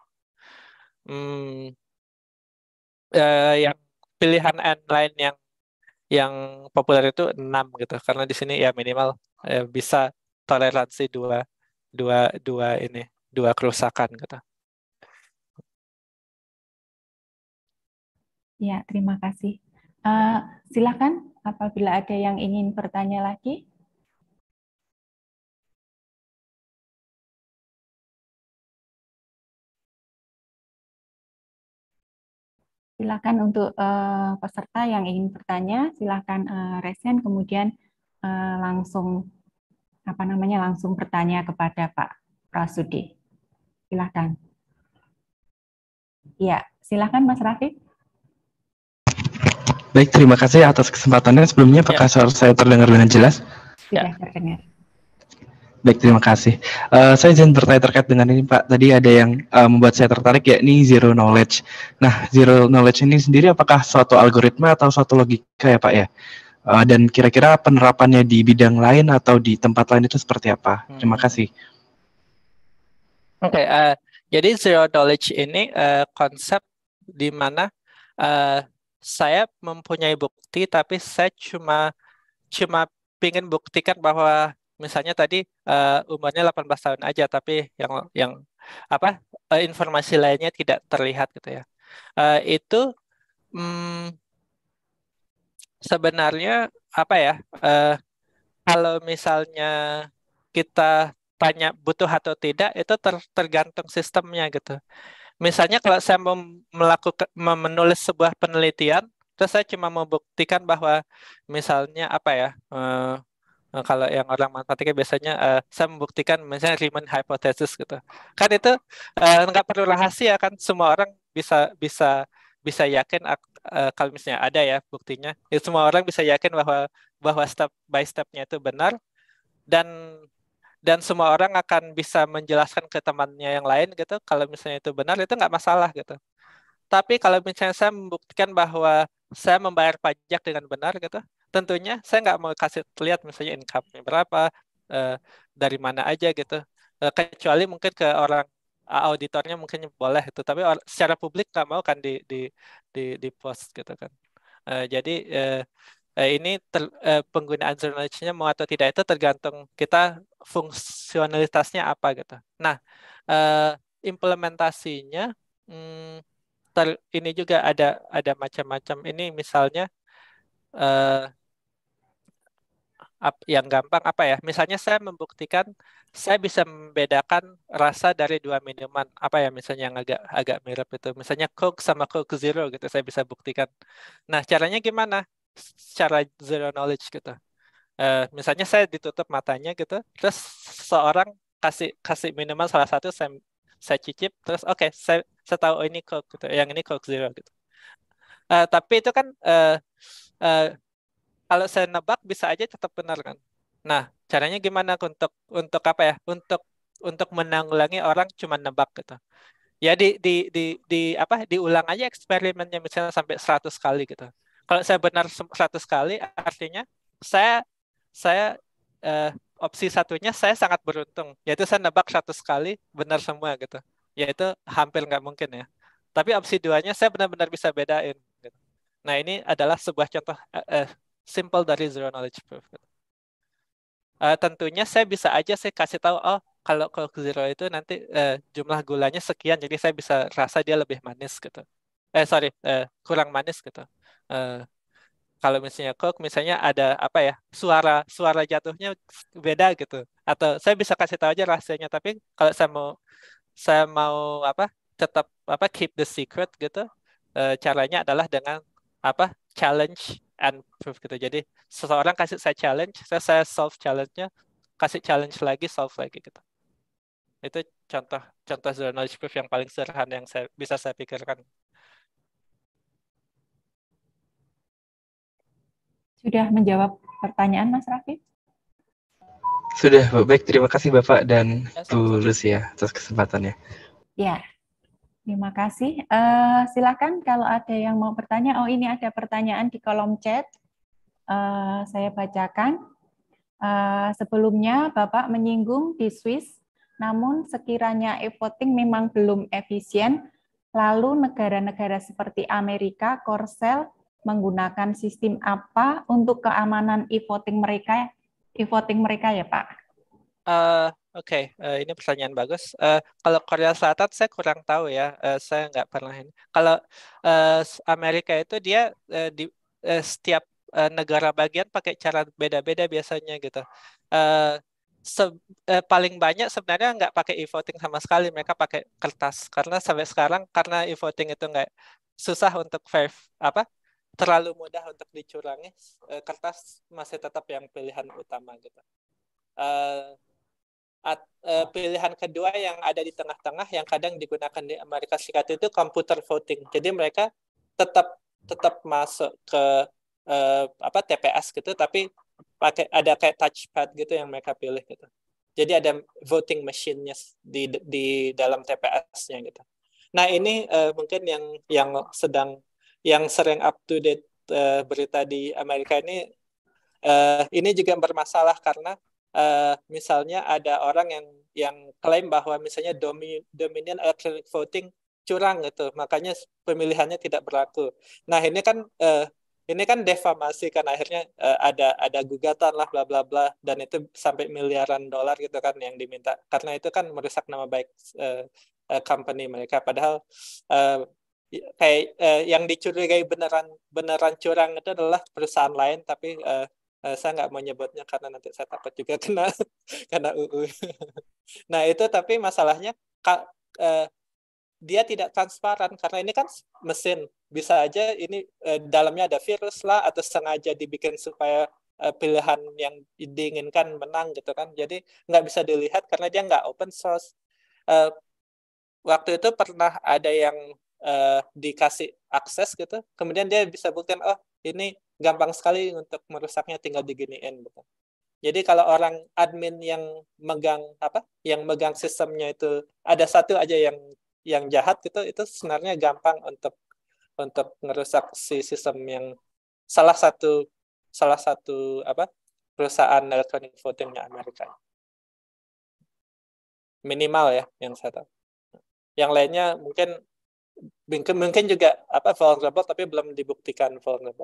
Yang pilihan N lain yang populer itu 6 gitu, karena di sini ya minimal bisa toleransi dua kerusakan gitu. Ya, terima kasih. Silakan apabila ada yang ingin bertanya lagi. Silakan untuk peserta yang ingin bertanya, silakan resen kemudian langsung langsung bertanya kepada Pak Prasudi. Silakan. Ya, Silakan Mas Rafiq. Baik, terima kasih atas kesempatannya. Sebelumnya, apakah suara saya terdengar dengan jelas? Sudah terdengar. Baik, terima kasih. Saya izin bertanya terkait dengan ini, Pak. Tadi ada yang membuat saya tertarik, yakni zero knowledge. Nah, zero knowledge ini sendiri apakah suatu algoritma atau suatu logika ya, Pak ya? Dan kira-kira penerapannya di bidang lain atau di tempat lain itu seperti apa? Terima kasih. Oke, jadi zero knowledge ini konsep di mana saya mempunyai bukti, tapi saya cuma ingin buktikan bahwa misalnya tadi umurnya 18 tahun aja, tapi yang informasi lainnya tidak terlihat gitu ya. Itu sebenarnya apa ya? Kalau misalnya kita tanya butuh atau tidak, itu tergantung sistemnya gitu. Misalnya kalau saya menulis sebuah penelitian, terus saya cuma membuktikan bahwa misalnya apa ya? Kalau yang orang matematika biasanya saya membuktikan misalnya Riemann hypothesis gitu. Kan itu nggak perlu rahasia kan, semua orang bisa yakin kalau misalnya ada ya buktinya. Semua orang bisa yakin bahwa step by step-nya itu benar, dan semua orang akan bisa menjelaskan ke temannya yang lain gitu. Kalau misalnya itu benar, itu nggak masalah gitu. Tapi kalau misalnya saya membuktikan bahwa saya membayar pajak dengan benar gitu, tentunya saya nggak mau kasih lihat misalnya income-nya berapa, dari mana aja gitu. Kecuali mungkin ke orang auditornya mungkin boleh itu, tapi secara publik nggak mau kan di post gitu kan. Jadi ini penggunaan zero knowledge-nya mau atau tidak itu tergantung kita fungsionalitasnya apa gitu. Nah, implementasinya ini juga ada macam-macam. Ini misalnya yang gampang apa ya? Misalnya saya membuktikan saya bisa membedakan rasa dari dua minuman. Apa ya misalnya yang agak mirip itu. Misalnya Coke sama Coke Zero gitu saya bisa buktikan. Nah, caranya gimana? Secara zero knowledge gitu. Misalnya saya ditutup matanya gitu, terus seorang kasih minuman salah satu, saya cicip, terus oke, saya tahu ini Coke gitu, yang ini Coke Zero gitu. Tapi itu kan kalau saya nebak bisa aja tetap benar kan. Nah, caranya gimana untuk apa ya? Untuk menanggulangi orang cuma nebak gitu. Ya diulang aja eksperimennya misalnya sampai 100 kali gitu. Kalau saya benar 100 kali artinya saya opsi satunya saya sangat beruntung, yaitu saya nebak 100 kali benar semua gitu. Yaitu hampir nggak mungkin ya. Tapi opsi duanya saya benar-benar bisa bedain gitu. Nah, ini adalah sebuah contoh simple dari zero knowledge proof. Tentunya saya bisa aja saya kasih tahu, oh kalau Coke Zero itu nanti jumlah gulanya sekian, jadi saya bisa rasa dia lebih manis gitu. Kurang manis gitu. Kalau misalnya Coke, misalnya ada apa ya, suara jatuhnya beda gitu. Atau saya bisa kasih tahu aja rahasianya, tapi kalau saya mau tetap keep the secret gitu, caranya adalah dengan challenge and proof gitu. Jadi seseorang kasih saya challenge, saya solve challenge-nya, kasih challenge lagi, solve lagi gitu. Itu contoh zero knowledge proof yang paling sederhana yang bisa saya pikirkan. Sudah menjawab pertanyaan Mas Rafiq? Sudah, baik. Terima kasih Bapak dan Bu Lucia atas kesempatannya. Ya, terima kasih. Silakan kalau ada yang mau bertanya. Oh, ini ada pertanyaan di kolom chat. Saya bacakan. Sebelumnya Bapak menyinggung di Swiss, namun sekiranya e-voting memang belum efisien, lalu negara-negara seperti Amerika, Korsel, menggunakan sistem apa untuk keamanan e-voting mereka ya Pak? Oke, ini pertanyaan bagus. Kalau Korea Selatan saya kurang tahu ya, saya nggak pernah ini. Kalau Amerika itu dia di setiap negara bagian pakai cara beda-beda biasanya gitu. Paling banyak sebenarnya nggak pakai e-voting sama sekali, mereka pakai kertas. Karena sampai sekarang karena e-voting itu nggak susah untuk terlalu mudah untuk dicurangi, kertas masih tetap yang pilihan utama gitu. pilihan kedua yang ada di tengah-tengah yang kadang digunakan di Amerika Serikat itu computer voting. Jadi mereka tetap masuk ke TPS gitu, tapi ada kayak touchpad gitu yang mereka pilih gitu. Jadi ada voting machine-nya di dalam TPS-nya gitu. Nah ini mungkin yang sering up to date berita di Amerika ini juga bermasalah karena misalnya ada orang yang klaim bahwa misalnya Dominion electronic voting curang gitu, makanya pemilihannya tidak berlaku. Nah ini kan defamasi kan, akhirnya ada gugatan lah bla bla bla, dan itu sampai miliaran dolar gitu kan yang diminta, karena itu kan merusak nama baik company mereka. Padahal kayak yang dicurigai beneran curang itu adalah perusahaan lain, tapi saya nggak mau nyebutnya karena nanti saya takut juga kena UU. Nah itu, tapi masalahnya dia tidak transparan karena ini kan mesin, bisa aja ini dalamnya ada virus lah atau sengaja dibikin supaya pilihan yang diinginkan menang gitu kan. Jadi nggak bisa dilihat karena dia nggak open source. Waktu itu pernah ada yang dikasih akses gitu, kemudian dia bisa buktiin, oh ini gampang sekali untuk merusaknya, tinggal diginiin gitu. Jadi kalau orang admin yang megang sistemnya itu ada satu aja yang jahat gitu, itu sebenarnya gampang untuk merusak si sistem yang salah satu perusahaan electronic votingnya Amerika. Minimal ya yang saya tahu. Yang lainnya mungkin juga vulnerable tapi belum dibuktikan vulnerable.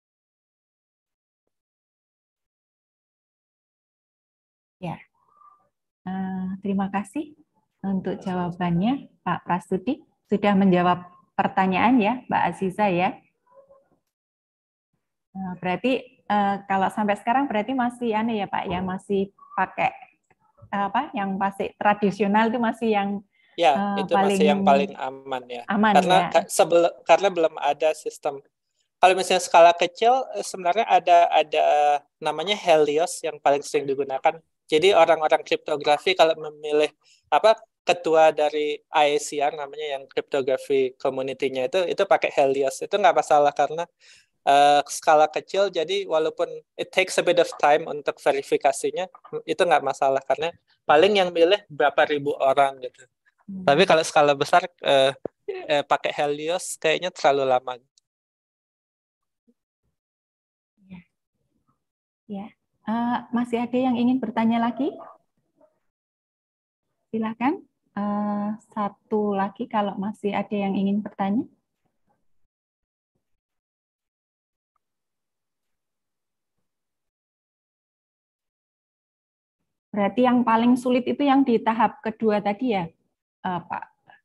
Ya, terima kasih untuk jawabannya Pak Prastudi. Sudah menjawab pertanyaan ya Mbak Aziza ya. Berarti kalau sampai sekarang berarti masih ya Pak ya, masih pakai yang pasti tradisional itu masih yang itu masih yang paling aman ya. Aman, karena ya. Karena belum ada sistem. Kalau misalnya skala kecil sebenarnya ada namanya Helios yang paling sering digunakan. Jadi orang-orang kriptografi kalau memilih ketua dari IACR namanya yang kriptografi community-nya itu pakai Helios. Itu nggak masalah karena skala kecil, jadi walaupun it takes a bit of time untuk verifikasinya, itu nggak masalah karena paling yang milih berapa ribu orang gitu. Tapi kalau skala besar pakai Helios kayaknya terlalu lama. Ya, masih ada yang ingin bertanya lagi? Silakan. Satu lagi kalau masih ada yang ingin bertanya. Berarti yang paling sulit itu yang di tahap kedua tadi ya, Pak?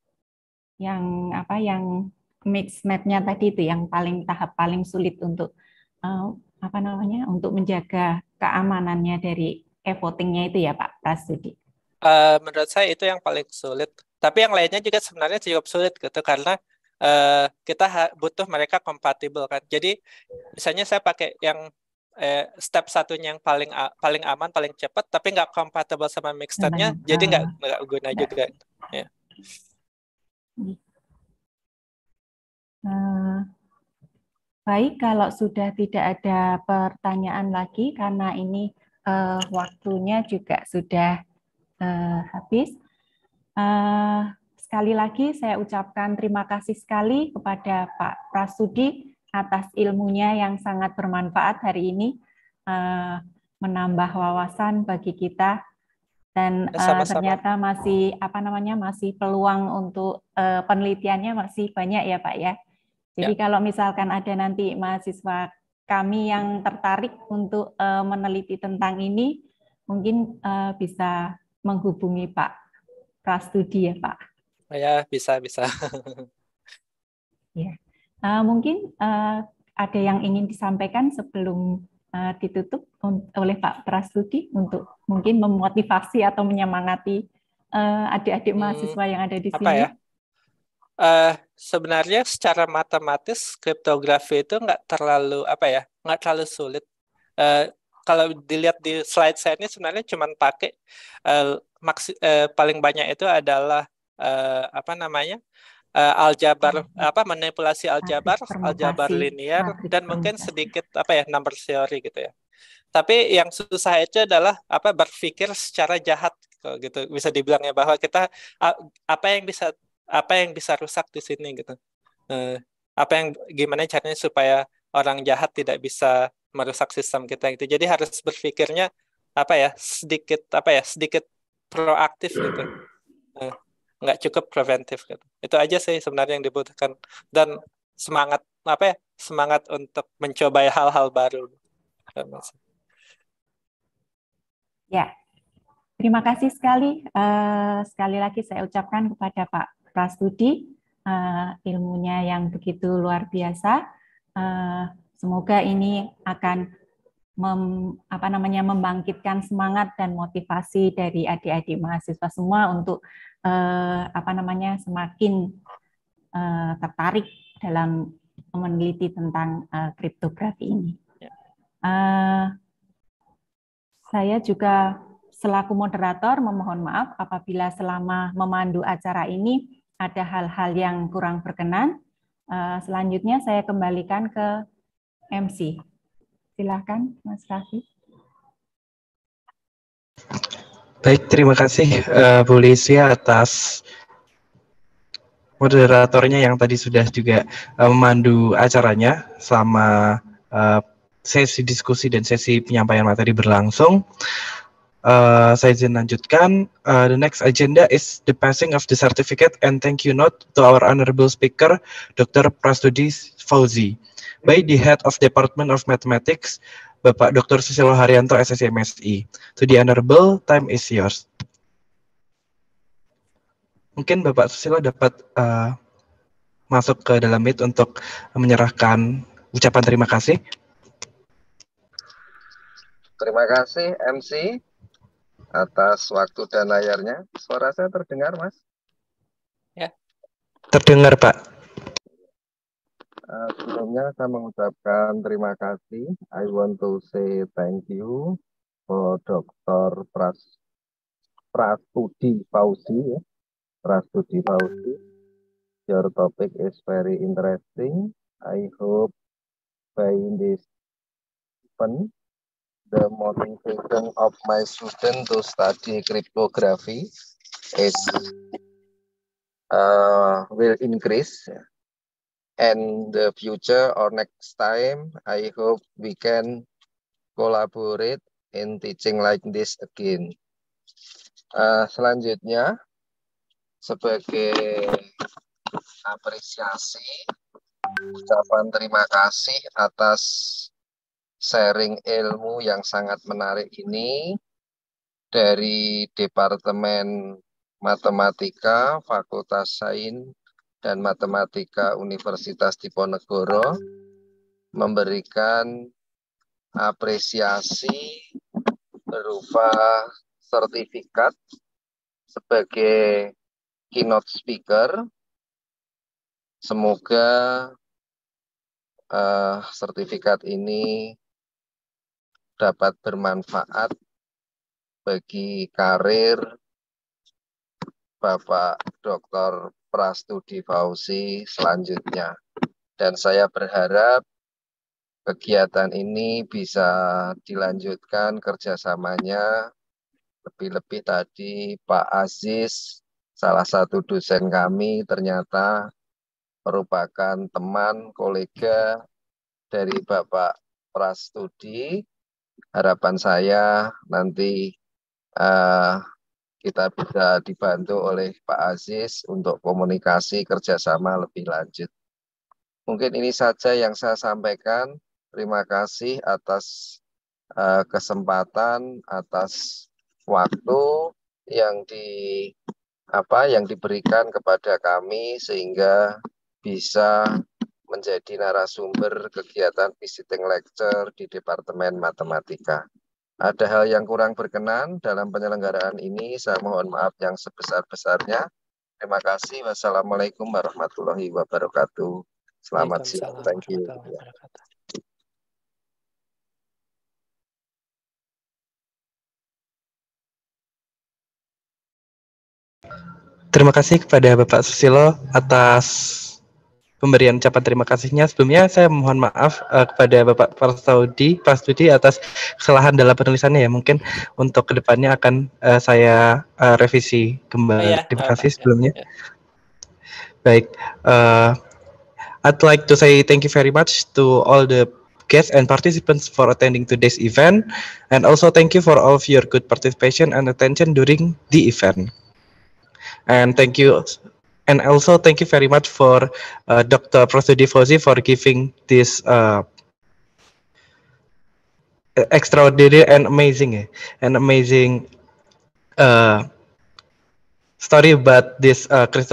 Yang mix map-nya tadi itu yang tahap paling sulit untuk untuk menjaga keamanannya dari e-voting-nya itu ya Pak Prastudi? Menurut saya itu yang paling sulit. Tapi yang lainnya juga sebenarnya cukup sulit gitu karena kita butuh mereka kompatibel kan. Jadi misalnya saya pakai yang step satunya yang paling aman, paling cepat, tapi nggak kompatibel sama mixed-nya, jadi nggak guna juga. Ya. Baik, kalau sudah tidak ada pertanyaan lagi, karena ini waktunya juga sudah habis. Sekali lagi saya ucapkan terima kasih sekali kepada Pak Prastudi atas ilmunya yang sangat bermanfaat hari ini, menambah wawasan bagi kita, dan ternyata masih masih peluang untuk penelitiannya masih banyak ya Pak ya. Jadi kalau misalkan ada nanti mahasiswa kami yang tertarik untuk meneliti tentang ini, mungkin bisa menghubungi Pak Prastudi ya Pak. Ya, bisa. Ya, mungkin ada yang ingin disampaikan sebelum ditutup oleh Pak Prastudi untuk mungkin memotivasi atau menyemangati adik-adik mahasiswa yang ada di sini. Sebenarnya secara matematis kriptografi itu nggak terlalu sulit. kalau dilihat di slide saya ini sebenarnya cuma pakai paling banyak itu adalah apa namanya aljabar, manipulasi aljabar linear, dan mungkin sedikit number theory gitu ya. Tapi yang susah itu adalah berpikir secara jahat gitu, bisa dibilangnya bahwa kita apa yang bisa rusak di sini gitu. Gimana caranya supaya orang jahat tidak bisa merusak sistem kita gitu. Jadi harus berpikirnya sedikit proaktif gitu. Nggak cukup preventif gitu. Itu aja sih sebenarnya yang dibutuhkan, dan semangat semangat untuk mencoba hal-hal baru. Ya, terima kasih sekali. Sekali lagi saya ucapkan kepada Pak Prastudi ilmunya yang begitu luar biasa. Semoga ini akan membangkitkan semangat dan motivasi dari adik-adik mahasiswa semua untuk semakin tertarik dalam meneliti tentang kriptografi ini. Saya juga selaku moderator memohon maaf apabila selama memandu acara ini ada hal-hal yang kurang berkenan. Selanjutnya saya kembalikan ke MC. Silakan, Mas Raffi. Baik, terima kasih Bu Lesia atas moderatornya yang tadi sudah juga memandu acaranya selama sesi diskusi dan sesi penyampaian materi berlangsung. Saya izin lanjutkan. The next agenda is the passing of the certificate and thank you note to our honorable speaker, Dr. Prastudi Fauzi, by the head of Department of Mathematics, Bapak Dr. Susilo Haryanto, SSC MSI. To the honorable, time is yours. Mungkin Bapak Susilo dapat masuk ke dalam meet untuk menyerahkan ucapan terima kasih. Terima kasih MC atas waktu dan layarnya. Suara saya terdengar, Mas? Ya. Terdengar, Pak. Sebelumnya saya mengucapkan terima kasih. I want to say thank you for Dr. Prastudi Fauzi. Prastudi Fauzi. Your topic is very interesting. I hope by this event, the motivation of my student to study cryptography is will increase. And the future or next time, I hope we can collaborate in teaching like this again. Selanjutnya, sebagai apresiasi, ucapan terima kasih atas sharing ilmu yang sangat menarik ini dari Departemen Matematika, Fakultas Sains dan Matematika Universitas Diponegoro memberikan apresiasi berupa sertifikat sebagai keynote speaker. Semoga sertifikat ini dapat bermanfaat bagi karir Bapak Dr. Prastudi Fauzi selanjutnya. Dan saya berharap kegiatan ini bisa dilanjutkan kerjasamanya. Lebih-lebih tadi Pak Aziz, salah satu dosen kami, ternyata merupakan teman, kolega dari Bapak Prastudi. Harapan saya nanti kita bisa dibantu oleh Pak Aziz untuk komunikasi kerjasama lebih lanjut. Mungkin ini saja yang saya sampaikan. Terima kasih atas kesempatan, atas waktu yang diberikan kepada kami sehingga bisa menjadi narasumber kegiatan visiting lecture di Departemen Matematika. Ada hal yang kurang berkenan dalam penyelenggaraan ini, saya mohon maaf yang sebesar-besarnya. Terima kasih. Wassalamualaikum warahmatullahi wabarakatuh. Selamat siang. Thank you. Terima kasih kepada Bapak Susilo atas pemberian ucapan terima kasihnya. Sebelumnya saya mohon maaf kepada Bapak Prastudi atas kesalahan dalam penulisannya ya. Mungkin untuk kedepannya akan saya revisi kembali. Terima kasih sebelumnya. Baik, I'd like to say thank you very much to all the guests and participants for attending today's event, and also thank you for all of your good participation and attention during the event. And thank you, and also thank you very much for Dr. Prastudi Fauzi for giving this extraordinary and amazing story about this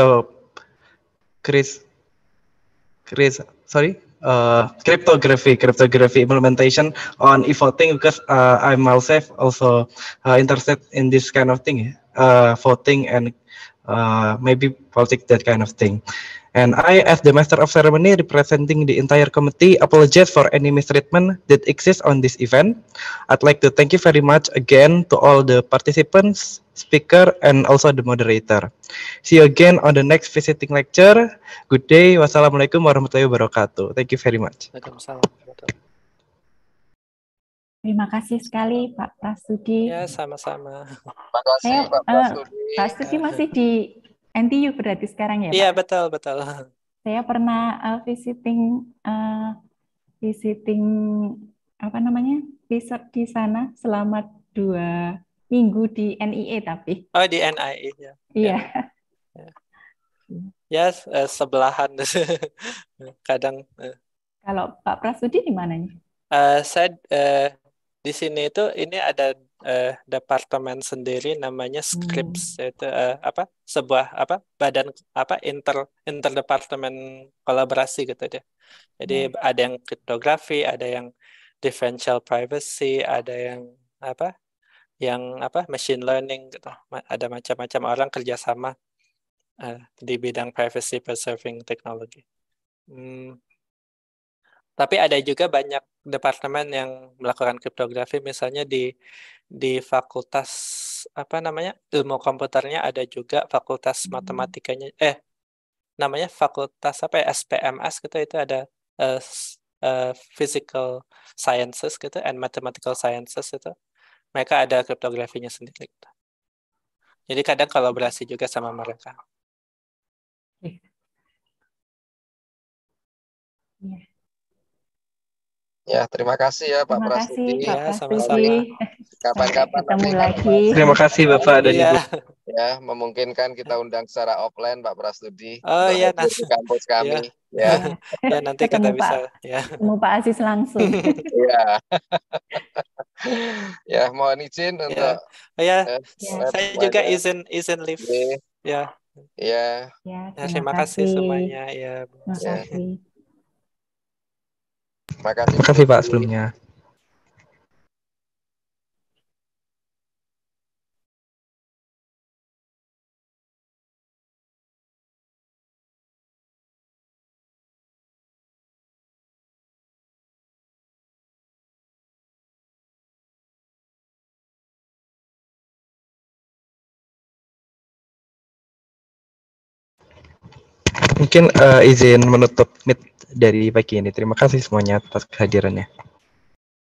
cryptography implementation on e-voting, because I myself also interested in this kind of thing, voting and maybe politics, that kind of thing. And I, as the Master of Ceremony representing the entire committee, apologize for any mistreatment that exists on this event. I'd like to thank you very much again to all the participants, speaker, and also the moderator. See you again on the next visiting lecture. Good day. Wassalamualaikum warahmatullahi wabarakatuh. Thank you very much. Waalaikumsalam. Terima kasih sekali Pak Prastudi. Ya, sama-sama. Terima kasih Pak Prastudi. Pak Prastudi masih di NTU berarti sekarang ya Pak? Iya, betul. Saya pernah visiting apa namanya, research di sana selama 2 minggu di NIE tapi. Oh, di NIE ya. Iya. Ya, sebelahan. Kadang. Kalau Pak Prastudi di mananya? Saya di sini itu ini ada departemen sendiri namanya Scripps, itu sebuah badan interdepartemen kolaborasi gitu deh. Jadi ada yang kriptografi, ada yang differential privacy, ada yang machine learning gitu. Ada macam-macam orang kerjasama di bidang privacy preserving technology. Tapi ada juga banyak departemen yang melakukan kriptografi, misalnya di fakultas ilmu komputernya, ada juga fakultas matematikanya, namanya fakultas SPMS gitu, itu ada physical sciences gitu and mathematical sciences itu. Mereka ada kriptografinya sendiri gitu. Jadi kadang kolaborasi juga sama mereka. Ya, terima kasih ya Pak Prastudi. Terima kasih Pak Prastudi. Kapan-kapan ketemu lagi. Terima kasih Bapak dan Ibu. Ya, memungkinkan kita undang secara offline Pak Prastudi. Oh iya, nanti kampus kami. Ya, nanti kita bisa. Ketemu Pak Aziz langsung. Iya. Ya, mohon izin untuk. Saya juga izin leave. Ya. Terima kasih semuanya. Ya. Terima kasih. Terima kasih. Terima kasih Pak sebelumnya. Mungkin izin menutup meet dari pagi ini. Terima kasih semuanya atas kehadirannya.